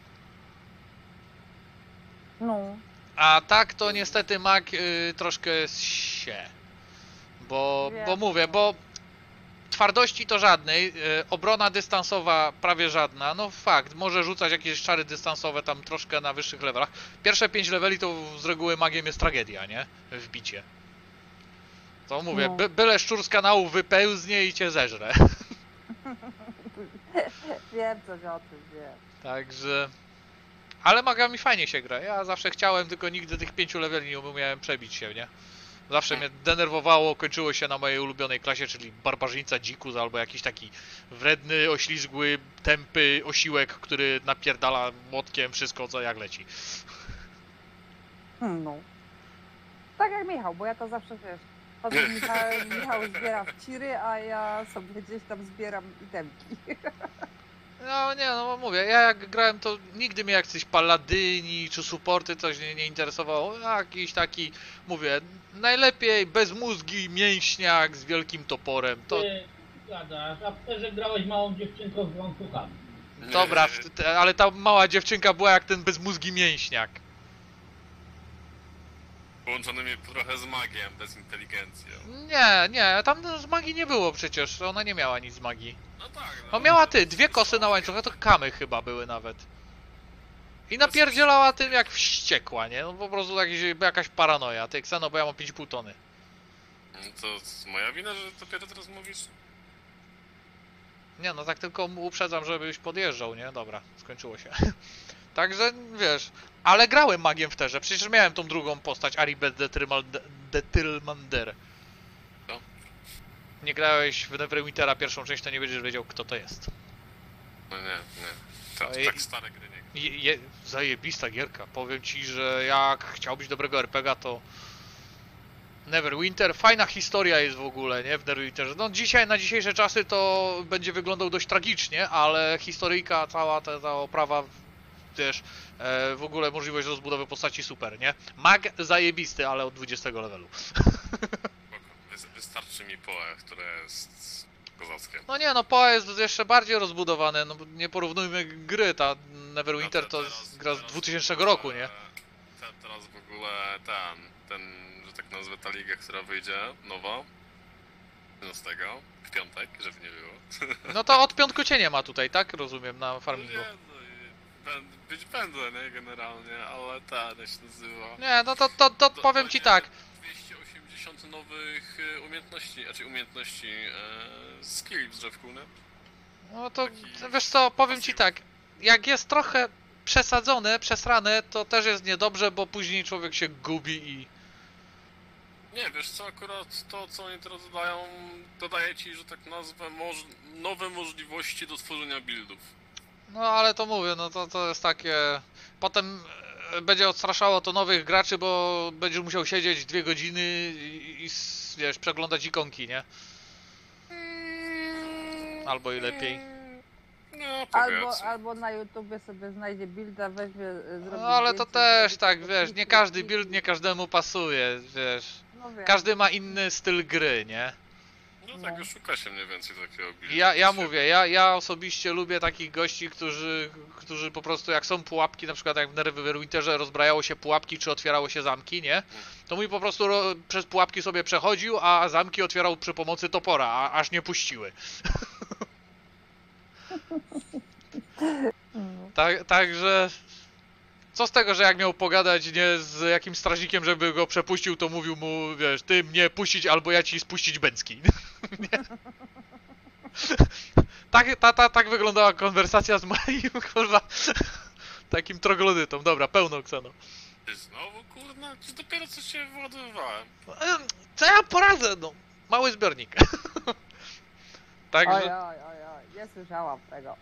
No, A tak to niestety mag y, troszkę się. Bo, Wiem. bo mówię, bo twardości to żadnej, y, obrona dystansowa prawie żadna, no fakt, może rzucać jakieś czary dystansowe tam troszkę na wyższych levelach. Pierwsze pięć leveli to z reguły magiem jest tragedia, nie? W bicie. To mówię, No. by, byle szczur z kanału wypełznie i cię zeżre. wiem coś o tym, wiem. Także... Ale magami fajnie się gra. Ja zawsze chciałem, tylko nigdy tych pięciu leveli nie umiałem przebić się, nie? Zawsze mnie denerwowało, kończyło się na mojej ulubionej klasie, czyli barbarzyńca dzikus albo jakiś taki wredny, oślizgły, tępy osiłek, który napierdala młotkiem wszystko, co jak leci. Hmm, no. Tak jak Michał, bo ja to zawsze, wiesz, chodzę Michał, Michał zbiera wciry, a ja sobie gdzieś tam zbieram itemki. No nie, no mówię, ja jak grałem, to nigdy mnie jak coś paladyni czy supporty coś nie, nie interesowało. Jakiś taki, mówię, najlepiej bezmózgi mięśniak z wielkim toporem. To Ty gadasz, a w terze grałeś małą dziewczynką z łańcuchami. dobra, w- te- ale ta mała dziewczynka była jak ten bezmózgi mięśniak. Połączonymi trochę z magiem, bez inteligencją. Nie, nie, tam z magii nie było przecież, ona nie miała nic z magii. No tak, No miała ty, dwie kosy na łańcuchach, to kamy chyba były nawet. I napierdzielała tym jak wściekła, nie? No po prostu jakieś, jakaś paranoja. Ty, Kseno, bo ja mam pięć i pół tony. No to jest moja wina, że dopiero teraz mówisz? Nie no, tak tylko uprzedzam, żebyś podjeżdżał, nie? Dobra, skończyło się. Także, wiesz, ale grałem magiem w terze, przecież miałem tą drugą postać, Aribet Detylmander. No. Nie grałeś w Neverwintera pierwszą część, to nie będziesz wiedział, kto to jest. No nie, nie. Tak, Oj. tak stare gry nie. Je, je, zajebista gierka. Powiem ci, że jak chciałbyś dobrego er pe ga, to Neverwinter, fajna historia jest w ogóle, nie? W Neverwinterze. No dzisiaj, na dzisiejsze czasy to będzie wyglądał dość tragicznie, ale historyjka, cała ta, ta oprawa, wiesz, e, w ogóle możliwość rozbudowy postaci super, nie? Mag zajebisty, ale od dwudziestego levelu. Spoko. Wy- Wystarczy mi poe, które jest kozackie. No nie, no P O E jest jeszcze bardziej rozbudowane, no bo nie porównujmy gry, ta Neverwinter No to teraz- jest gra z teraz dwutysięcznego w ogóle- roku, nie? Te, teraz w ogóle ten, ten, że tak nazwę, ta liga, która wyjdzie, nowa, piętnastego, w piątek, żeby nie było. No to od piątku cię nie ma tutaj, tak? Rozumiem, na No farmingu. nie, no i ben- być będę, nie, generalnie, ale ten, jak się nazywa. Nie, no to, to, to To- powiem to ci nie, tak. dwieście osiemdziesiąt nowych e, umiejętności, znaczy umiejętności, e, skilli w drzewku, nie? No to Taki wiesz co, powiem ci pasyw. tak. Jak jest trochę przesadzone, przesrane, to też jest niedobrze, bo później człowiek się gubi i... Nie, wiesz co, akurat to, co oni teraz dodają, dodaje ci, że tak nazwę, moż nowe możliwości do tworzenia buildów. No ale to mówię, no to, to jest takie... Potem e, będzie odstraszało to nowych graczy, bo będziesz musiał siedzieć dwie godziny i, i s- wiesz, przeglądać ikonki, nie? Albo i lepiej. No, Albo, powiedzmy. albo na YouTubie sobie znajdzie builda, weźmie, y, zrobi No ale to zdjęcie, też zrobi tak, tylko wiesz, kliki, nie każdy kliki. build nie każdemu pasuje, wiesz. No wiem. Każdy ma inny styl gry, nie? No tak, już szuka się mniej więcej takiego buildu. Ja, ja Się- mówię, ja, ja osobiście lubię takich gości, którzy, którzy po prostu jak są pułapki, na przykład jak w Neverwinterze rozbrajało się pułapki, czy otwierało się zamki, nie? To mój po prostu ro, przez pułapki sobie przechodził, a zamki otwierał przy pomocy topora, a, aż nie puściły. Mm. Tak, także... Co z tego, że jak miał pogadać, nie, z jakimś strażnikiem, żeby go przepuścił, to mówił mu, wiesz, ty mnie puścić, albo ja ci spuścić bęcki. Nie? Tak, ta, ta, tak wyglądała konwersacja z moim, kurwa, takim troglodytą. Dobra, pełno Kseno. Ty znowu, kurna? Czy dopiero co się wyładowywałem? Em, Co ja poradzę, no? Mały zbiornik. Oj, Także, oj, oj, oj, nie słyszałam tego.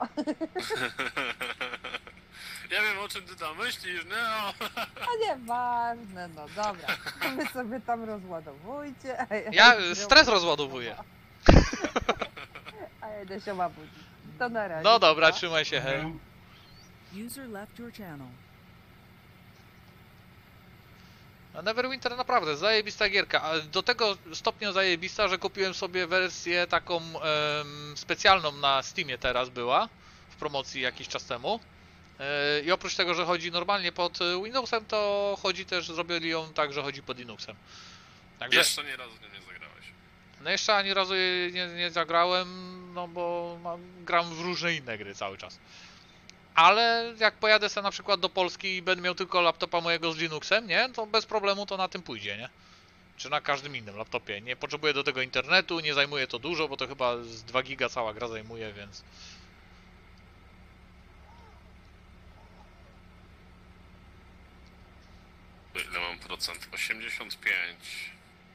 Ja wiem, o czym ty tam myślisz, nie? O. A nieważne, no dobra. To wy sobie tam rozładowujcie. a ja idę stres się- rozładowuję. A ja idę się obudzić. To na razie. No dobra, pa. trzymaj się, hej. User left your channel. A Neverwinter naprawdę zajebista gierka, a do tego stopnia zajebista, że kupiłem sobie wersję taką em, specjalną na Steamie teraz była, w promocji jakiś czas temu. E, I oprócz tego, że chodzi normalnie pod Windowsem, to chodzi też, zrobili ją tak, że chodzi pod Linuxem. Także, Jeszcze nie razu w nią nie zagrałeś. no jeszcze ani razu jej nie, nie zagrałem, no bo mam, gram w różne inne gry cały czas. Ale jak pojadę sobie na przykład do Polski i będę miał tylko laptopa mojego z Linuxem, nie? To bez problemu to na tym pójdzie, nie? Czy na każdym innym laptopie. Nie potrzebuję do tego internetu, nie zajmuje to dużo, bo to chyba z dwa giga cała gra zajmuje, więc... procent? osiemdziesiąt pięć.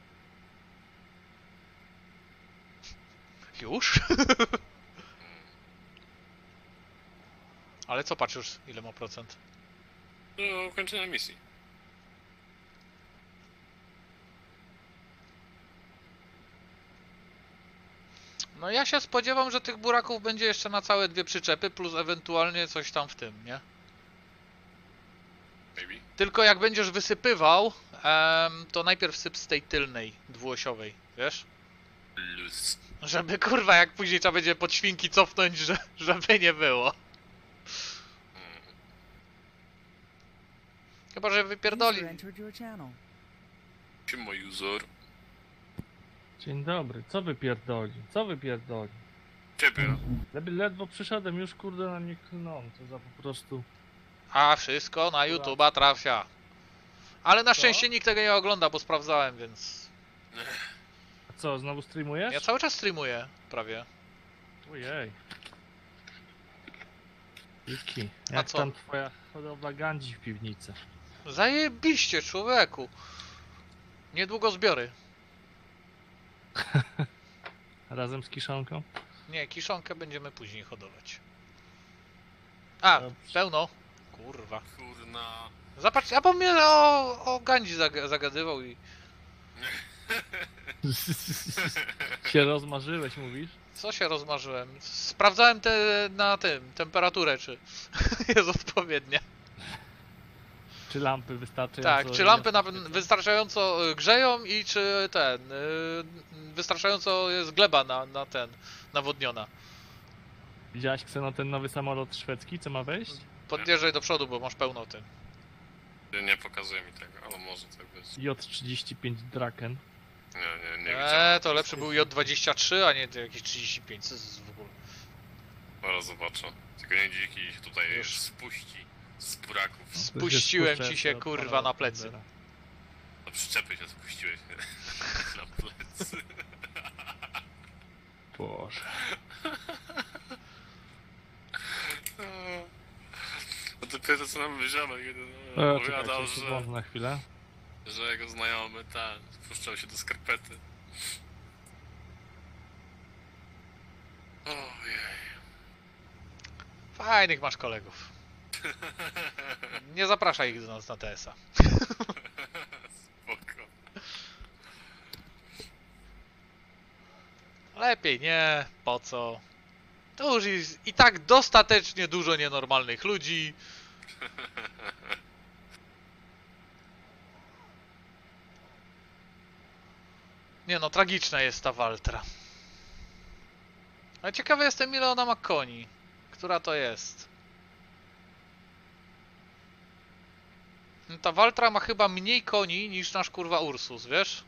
Już? Ale co patrzysz, ile ma procent? Do ukończenia misji. No ja się spodziewam, że tych buraków będzie jeszcze na całe dwie przyczepy, plus ewentualnie coś tam w tym, nie? Maybe. Tylko jak będziesz wysypywał, em, to najpierw syp z tej tylnej, dwuosiowej, wiesz? Luz. Żeby kurwa, jak później trzeba będzie pod świnki cofnąć, że, żeby nie było. Chyba, że wypierdoli. User entered your channel. Siema, user. Dzień dobry, co wy pierdoli? Co wy pierdoli? Ciebie. Leby ledwo przyszedłem, już kurde na mnie klną, to za po prostu... A wszystko na YouTube'a trafia. Ale na szczęście nikt tego nie ogląda, bo sprawdzałem, więc... A co, znowu streamujesz? Ja cały czas streamuję, prawie. Ojej. Iki, A jak co? tam twoja hodowla gandzi w piwnicy? Zajebiście, człowieku. Niedługo zbiory. Razem z kiszonką? Nie, kiszonkę będziemy później hodować. A, Dobrze. pełno. Kurwa. Kurna. Zapatrz, a bo mnie o, o Gandzi zag zagadywał i... się rozmarzyłeś, mówisz? Co się rozmarzyłem? Sprawdzałem te, na tym, temperaturę, czy jest odpowiednia. Czy lampy wystarczająco... Tak, czy lampy na, wystarczająco grzeją i czy ten, yy, wystarczająco jest gleba na, na ten, nawodniona. Widziałaś, Kseno, ten nowy samolot szwedzki, co ma wejść? Podjeżdżaj do przodu, bo masz pełno tym. Nie pokazuje mi tego, ale może tak być. J trzydzieści pięć Draken. Nie, nie, nie Eee, widziałem. to lepszy był J dwadzieścia trzy, a nie jakieś trzydzieści pięć, co jest w ogóle. Zaraz zobaczę. Tylko nie dziki się tutaj Już. spuści z buraków. Spuściłem To się ci się, spuszcza kurwa, od na plecy. Thundera. Do przyczepy się spuściłeś. Na plecy. Boże. No dopiero co nam ziomek jeden E, opowiadał, czekajcie, się że, włączę na chwilę. że jego znajomy ten spuszczał się do skarpety. Ojej. Fajnych masz kolegów. Nie zapraszaj ich do nas na T S A. Spoko. Lepiej nie, po co? To już jest i tak dostatecznie dużo nienormalnych ludzi. Nie no, tragiczna jest ta Waltra. Ale ciekawy jestem, ile ona ma koni. Która to jest? No, ta Waltra ma chyba mniej koni niż nasz kurwa Ursus, wiesz?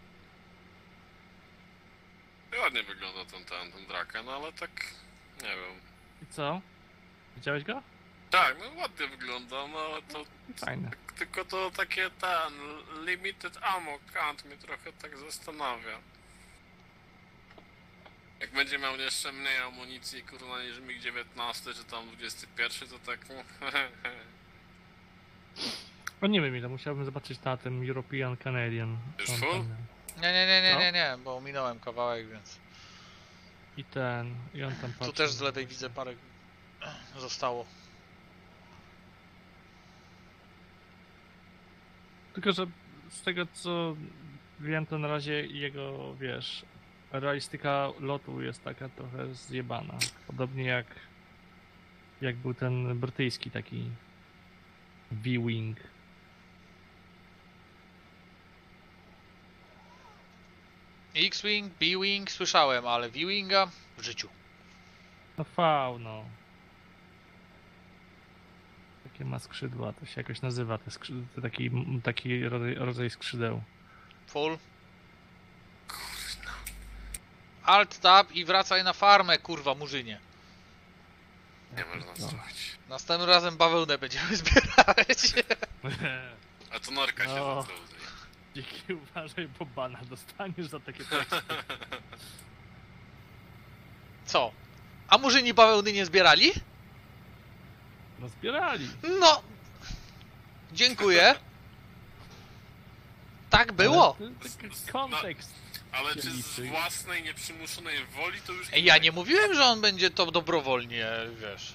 Ładnie wygląda ten, ten, ten Draken, ale tak, nie wiem. I co? Widziałeś go? Tak, no ładnie wygląda, no ale to Fajne. tylko to takie ten limited ammo count mnie trochę tak zastanawia. Jak będzie miał jeszcze mniej amunicji, kurwa, niż mig dziewiętnaście czy tam dwudziesty pierwszy, to tak... O nie wiem ile, musiałbym zobaczyć na tym European Canadian. Już Tam, full? tam. Nie, nie, nie, nie, No. nie, nie, bo minąłem kawałek, więc... I ten, i on tam patrzy. Tu też z lewej widzę parę zostało. Tylko, że z tego co wiem, to na razie jego, wiesz, realistyka lotu jest taka trochę zjebana. Podobnie jak jak był ten brytyjski taki V-Wing. X-Wing, B-Wing słyszałem, ale V-Winga w życiu. No V, no. Takie ma skrzydła, to się jakoś nazywa, te skrzydła, to taki, taki rodzaj, rodzaj skrzydeł. Full. Alt tab i wracaj na farmę, kurwa murzynie. Nie można No. zrobić. Następnym razem bawełnę będziemy zbierać. A to norka się No. rzuca. Dzięki, uważaj, bo bana dostaniesz za takie teksty. Co? A murzyni bawełny nie zbierali? No zbierali. No! Dziękuję. Tak było! Ale to- to kontekst. Ale się czy z liczy. własnej, nieprzymuszonej woli to już... Ej, ja nie mówiłem, że on będzie to dobrowolnie, wiesz.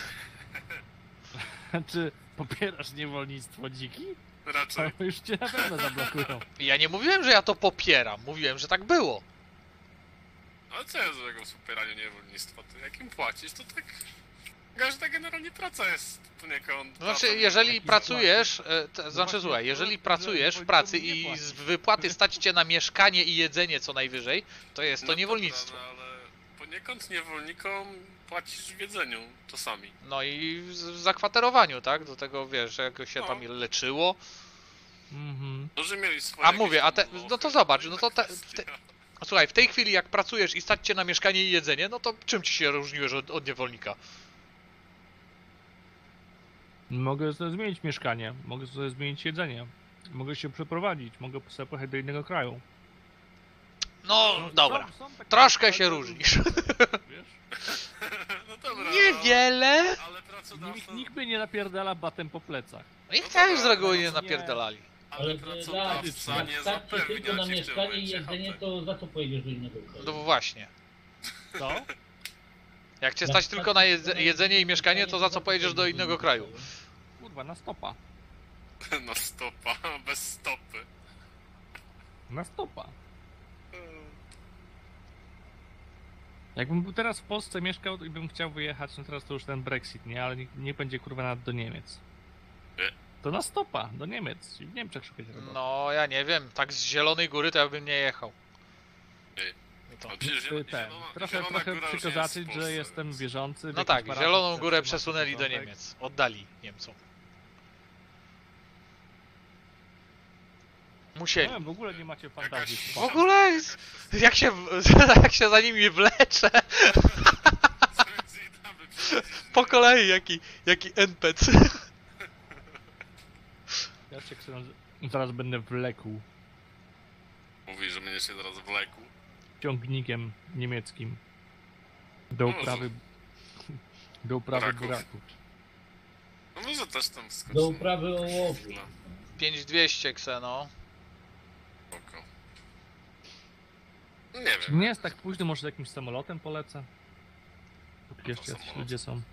Czy popierasz niewolnictwo dziki? Raczej. To już cię na pewno zablokują. Ja nie mówiłem, że ja to popieram. Mówiłem, że tak było. Ale co jest złego w wspieraniu niewolnictwa? To jak im płacisz, to tak... Każda generalnie praca jest poniekąd... To znaczy, pracą. jeżeli jakiś pracujesz, e, te, znaczy właśnie słuchaj, to, jeżeli że pracujesz w niewolnikom pracy nie i płacisz. z wypłaty stać cię na mieszkanie i jedzenie co najwyżej, to jest to No niewolnictwo. prawda, ale poniekąd niewolnikom płacisz w jedzeniu czasami. No i w w zakwaterowaniu, tak? Do tego, wiesz, że jakoś się No. tam leczyło. Mhm. To, że mieli swoje A jakieś mówię, a tam te, lochy, no to zobacz, no inna to te, w kwestia. te, słuchaj, w tej chwili jak pracujesz i stać cię na mieszkanie i jedzenie, no to czym ci się różniłeś od, od niewolnika? Mogę sobie zmienić mieszkanie, mogę sobie zmienić jedzenie. Mogę się przeprowadzić, mogę sobie pojechać do innego kraju. No, dobra. Są- są takie Troszkę takie się różne, różnisz. Wiesz? No dobra, Niewiele. no, ale Nikt, pracodawca... nikt mnie nie napierdala batem po plecach. I No też dobra, z reguły no nie nie. napierdalali. Ale Ale pracodawca tak, nie jak stać cię tylko zapewnia na ci w tym mieszkanie i momencie jedzenie, chaty. to za co pojedziesz do innego kraju? No właśnie. Co? Jak cię stać tylko na jedze, jedzenie i mieszkanie, to za co pojedziesz do innego kraju? Kurwa, na stopa. Na stopa, bez stopy. Na stopa. Jakbym był teraz w Polsce mieszkał i bym chciał wyjechać, no teraz to już ten Brexit, nie? Ale nie, nie będzie kurwa nawet do Niemiec. Nie. To na stopa, do Niemiec. I w Niemczech szukać roboty. No, ja nie wiem, tak z Zielonej Góry to ja bym nie jechał. Nie. I to. Ale przecież Ty, zielona, ten. zielona, Trochę, zielona trochę góra już przykro nie jest w zacząć, Polsce, że jestem więc- wierzący. w No jakimś tak, parafii Zieloną Górę zatrzymam przesunęli do porządek. Niemiec. Oddali Niemcom. Musieli. Nie wiem, w ogóle nie macie fantazji. Jakaś- W ogóle, jak się, jak się za nimi wleczę, po kolei, jaki, jaki N P C. Ja się książę... Zaraz będę wlekł Mówi, że będziesz się zaraz wlekł. ciągnikiem niemieckim do Może. uprawy... do uprawy Buraków. buraków. No może też tam skoczymy. Do uprawy ołowiu. Chwilę. pięć dwieście Kseno. Spoko. No nie Czy wiem. nie jest tak późno, może jakimś samolotem polecę? Póki jeszcze jacyś samolot? ludzie są.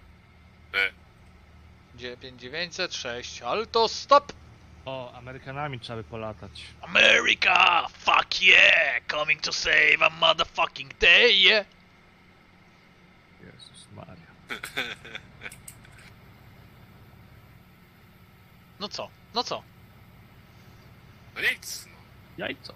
dziewięć dziewięćset sześć. Alto stop! O, Amerykanami trzeba by polatać. America! Fuck yeah! Coming to save a motherfucking day! Yeah. Jezus Maria. No co? No co? No nic, no. Jajco.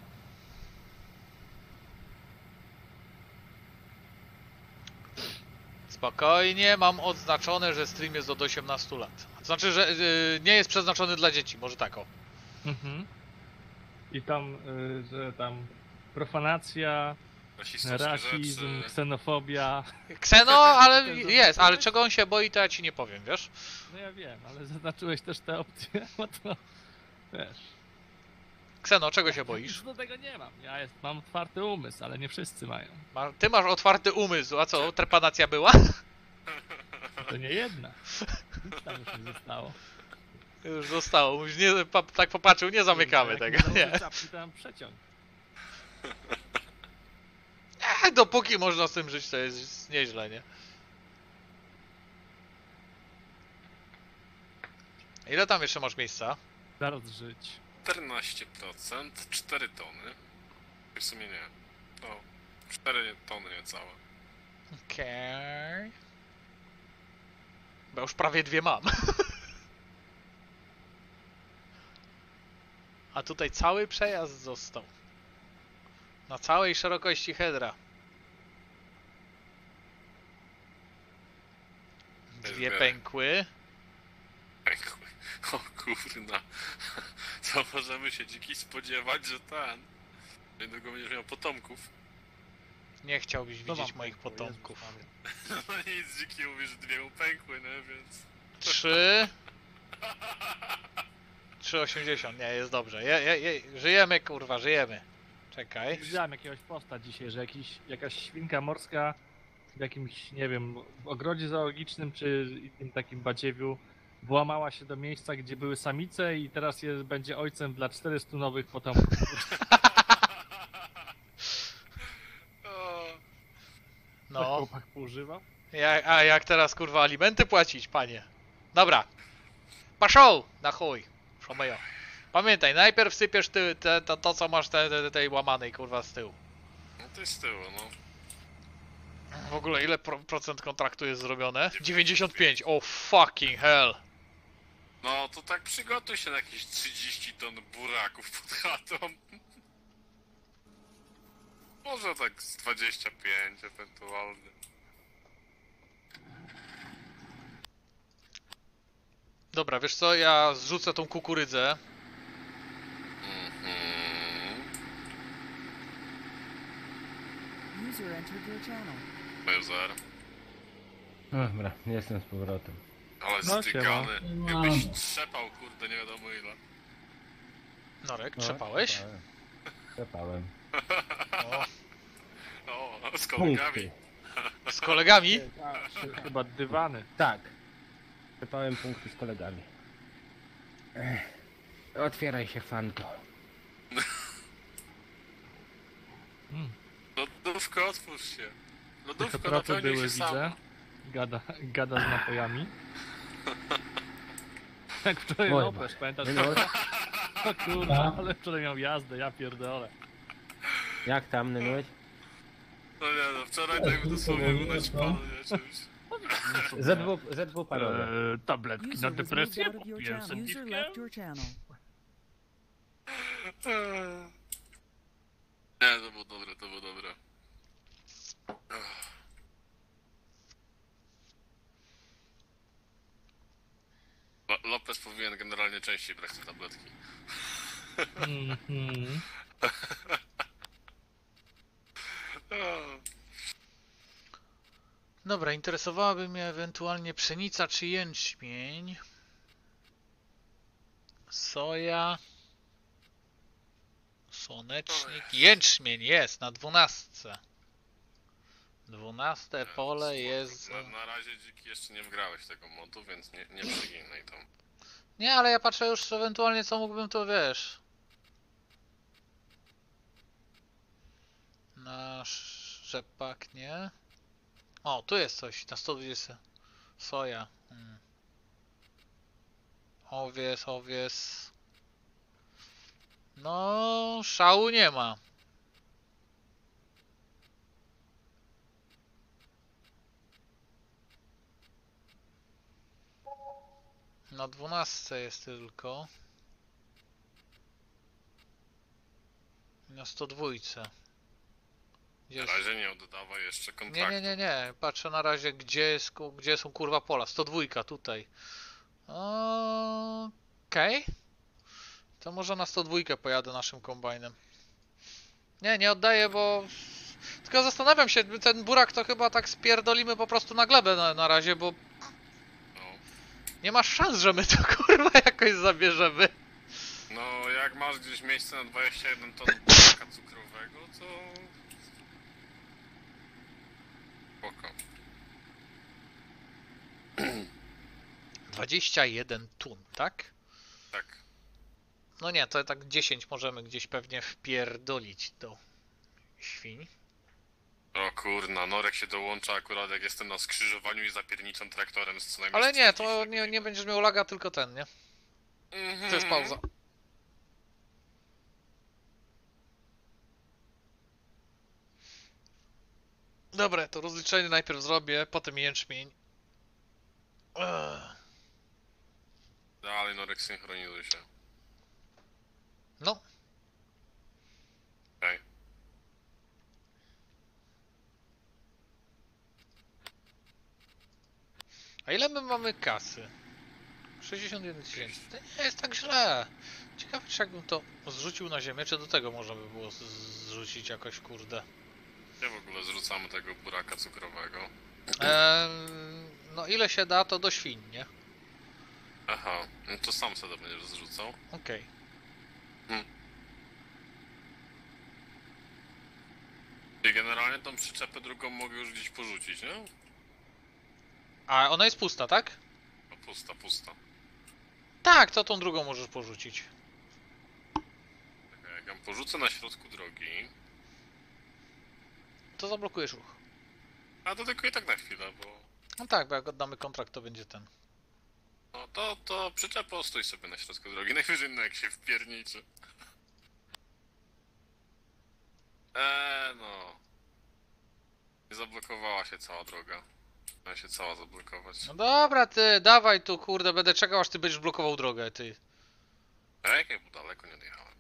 Spokojnie, mam odznaczone, że stream jest od osiemnastu lat. Znaczy, że yy, nie jest przeznaczony dla dzieci, może tak o. Mhm. I tam, y, że tam profanacja, Rasistowskie rasizm, rzeczy. ksenofobia. Kseno, ale Też jest, zaznaczyłeś? ale czego on się boi, to ja ci nie powiem, wiesz? No ja wiem, ale zaznaczyłeś też te opcje, no to wiesz. Kseno, czego się boisz? Do tego nie mam. Ja jest, mam otwarty umysł, ale nie wszyscy mają. Ma, ty masz otwarty umysł, a co, trepanacja była? To nie jedna. Nic tam już nie zostało. Już zostało, już nie, pa, tak popatrzył, nie zamykamy Jak tego, mi założę nie. czapki, to mam przeciąg. E, dopóki można z tym żyć, to jest nieźle, nie? Ile tam jeszcze masz miejsca? Zaraz żyć. czternaście procent, cztery tony. W sumie nie. No, cztery tony niecałe. Okej. Bo już prawie dwie mam. A tutaj cały przejazd został. Na całej szerokości headra. Dwie Zbieraj. pękły. Pękły. O kurna. Co możemy się dziki spodziewać, że ten... Niedługo będziesz miał potomków. Nie chciałbyś To wam widzieć moich pękło, potomków. Jezus Maria. No nic, dziki mówi, że dwie mu pękły, no więc... Trzy. trzy osiemdziesiąt. Nie, jest dobrze. Je, je, je, żyjemy, kurwa, żyjemy. Czekaj. Widziałem jakiegoś posta dzisiaj, że jakiś, jakaś świnka morska w jakimś, nie wiem, w ogrodzie zoologicznym czy innym takim badziewiu włamała się do miejsca, gdzie były samice i teraz jest, będzie ojcem dla czterystu nowych potomków. O, No. No, Chłopak poużywa? jak, a jak teraz kurwa alimenty płacić, panie? Dobra. Paszą na chuj. Szomejo. Pamiętaj, najpierw sypiesz ty, te, to, to co masz te, te, tej łamanej kurwa z tyłu. no to jest z tyłu, no. W ogóle ile pro, procent kontraktu jest zrobione? dziewięćdziesiąt pięć. Oh fucking hell. No to tak przygotuj się na jakieś trzydzieści ton buraków pod chatą. Może tak z dwadzieścia pięć ewentualnie. Dobra, wiesz co, ja zrzucę tą kukurydzę. Mhm. User entered your channel. User. Dobra, jestem z powrotem. Ale No, stygany. siema. Jakbyś trzepał, kurde, nie wiadomo ile. Norek, No, trzepałeś? Trzepałem. Trzepałem. O, O, z kolegami. Punkty. z kolegami? Chyba dywany. Tak. Trzepałem punkty z kolegami. Ech. Otwieraj się, fanko. Lodówko, otwórz się. Te Lodówko proce napełni były, się widzę. sama. Gada, gada z napojami. Jak wczoraj Oj, Lopez, pamiętasz? No, O kurwa, ale wczoraj miał jazdę, ja pierdolę. jak tam, Nymiłeś? No nie no, wczoraj tak dosłownie był na ćpanu, nie, czymś. Z dwóch, ze dwóch parowe. Eee, tabletki na User was moved depresję out of your kupiłem channel. z User piwkiem. left your channel. Nie, to było dobre, to było dobre. Lo- Lopez powinien generalnie częściej brać te tabletki. Mhm. Dobra, interesowałaby mnie ewentualnie pszenica czy jęczmień. Soja. Słonecznik. Jęczmień jest na dwunastce. Dwunaste pole jest... Na, na razie dziki jeszcze nie wgrałeś tego modu, więc nie, nie przeginaj tam. Nie, ale ja patrzę już ewentualnie co mógłbym to, wiesz... Na rzepak, nie? O, tu jest coś, na sto dwadzieścia. Soja. Hmm. Owies, owies. No, szału nie ma. Na dwunastce jest tylko. Na sto dwójce. Gdzie Na jest? razie nie oddawaj jeszcze Nie, kontraktu. nie, nie, nie. Patrzę na razie, gdzie, jest, ku- gdzie są kurwa pola. sto dwa tutaj. Okej. To może na sto dwa pojadę naszym kombajnem. Nie, nie oddaję, bo... Tylko zastanawiam się, ten burak to chyba tak spierdolimy po prostu na glebę na, na razie, bo No. nie ma szans, że my to kurwa jakoś zabierzemy. No, jak masz gdzieś miejsce na dwadzieścia jeden ton buraka cukrowego, to... Spoko. dwadzieścia jeden tun, tak? Tak. No nie, to tak dziesięć możemy gdzieś pewnie wpierdolić do świń. O kurna, Norek się dołącza akurat jak jestem na skrzyżowaniu i zapierniczam traktorem z co najmniej Ale nie, to czterdzieści nie, nie godzin. będziesz miał laga, tylko ten, nie? Mhm. To jest pauza. Dobra, to rozliczenie najpierw zrobię, potem jęczmień. Ech. Dalej Norek, synchronizuj się. No, Okej. a ile my mamy kasy? sześćdziesiąt jeden tysięcy. To nie jest tak źle. Ciekawe, czy jakbym to zrzucił na ziemię, czy do tego można by było z- zrzucić jakoś, kurde. Gdzie w ogóle zrzucamy tego buraka cukrowego? Ehm, no ile się da, to do świń, nie? Aha, no to sam sobie będziesz zrzucał. Okej. I generalnie tą przyczepę drugą mogę już gdzieś porzucić, nie? A ona jest pusta, tak? No pusta, pusta. Tak, to tą drugą możesz porzucić. Jak ją porzucę na środku drogi, To zablokujesz ruch. a to tylko i tak na chwilę, bo... No tak, bo jak oddamy kontrakt, to będzie ten. No to, to przyczepo stój sobie na środku drogi, najwyżej no jak się wpierniczy. Eee, no. Nie zablokowała się cała droga. Ma się cała zablokować. No dobra, ty, dawaj tu, kurde, będę czekał, aż ty będziesz blokował drogę, ty. Czekaj, bo daleko nie odjechałem.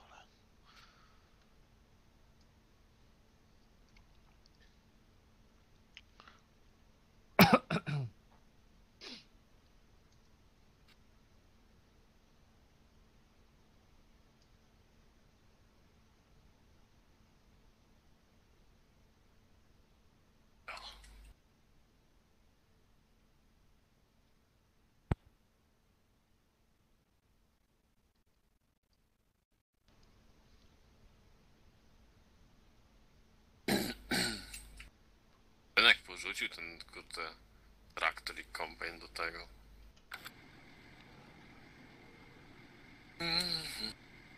Ten jak porzucił ten kurde traktor i kombajn do tego. Mhm.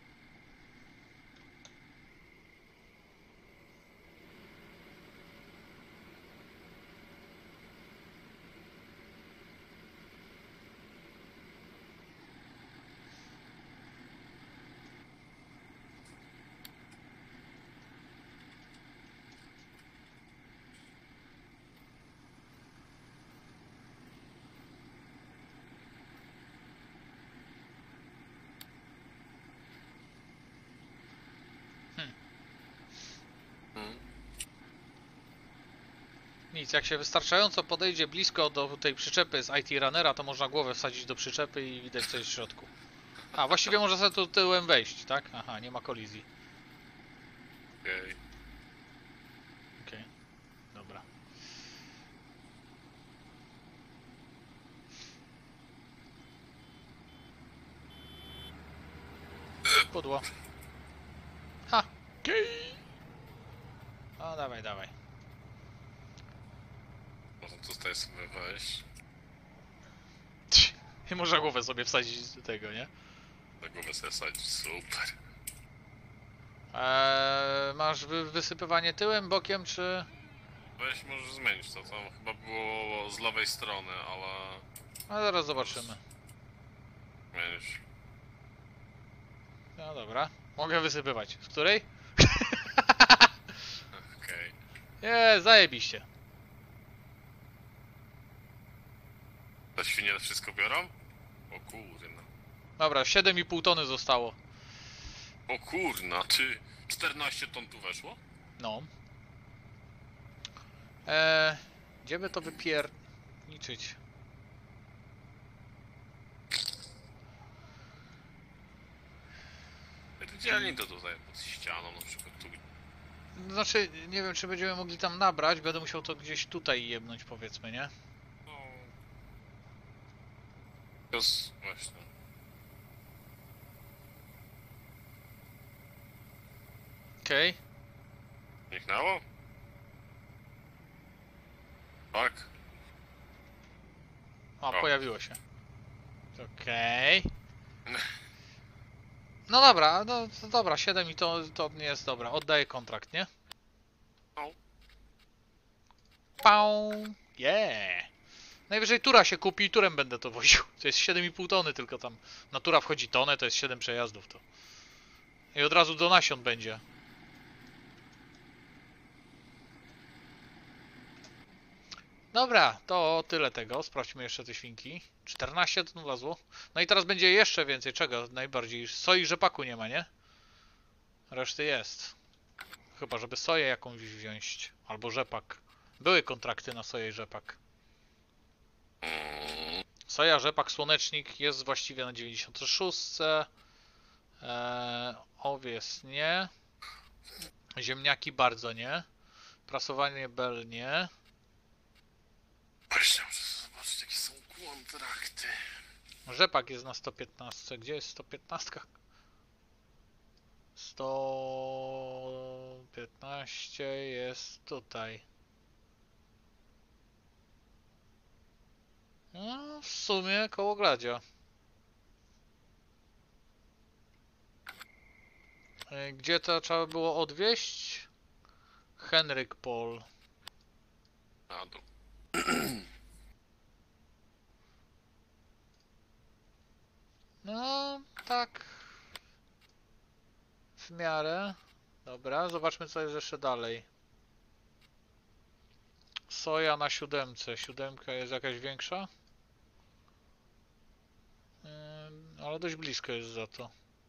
Mhm. Nic, jak się wystarczająco podejdzie blisko do tej przyczepy z I T Runnera, to można głowę wsadzić do przyczepy i widać co jest w środku. A, właściwie można sobie tu tyłem wejść, tak? Aha, nie ma kolizji. Okej. Okej, dobra. Pudło. Ha! Okej. No dawaj, dawaj. Można tutaj sobie wejść. I można głowę sobie wsadzić do tego, nie? Na głowę sobie sadzić, super. Eee, masz wy wysypywanie tyłem, bokiem, czy... Weź możesz zmienić to, tam chyba było z lewej strony, ale... No zaraz zobaczymy. Zmienisz. No dobra. Mogę wysypywać. Z której? Okej. Nie, zajebiście. Te świnie wszystko biorą? O kurna. Dobra, siedem i pół tony zostało. O kurna, ty... czternaście ton tu weszło? No. Eee, gdzie by to wypierniczyć? Dzielni to tutaj pod ścianą, na przykład tu. Znaczy, nie wiem czy będziemy mogli tam nabrać, będę musiał to gdzieś tutaj jebnąć, powiedzmy, nie? No... To jest właśnie... Okej. Zniknęło? Tak. O, O. pojawiło się. Okej. No dobra, no to dobra, siedem i to, to nie jest dobra. Oddaję kontrakt, nie? No. Pał. Yeah. Najwyżej tura się kupi i turem będę to woził. To jest siedem i pół tony tylko tam. Na tura wchodzi tonę, to jest siedem przejazdów to. I od razu do nasion będzie. Dobra, to tyle tego. Sprawdźmy jeszcze te świnki. czternaście ton wlazło. No i teraz będzie jeszcze więcej. Czego? Najbardziej soi i rzepaku nie ma, nie? Reszty jest. Chyba, żeby soję jakąś wziąć. Albo rzepak. Były kontrakty na soję i rzepak. Soja, rzepak, słonecznik jest właściwie na dziewięćdziesiąt sześć. Eee, owies nie. Ziemniaki bardzo nie. Prasowanie bel nie. Właśnie muszę zobaczyć jakie są kontrakty. Rzepak jest na sto piętnaście. Gdzie jest sto piętnaście? sto piętnaście jest tutaj. No, w sumie koło Gladzia. Y, Gdzie to trzeba było odwieźć? Henryk Pol. Na dół. No, tak. W miarę. Dobra, zobaczmy co jest jeszcze dalej. Soja na siódemce. Siódemka jest jakaś większa? Ym, ale dość blisko jest za to.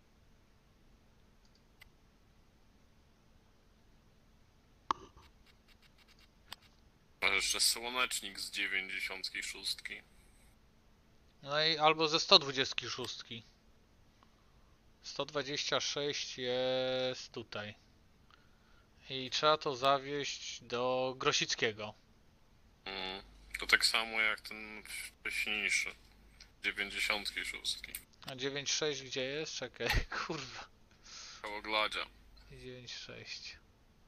Masz jeszcze słonecznik z dziewięćdziesiąt sześć. No i albo ze sto dwadzieścia sześć. sto dwadzieścia sześć jest tutaj. I trzeba to zawieźć do Grosickiego. Mm. To tak samo jak ten wcześniejszy. dziewięćdziesiąt sześć. A dziewięćdziesiąt sześć gdzie jest? Czekaj, kurwa. Koło Gladzia. dziewięćdziesiąt sześć.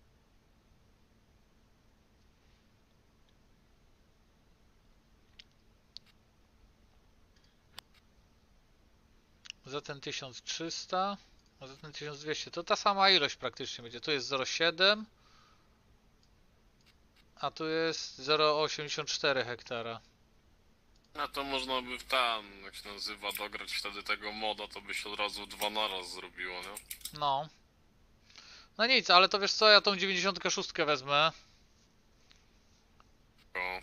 Za ten tysiąc trzysta, a za ten tysiąc dwieście to ta sama ilość praktycznie będzie. Tu jest zero przecinek siedem, a tu jest zero przecinek osiemdziesiąt cztery hektara. No to można by w tam, jak się nazywa, dograć wtedy tego moda, to by się od razu dwa naraz zrobiło, nie? No. No nic, ale to wiesz co, ja tą dziewięćdziesiąt sześć wezmę. Tylko...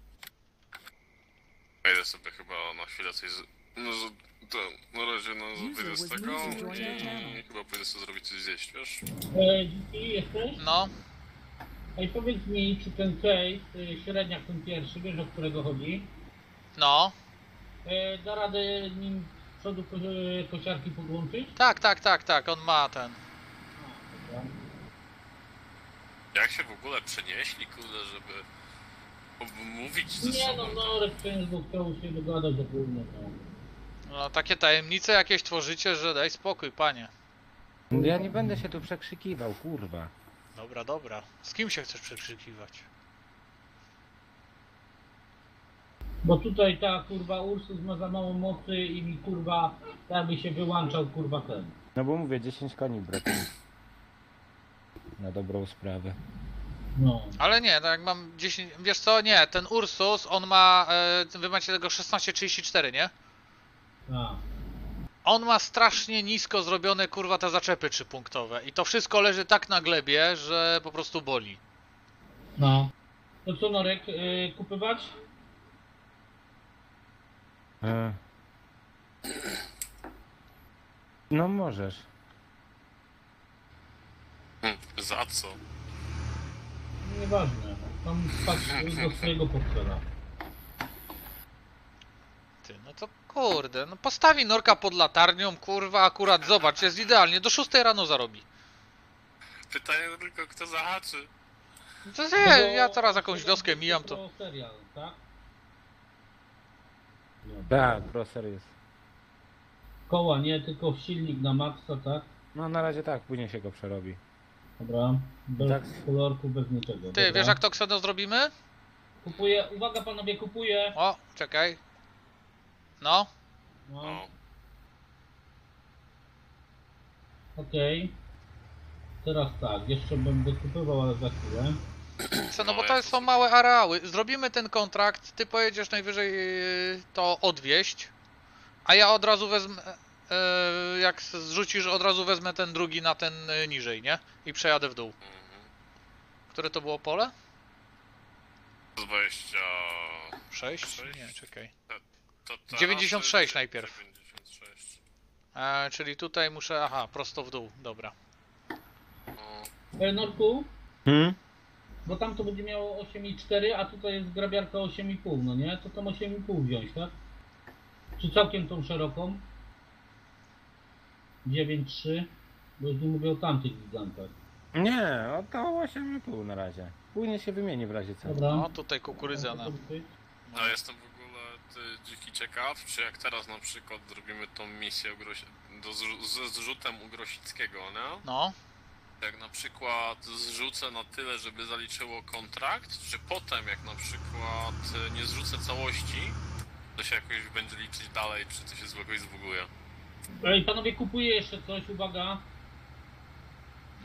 Wejdę sobie chyba na chwilę coś z... No, z... to na razie no, wyjdę z tego i chyba pójdę sobie zrobić coś zjeść, wiesz? E, Dziki, jesteś? No. Ej, powiedz mi, czy ten case, y, średniak ten pierwszy, wiesz o którego chodzi? No. E, da radę nim z przodu ko kosiarki podłączyć? Tak, tak, tak, tak, on ma ten. A, dobra. Jak się w ogóle przenieśli, kurde, żeby mówić ze Nie sobą? no, Norek często bo chciał się dogadać ogólnie, no. No takie tajemnice jakieś tworzycie, że daj spokój, panie. Ja nie będę się tu przekrzykiwał, kurwa. Dobra, dobra. Z kim się chcesz przekrzykiwać? Bo tutaj ta kurwa Ursus ma za mało mocy i mi kurwa jakby się wyłączał kurwa ten. No bo mówię, dziesięć koni brakuje. Na dobrą sprawę. No. Ale nie, no jak mam dziesięć... Wiesz co, nie, ten Ursus, on ma... E, wy macie tego szesnaście trzydzieści cztery, nie? A. On ma strasznie nisko zrobione, kurwa, te zaczepy trzypunktowe. I to wszystko leży tak na glebie, że po prostu boli. No. To co Norek, yy, kupywać? E... No możesz. Hm, za co? Nieważne. Tam patrz do swojego portfela. Ty, no to kurde, no postawi Norka pod latarnią, kurwa, akurat zobacz, jest idealnie, do szóstej rano zarobi. Pytanie tylko, kto zahaczy. No to nie, ja teraz jakąś wioskę mijam, to... Serial, tak? Tak, proser jest. Koła nie, tylko silnik na maksa, tak? No na razie tak, później się go przerobi. Dobra. Bez Tak. kolorku, bez niczego. Ty, Dobra. wiesz jak to Kseno zrobimy? Kupuję, uwaga panowie, kupuję. O, czekaj. No. No, No. okej. Teraz tak, jeszcze będę kupował, ale za chwilę. Kseno, bo to są małe areały. Zrobimy ten kontrakt, ty pojedziesz najwyżej yy, to odwieźć, a ja od razu wezmę, yy, jak zrzucisz, od razu wezmę ten drugi na ten yy, niżej, nie? I przejadę w dół. Mhm. Które to było pole? dwadzieścia... sześć? Sześć. Nie, czekaj. To teraz dziewięćdziesiąt sześć najpierw. dziewięćdziesiąt sześć. E, czyli tutaj muszę, aha, prosto w dół, dobra. No. E, Norku, Hmm? bo tam to będzie miało osiem i cztery, a tutaj jest grabiarka osiem i pół, no nie? To tam osiem i pół wziąć, tak? Czy całkiem tą szeroką? dziewięć trzy, bo już nie mówię o tamtych gigantach. Nie, o to osiem i pół na razie. Później się wymieni w razie co. Dobra. No, tutaj kukurydza na... A jestem w ogóle ty, dziki ciekaw, czy jak teraz na przykład zrobimy tą misję u Grosi... do zrzu- ze zrzutem u Grosickiego, nie? No. Jak na przykład zrzucę na tyle, żeby zaliczyło kontrakt, czy potem jak na przykład e, nie zrzucę całości, to się jakoś będzie liczyć dalej, czy to się jakoś zbuguje. Ej, panowie, kupuję jeszcze coś, uwaga.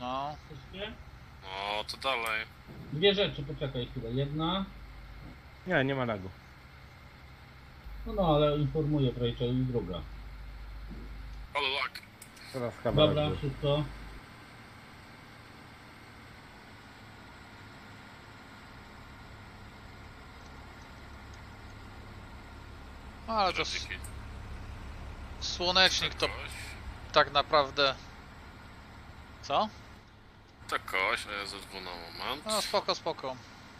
No. Wszystkie? No, to dalej. Dwie rzeczy, poczekaj chwilę. Jedna, Nie, nie ma lagu. no no, ale informuję Rachel i druga. Ale lak. Teraz kawałek Dobra, był. wszystko. No, ale to s- Dziki. słonecznik to Koś. tak naprawdę... Co? To koś, a ja zadzwonię na moment. No spoko, spoko.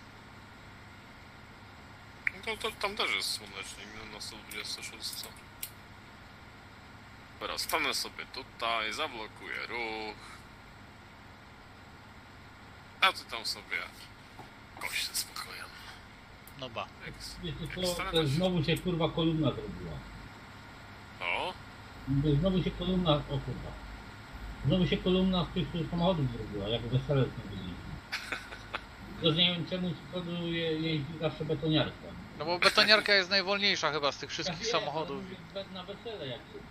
No to, to tam też jest słonecznik, no, na sto dwudziestym szóstym. Teraz stanę sobie tutaj, zablokuję ruch. A ty tam sobie kość ze spokojem. No ba. Jak, Wiecie jak co, stanę, to to znowu się kurwa kolumna zrobiła. O, Mówię, Znowu się kolumna, o kurwa. Znowu się kolumna z tych samochodów zrobiła, jak wesele z tym byliśmy. Też nie wiem czemu z przodu je, jeździ zawsze betoniarka. No bo betoniarka jest najwolniejsza chyba z tych Ja wszystkich wiem, samochodów. ale mówię, we- na wesele jak jest.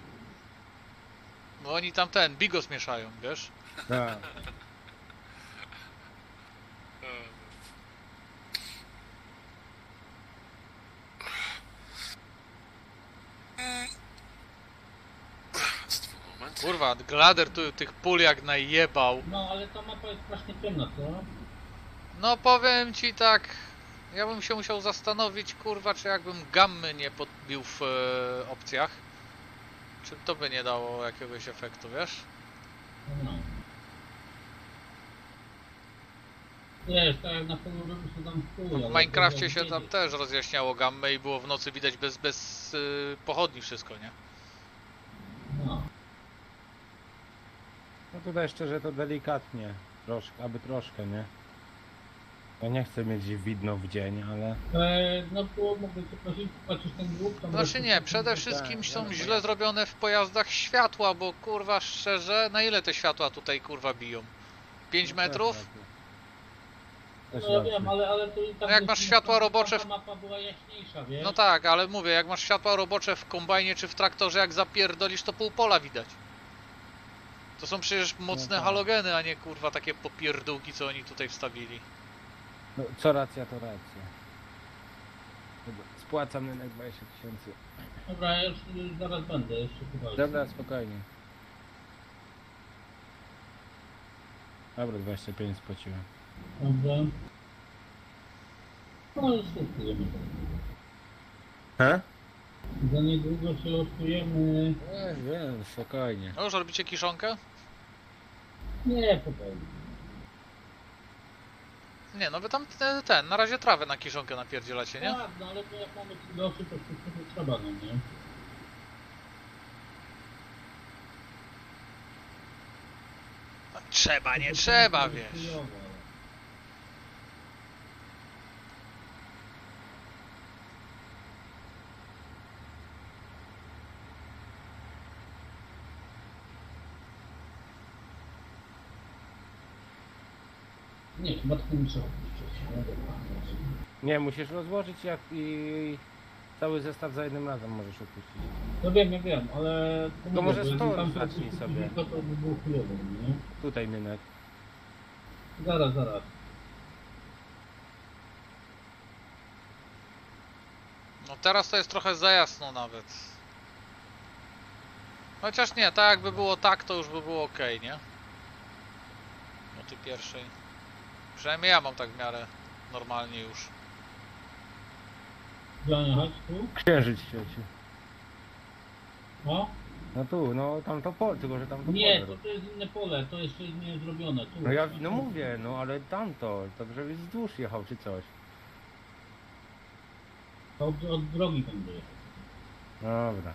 Bo oni tam ten, bigos mieszają, wiesz? Tak. jest twój moment. Kurwa, glader tu tych pól jak najebał. No ale ta mapa jest strasznie ciemna, co? No powiem ci tak, ja bym się musiał zastanowić, kurwa, czy jakbym gammy nie podbił w e, opcjach. Czy to by nie dało jakiegoś efektu, wiesz? No. Wiesz, tak jak na polu robisz to tam w chuj, ale W Minecrafcie to się jak tam jedziesz- też rozjaśniało gammę i było w nocy widać bez, bez y, pochodni wszystko, nie? No. No tutaj szczerze to delikatnie. Troszkę, aby troszkę, nie? Ja nie chcę mieć widno w dzień, ale... E, no było, mogę cię prosić, patrzysz ten dług? Tam Znaczy nie, jest- przede wszystkim Tak, są ja źle zrobione w pojazdach światła, bo kurwa szczerze, na ile te światła tutaj kurwa biją? pięć metrów? Też No ja racja. wiem, ale, ale to i tak... No jak jest- masz światła robocze w- Ta mapa była jaśniejsza, wiesz? No tak, ale mówię, jak masz światła robocze w kombajnie czy w traktorze, jak zapierdolisz, to pół pola widać. To są przecież mocne tak. halogeny, a nie kurwa takie popierdółki, co oni tutaj wstawili. No, co racja, to racja. Dobra, spłacam rynek dwadzieścia tysięcy. Dobra, ja już y, zaraz będę, jeszcze chyba. Dobra, spokojnie. Dobra, dwadzieścia pięć spłaciłem. Dobrze. No już odkryjemy. He? Za niedługo się odkryjemy. Nie, wiem, spokojnie. No już robicie kiszonkę? Nie, spokojnie. Nie, no wy tam te- ten, na razie trawę na kiszonkę napierdzielacie, nie? Tak, no ale to jak mamy kilosy, to wszystko to trzeba, no nie? Trzeba, nie To trzeba, to wiesz. chujowo, ale- Nie, chyba tylko muszę opuścić. No dobra, dobrze. Nie, musisz rozłożyć jak i cały zestaw za jednym razem możesz opuścić. No wiem, ja wiem, ale... To mówię, może że z jakby toru tam to zacznij opuścić, sobie. To, to by było chujowo, nie? Tutaj Nynek. Zaraz, zaraz. No teraz to jest trochę za jasno nawet. Chociaż nie, tak jakby było tak, to już by było ok, nie? No ty pierwszej. Przynajmniej ja mam tak w miarę normalnie już. Działania, chodź tu. Księżyc świeci. O? No tu, no tam to pole, tylko że tam to Nie, pole. to, to jest inne pole, to jeszcze nie zrobione. Tu. No ja, no mówię, no ale tamto, tak żebyś wzdłuż jechał czy coś. To od, od drogi będzie. Dobra.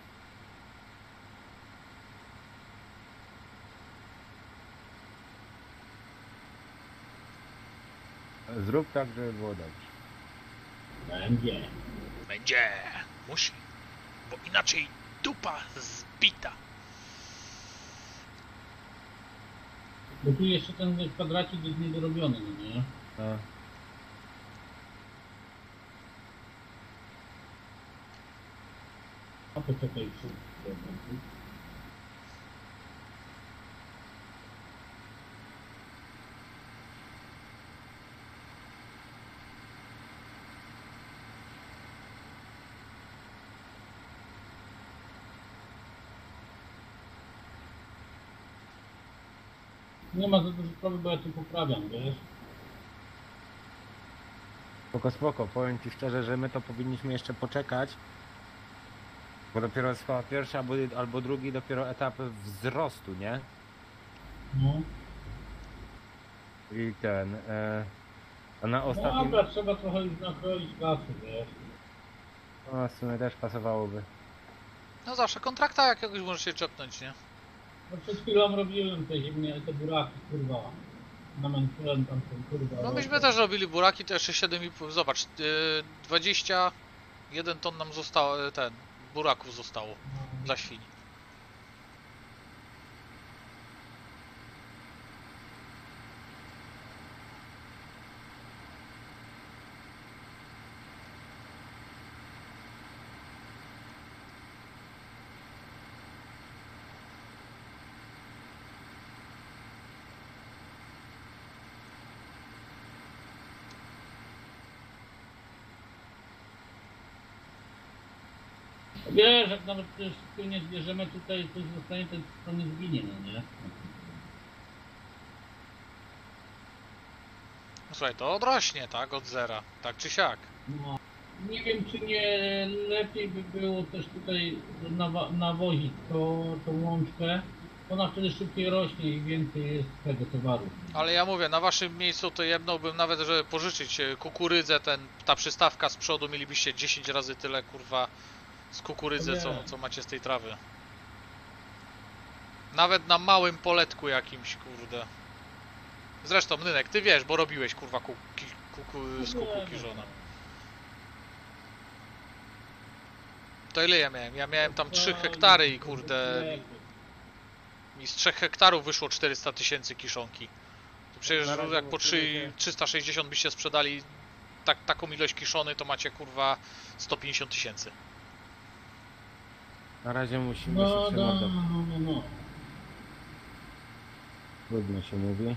Zrób tak, żeby było dobrze. Będzie. Będzie. Musi. Bo inaczej dupa zbita. Bo tu jeszcze ten kwadracik jest niedorobiony, no nie? No. A poczekaj, czy... Nie ma za dużo sprawy, bo ja tu poprawiam, wiesz? Spoko, spoko, powiem ci szczerze, że my to powinniśmy jeszcze poczekać, bo dopiero jest chyba pierwszy albo, albo drugi dopiero etap wzrostu, nie? No. I ten, e, a na No ostatnim, dobra, trzeba trochę już nakroić kasy, wiesz? no w sumie też pasowałoby. No zawsze kontrakta jakiegoś możesz się czepnąć, nie? No przed chwilą robiłem te ziemnie, te buraki, kurwa. Namęczyłem tam ten, kurwa. No myśmy też robili buraki, to jeszcze siedem i pół, zobacz, yy, dwadzieścia jeden ton nam zostało, yy, ten, buraków zostało No. dla świń. Wiesz, jak nawet wszystkiego nie zbierzemy tutaj, to zostanie, to, to nie zginie, no nie? No słuchaj, to odrośnie, tak, od zera, tak czy siak. No. Nie wiem, czy nie lepiej by było też tutaj nawa nawozić to, tą łączkę. Ona wtedy szybciej rośnie i więcej jest tego towaru. Ale ja mówię, na waszym miejscu to jebnąłbym nawet, żeby pożyczyć e, kukurydzę, ten, ta przystawka z przodu, mielibyście dziesięć razy tyle, kurwa, z kukurydzy, co, co macie z tej trawy. Nawet na małym poletku jakimś, kurde. Zresztą, Nynek, ty wiesz, bo robiłeś, kurwa, kuki, kuku, z kuku kiżona. To ile ja miałem? Ja miałem tam trzy hektary i kurde, mi z trzech hektarów wyszło czterysta tysięcy kiszonki. To przecież Na razie jak po trzy, możliwe, trzysta sześćdziesiąt byście sprzedali tak, taką ilość kiszony, to macie kurwa sto pięćdziesiąt tysięcy. Na razie musimy No, się no, trzymać do... no, no, no. Trudno się mówi.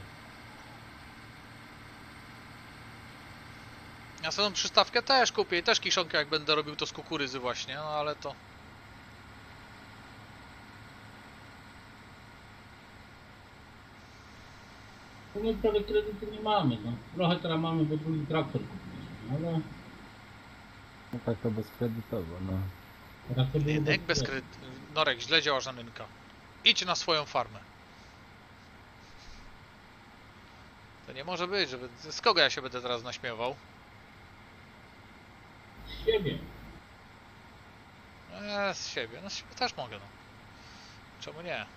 Ja sobie tą przystawkę też kupię i też kiszonkę jak będę robił to z kukurydzy właśnie, no ale to... No my prawie kredytu nie mamy, no. Trochę teraz mamy, bo drugi traktor kupiliśmy, ale No tak to bezkredytowo, no. teraz to było Nynek bez bez kredytu. kredytu. Norek, źle działasz na Nynka. Idź na swoją farmę. To nie może być, żeby... Z kogo ja się będę teraz naśmiewał? Z siebie. Eee, z siebie. No z siebie też mogę, no. Czemu nie?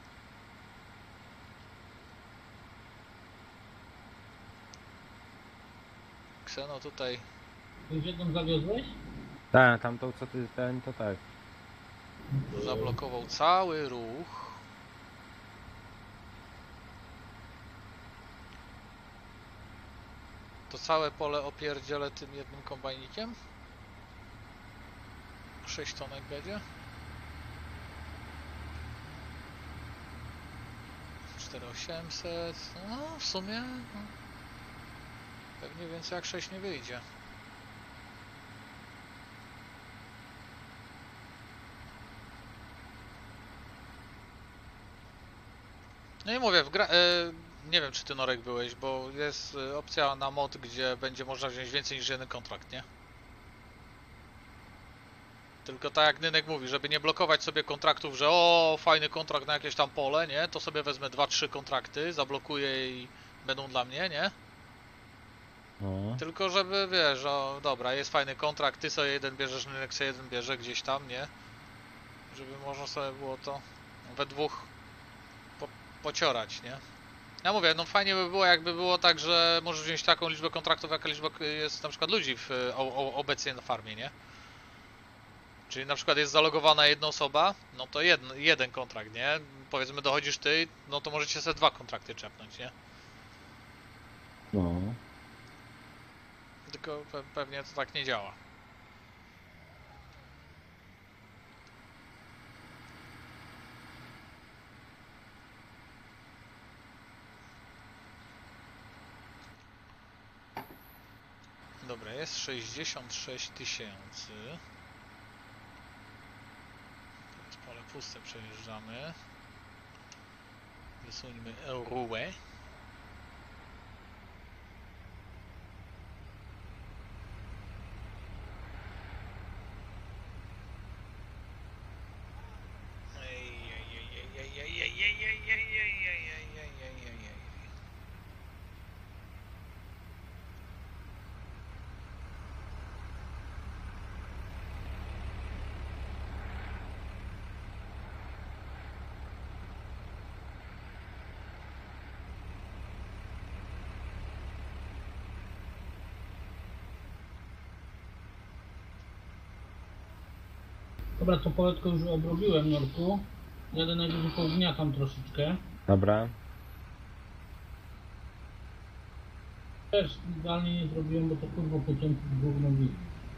Kseno tutaj... Ty już jedną zawiozłeś? Tak, tamtą co ty ten, to tak. zablokował cały ruch. To całe pole opierdzielę tym jednym kombajnikiem. sześć tonek będzie. cztery tysiące osiemset. No w sumie no, pewnie więcej jak sześć nie wyjdzie. No i mówię, w gra... e, nie wiem czy ty Norek byłeś, bo jest e, opcja na mod, gdzie będzie można wziąć więcej niż jeden kontrakt, nie? Tylko tak jak Nynek mówi, żeby nie blokować sobie kontraktów, że o, fajny kontrakt na jakieś tam pole, nie? To sobie wezmę dwa trzy kontrakty, zablokuję i będą dla mnie, nie? No. Tylko żeby, wiesz, o dobra, jest fajny kontrakt, ty sobie jeden bierzesz, Nynek sobie jeden bierze gdzieś tam, nie? Żeby można sobie było to we dwóch po, pociorać, nie? Ja mówię, no fajnie by było, jakby było tak, że możesz wziąć taką liczbę kontraktów, jaka liczba jest na przykład ludzi w, o, o, obecnie na farmie, nie? Czyli na przykład jest zalogowana jedna osoba, no to jeden, jeden kontrakt, nie? Powiedzmy dochodzisz ty, no to możecie sobie dwa kontrakty czepnąć, nie? No. Tylko pe pewnie to tak nie działa. Dobra, jest sześćdziesiąt sześć tysięcy. To jest pole puste, przejeżdżamy. Wysuńmy rułę. Dobra, to poletko już obrobiłem, Norku. Jadę najwyżej pougniatam troszeczkę. Dobra. Też idealnie nie zrobiłem, bo to kurwa pociąg gówno widzi.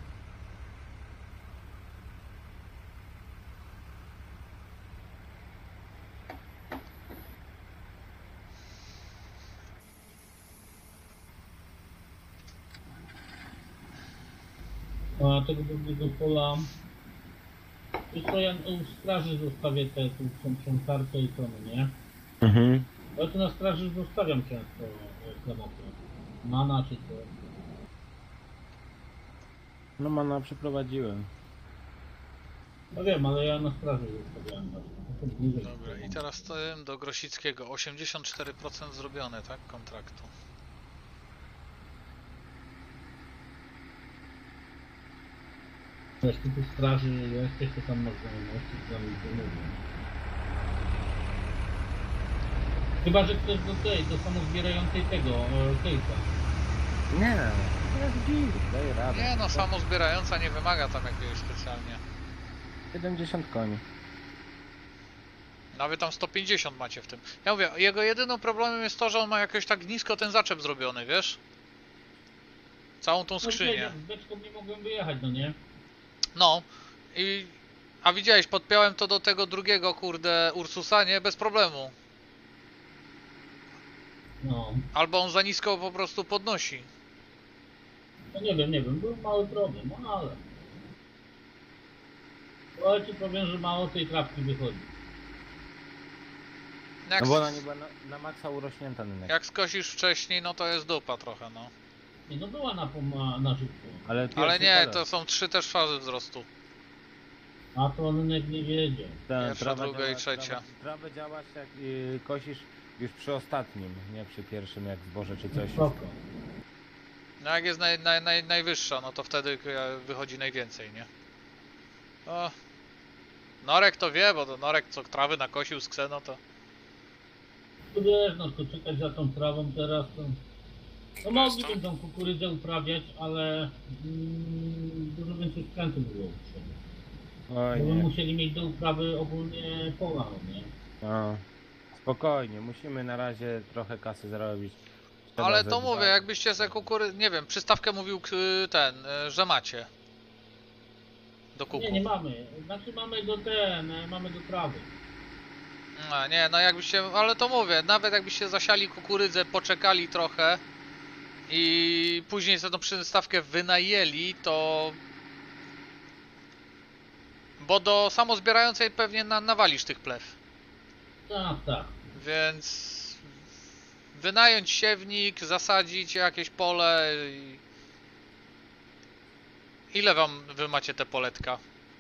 A tego drugiego pola... Wiesz co, ja u straży zostawię te tu są sprzątarkę i to, no nie? Mhm. Ale tu na straży zostawiam często e, samochód. Mana czy co. No mana przeprowadziłem. No wiem, ale ja na straży zostawiałem właśnie. To są bliżej. Dobra, i teraz tym do Grosickiego. osiemdziesiąt cztery procent zrobione, tak? Kontraktu. Wiesz, tu straży jesteś, to tam masz znajomości, to tam nic nie mówię. Chyba, że chcesz do tej, do samozbierającej tego, e, case'a. Nie, to jest git, daj radę. Nie no, samo zbierająca nie wymaga tam jakiegoś specjalnie. siedemdziesiąt koni. Nawet tam sto pięćdziesiąt macie w tym. Ja mówię, jego jedynym problemem jest to, że on ma jakoś tak nisko ten zaczep zrobiony, wiesz? Całą tą No nie, skrzynię. ja z beczką nie mogłem wyjechać, no nie? No i... A widziałeś, podpiąłem to do tego drugiego, kurde, Ursusa, nie? Bez problemu. No. Albo on za nisko po prostu podnosi. No nie wiem, nie wiem, był mały problem, no ale... Ale ci powiem, że mało tej trawki wychodzi. Jak, No bo ona nie była na, na maksa urośnięta nynek. jak skosisz wcześniej, no to jest dupa trochę, no. Nie, no była na, poma- na szybko. Ale, Ale pierwszy nie, pelet. to są trzy też fazy wzrostu. A to on nie wiedzie. Ta Pierwsza, trawa druga działa- i trzecia. Trawa, trawa działać jak y, kosisz już przy ostatnim, nie przy pierwszym jak zboże czy coś. Spoko. No jak jest naj, naj, naj, najwyższa, no to wtedy e, wychodzi najwięcej, nie? O. Norek to wie, bo to Norek co trawy nakosił z Kseno, to... Tu wiesz, no to czekać za tą trawą teraz to... No mogliby tą kukurydzę uprawiać, ale mm, dużo więcej sprzętu było potrzebne. Oj Bo by nie. musieli mieć do uprawy ogólnie pola, no nie? No. Spokojnie, musimy na razie trochę kasy zarobić. Trzeba Ale ze to dwa- mówię, jakbyście ze kukury... Nie wiem, przystawkę mówił k- ten, e, że macie. Do kuku. Nie, nie mamy. Znaczy mamy do ten, mamy do trawy. A, nie, no jakbyście... Ale to mówię, nawet jakbyście zasiali kukurydzę, poczekali trochę i później za tą przystawkę wynajęli, to... Bo do samozbierającej pewnie na, nawalisz tych plew. Tak, tak. Więc wynająć siewnik, zasadzić jakieś pole i... Ile wam wy macie te poletka?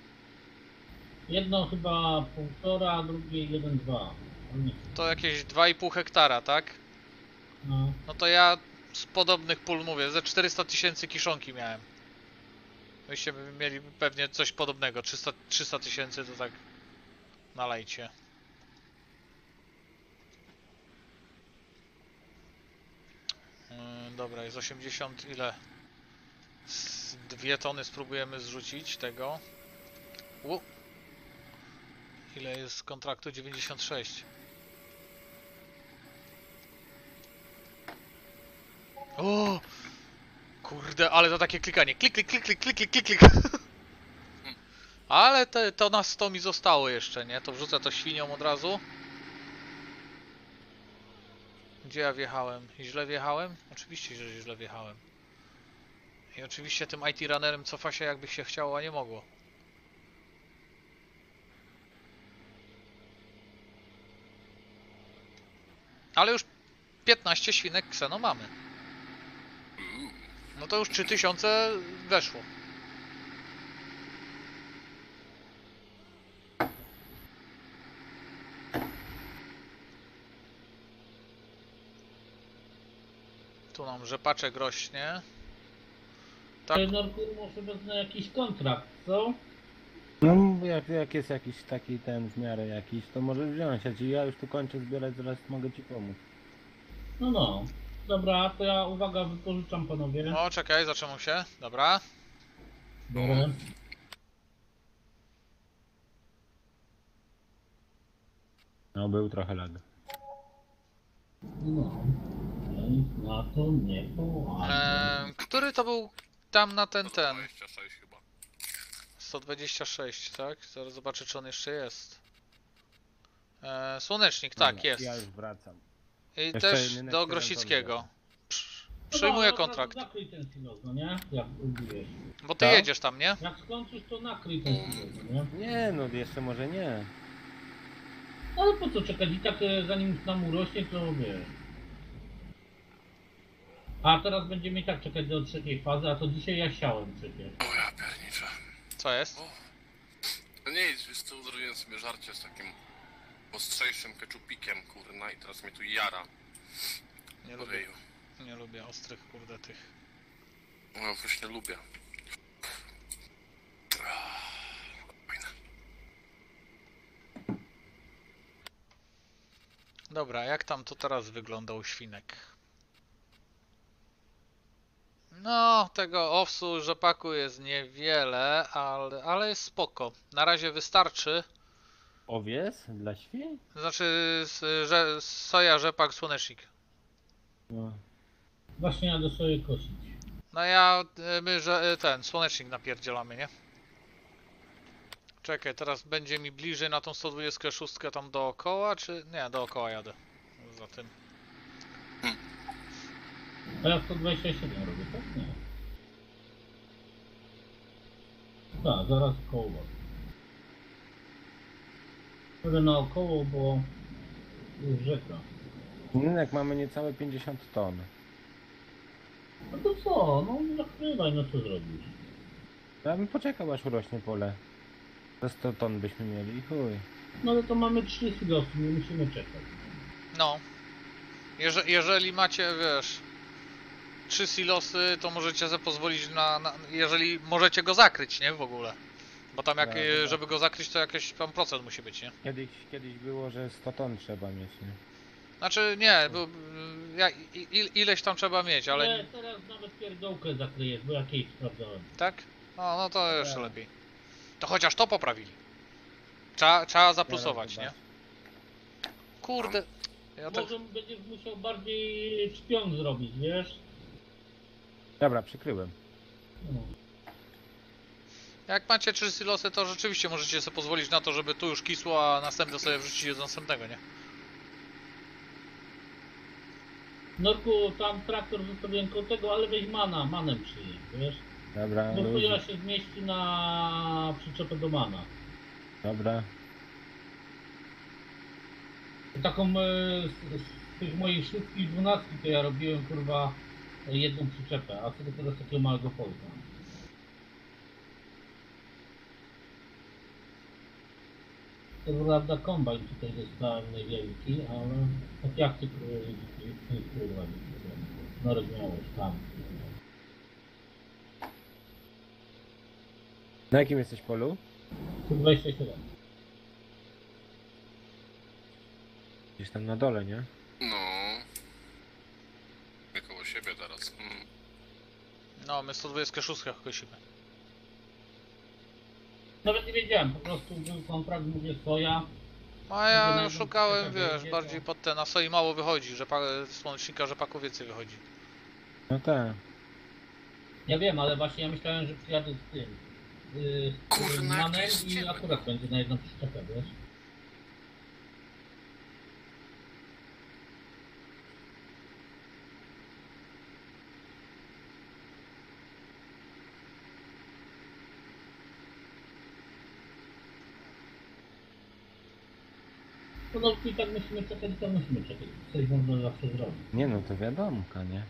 Jedno chyba półtora, a drugie jeden, dwa. Ale nie. To jakieś dwa i pół hektara, tak? No. No to ja z podobnych pól mówię, ze czterysta tysięcy kiszonki miałem. Wyście by mieli pewnie coś podobnego, trzysta tysięcy to tak nalejcie. Yy, dobra, jest osiemdziesiąt ile? Z dwie tony spróbujemy zrzucić tego. U. Ile jest z kontraktu? dziewięćdziesiąt sześć. O! Kurde, ale to takie klikanie. Klik, klik, klik, klik, klik, klik, klik, klik. Ale te, to na sto mi zostało jeszcze, nie? To wrzucę to świnią od razu. Gdzie ja wjechałem? Źle wjechałem? Oczywiście, że źle wjechałem. I oczywiście tym I T runnerem cofa się jakby się chciało, a nie mogło. Ale już piętnaście świnek Kseno mamy. No to już trzy tysiące weszło. Tu nam rzepaczek rośnie. Tak. Tak. Norku, może wezmę jakiś kontrakt, co? No jak, jak jest jakiś taki ten w miarę jakiś, to możesz wziąć, a ci ja już tu kończę zbierać, zaraz mogę ci pomóc. No no. Dobra, to ja uwaga, wypożyczam panowie. O, czekaj, zaczęło się. Dobra. Dobra. No, był trochę lag. No. No, na to nie było. Eee, który to był tam na ten, ten? dwadzieścia sześć chyba. sto dwadzieścia sześć, tak? Zaraz zobaczę, czy on jeszcze jest. Eee, Słonecznik, tak, Dobra, jest. Ja już wracam. I Jeszcze też inny do next Grosickiego. jeden Psz- No Przyjmuję dobra, kontrakt. Nakryj ten silos, no nie? Jak lubisz. Bo ty Co? jedziesz tam, nie? Jak skończysz, to nakryj ten silos, no nie? Nie, no jeszcze może nie. Ale po co czekać? I tak e, zanim nam urośnie, to wiesz. A teraz będziemy i tak czekać do trzeciej fazy, a to dzisiaj ja siałem przecież. O ja pierniczę. Co jest? No nie nic, wiesz co, zrobiłem sobie żarcie z takim ostrzejszym keczupikiem, kurna, i teraz mnie tu jara. Nie lubię, Ojeju. nie lubię ostrych, kurde, tych. No właśnie lubię. Fajne. Dobra, jak tam to teraz wygląda u świnek? No, tego owsu, rzepaku jest niewiele, ale, ale jest spoko. Na razie wystarczy. Owies dla świń? Znaczy, s- że, soja, rzepak, słonecznik. No. Właśnie jadę sobie kosić. No ja, y, my, że y, ten, słonecznik napierdzielamy, nie? Czekaj, teraz będzie mi bliżej na tą sto dwudziestkę sześć tam dookoła, czy... Nie, dookoła jadę. Za tym. A ja sto dwadzieścia siedem robię, tak? Nie. Tak, zaraz koło. Będę naokoło, bo jest rzeka. Rynek mamy niecałe pięćdziesiąt ton. No to co? No zakrywaj, no co zrobisz? Ja bym poczekał, aż urośnie pole. Za sto ton byśmy mieli i chuj. No ale to mamy trzy silosy, nie musimy czekać. No. Jeże, jeżeli macie, wiesz, trzy silosy, to możecie sobie pozwolić na, na... Jeżeli możecie go zakryć, nie? W ogóle. Bo tam jak, Dobra, y, dobra. żeby go zakryć, to jakiś tam procent musi być, nie? Kiedyś, kiedyś było, że sto ton trzeba mieć, nie? Znaczy, nie, bo... y, Ja, i, i, ileś tam trzeba mieć, ale... Ale teraz nawet pierdółkę zakryjesz, bo ja kiedyś sprawdzałem. Tak? No, no to jeszcze Tak. lepiej. To chociaż to poprawili. Trzeba, trzeba zaplusować, nie? Zaraz Kurde. Ja tak... Może będziesz musiał bardziej czpion zrobić, wiesz? Dobra, przykryłem. No. Jak macie trzy silosy, to rzeczywiście możecie sobie pozwolić na to, żeby tu już kisło, a następne sobie wrzucić do następnego, nie? Norku, tam traktor zostawiłem koło tego, ale weź mana, manem przyjedź, wiesz? Dobra, Bo luzik. chuja się zmieści na przyczepę do mana. Dobra. Taką e, z, z tych moich szóstki i dwunastki to ja robiłem kurwa jedną przyczepę, a co do teraz takiego małego polka. To prawda kombajn tutaj dostałem niewielki, ale tak jak ty kurwa no rozumiałeś tam. Na jakim jesteś polu? Tu dwadzieścia siedem. Gdzieś tam na dole, nie? No. My koło siebie teraz. Mm. No, my sto dwadzieścia sześć kosimy. Nawet nie wiedziałem, po prostu był kontrakt, mówię soja. A ja Żeby szukałem, na- wiesz, na- bardziej pod ten, na soi mało wychodzi, że pa, słonecznika rzepaku więcej wychodzi. No tak. Ja wiem, ale właśnie ja myślałem, że przyjadę z tym. Yy, z Kurna, tym jak to manem jest i ciemno. akurat będzie na jedną przyczepę, wiesz? No, no i tak musimy czekać, to musimy czekać. Coś można zawsze zrobić. Nie no, to wiadomo, nie?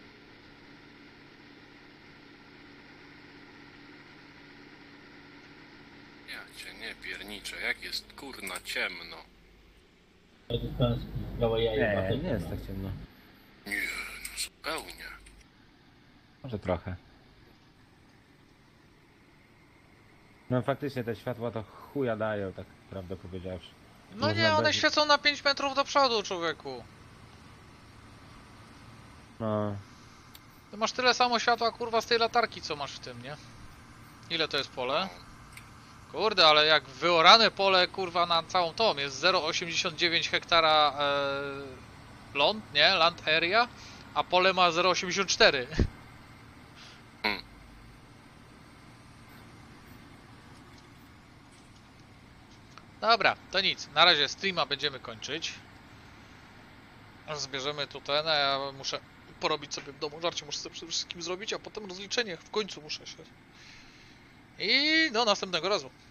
Ja cię nie pierniczę, jak jest kurna ciemno. Ja dostałem z białe jaja. Nie, baterii, nie jest no. tak ciemno. Nie, no zupełnie. Może trochę. No faktycznie te światła to chuja dają, tak prawdę powiedziawszy. No Można nie, one bez- świecą na pięć metrów do przodu, człowieku. No, Ty masz tyle samo światła, kurwa, z tej latarki, co masz w tym, nie? Ile to jest pole? Kurde, ale jak wyorane pole, kurwa, na całą tą jest zero przecinek osiemdziesiąt dziewięć hektara e, ląd, nie? Land area, a pole ma zero przecinek osiemdziesiąt cztery. Dobra, to nic. Na razie streama będziemy kończyć. Zbierzemy tu ten, a ja muszę porobić sobie w domu żarcie, muszę sobie przede wszystkim zrobić, a potem rozliczenie. W końcu muszę się. I do następnego razu.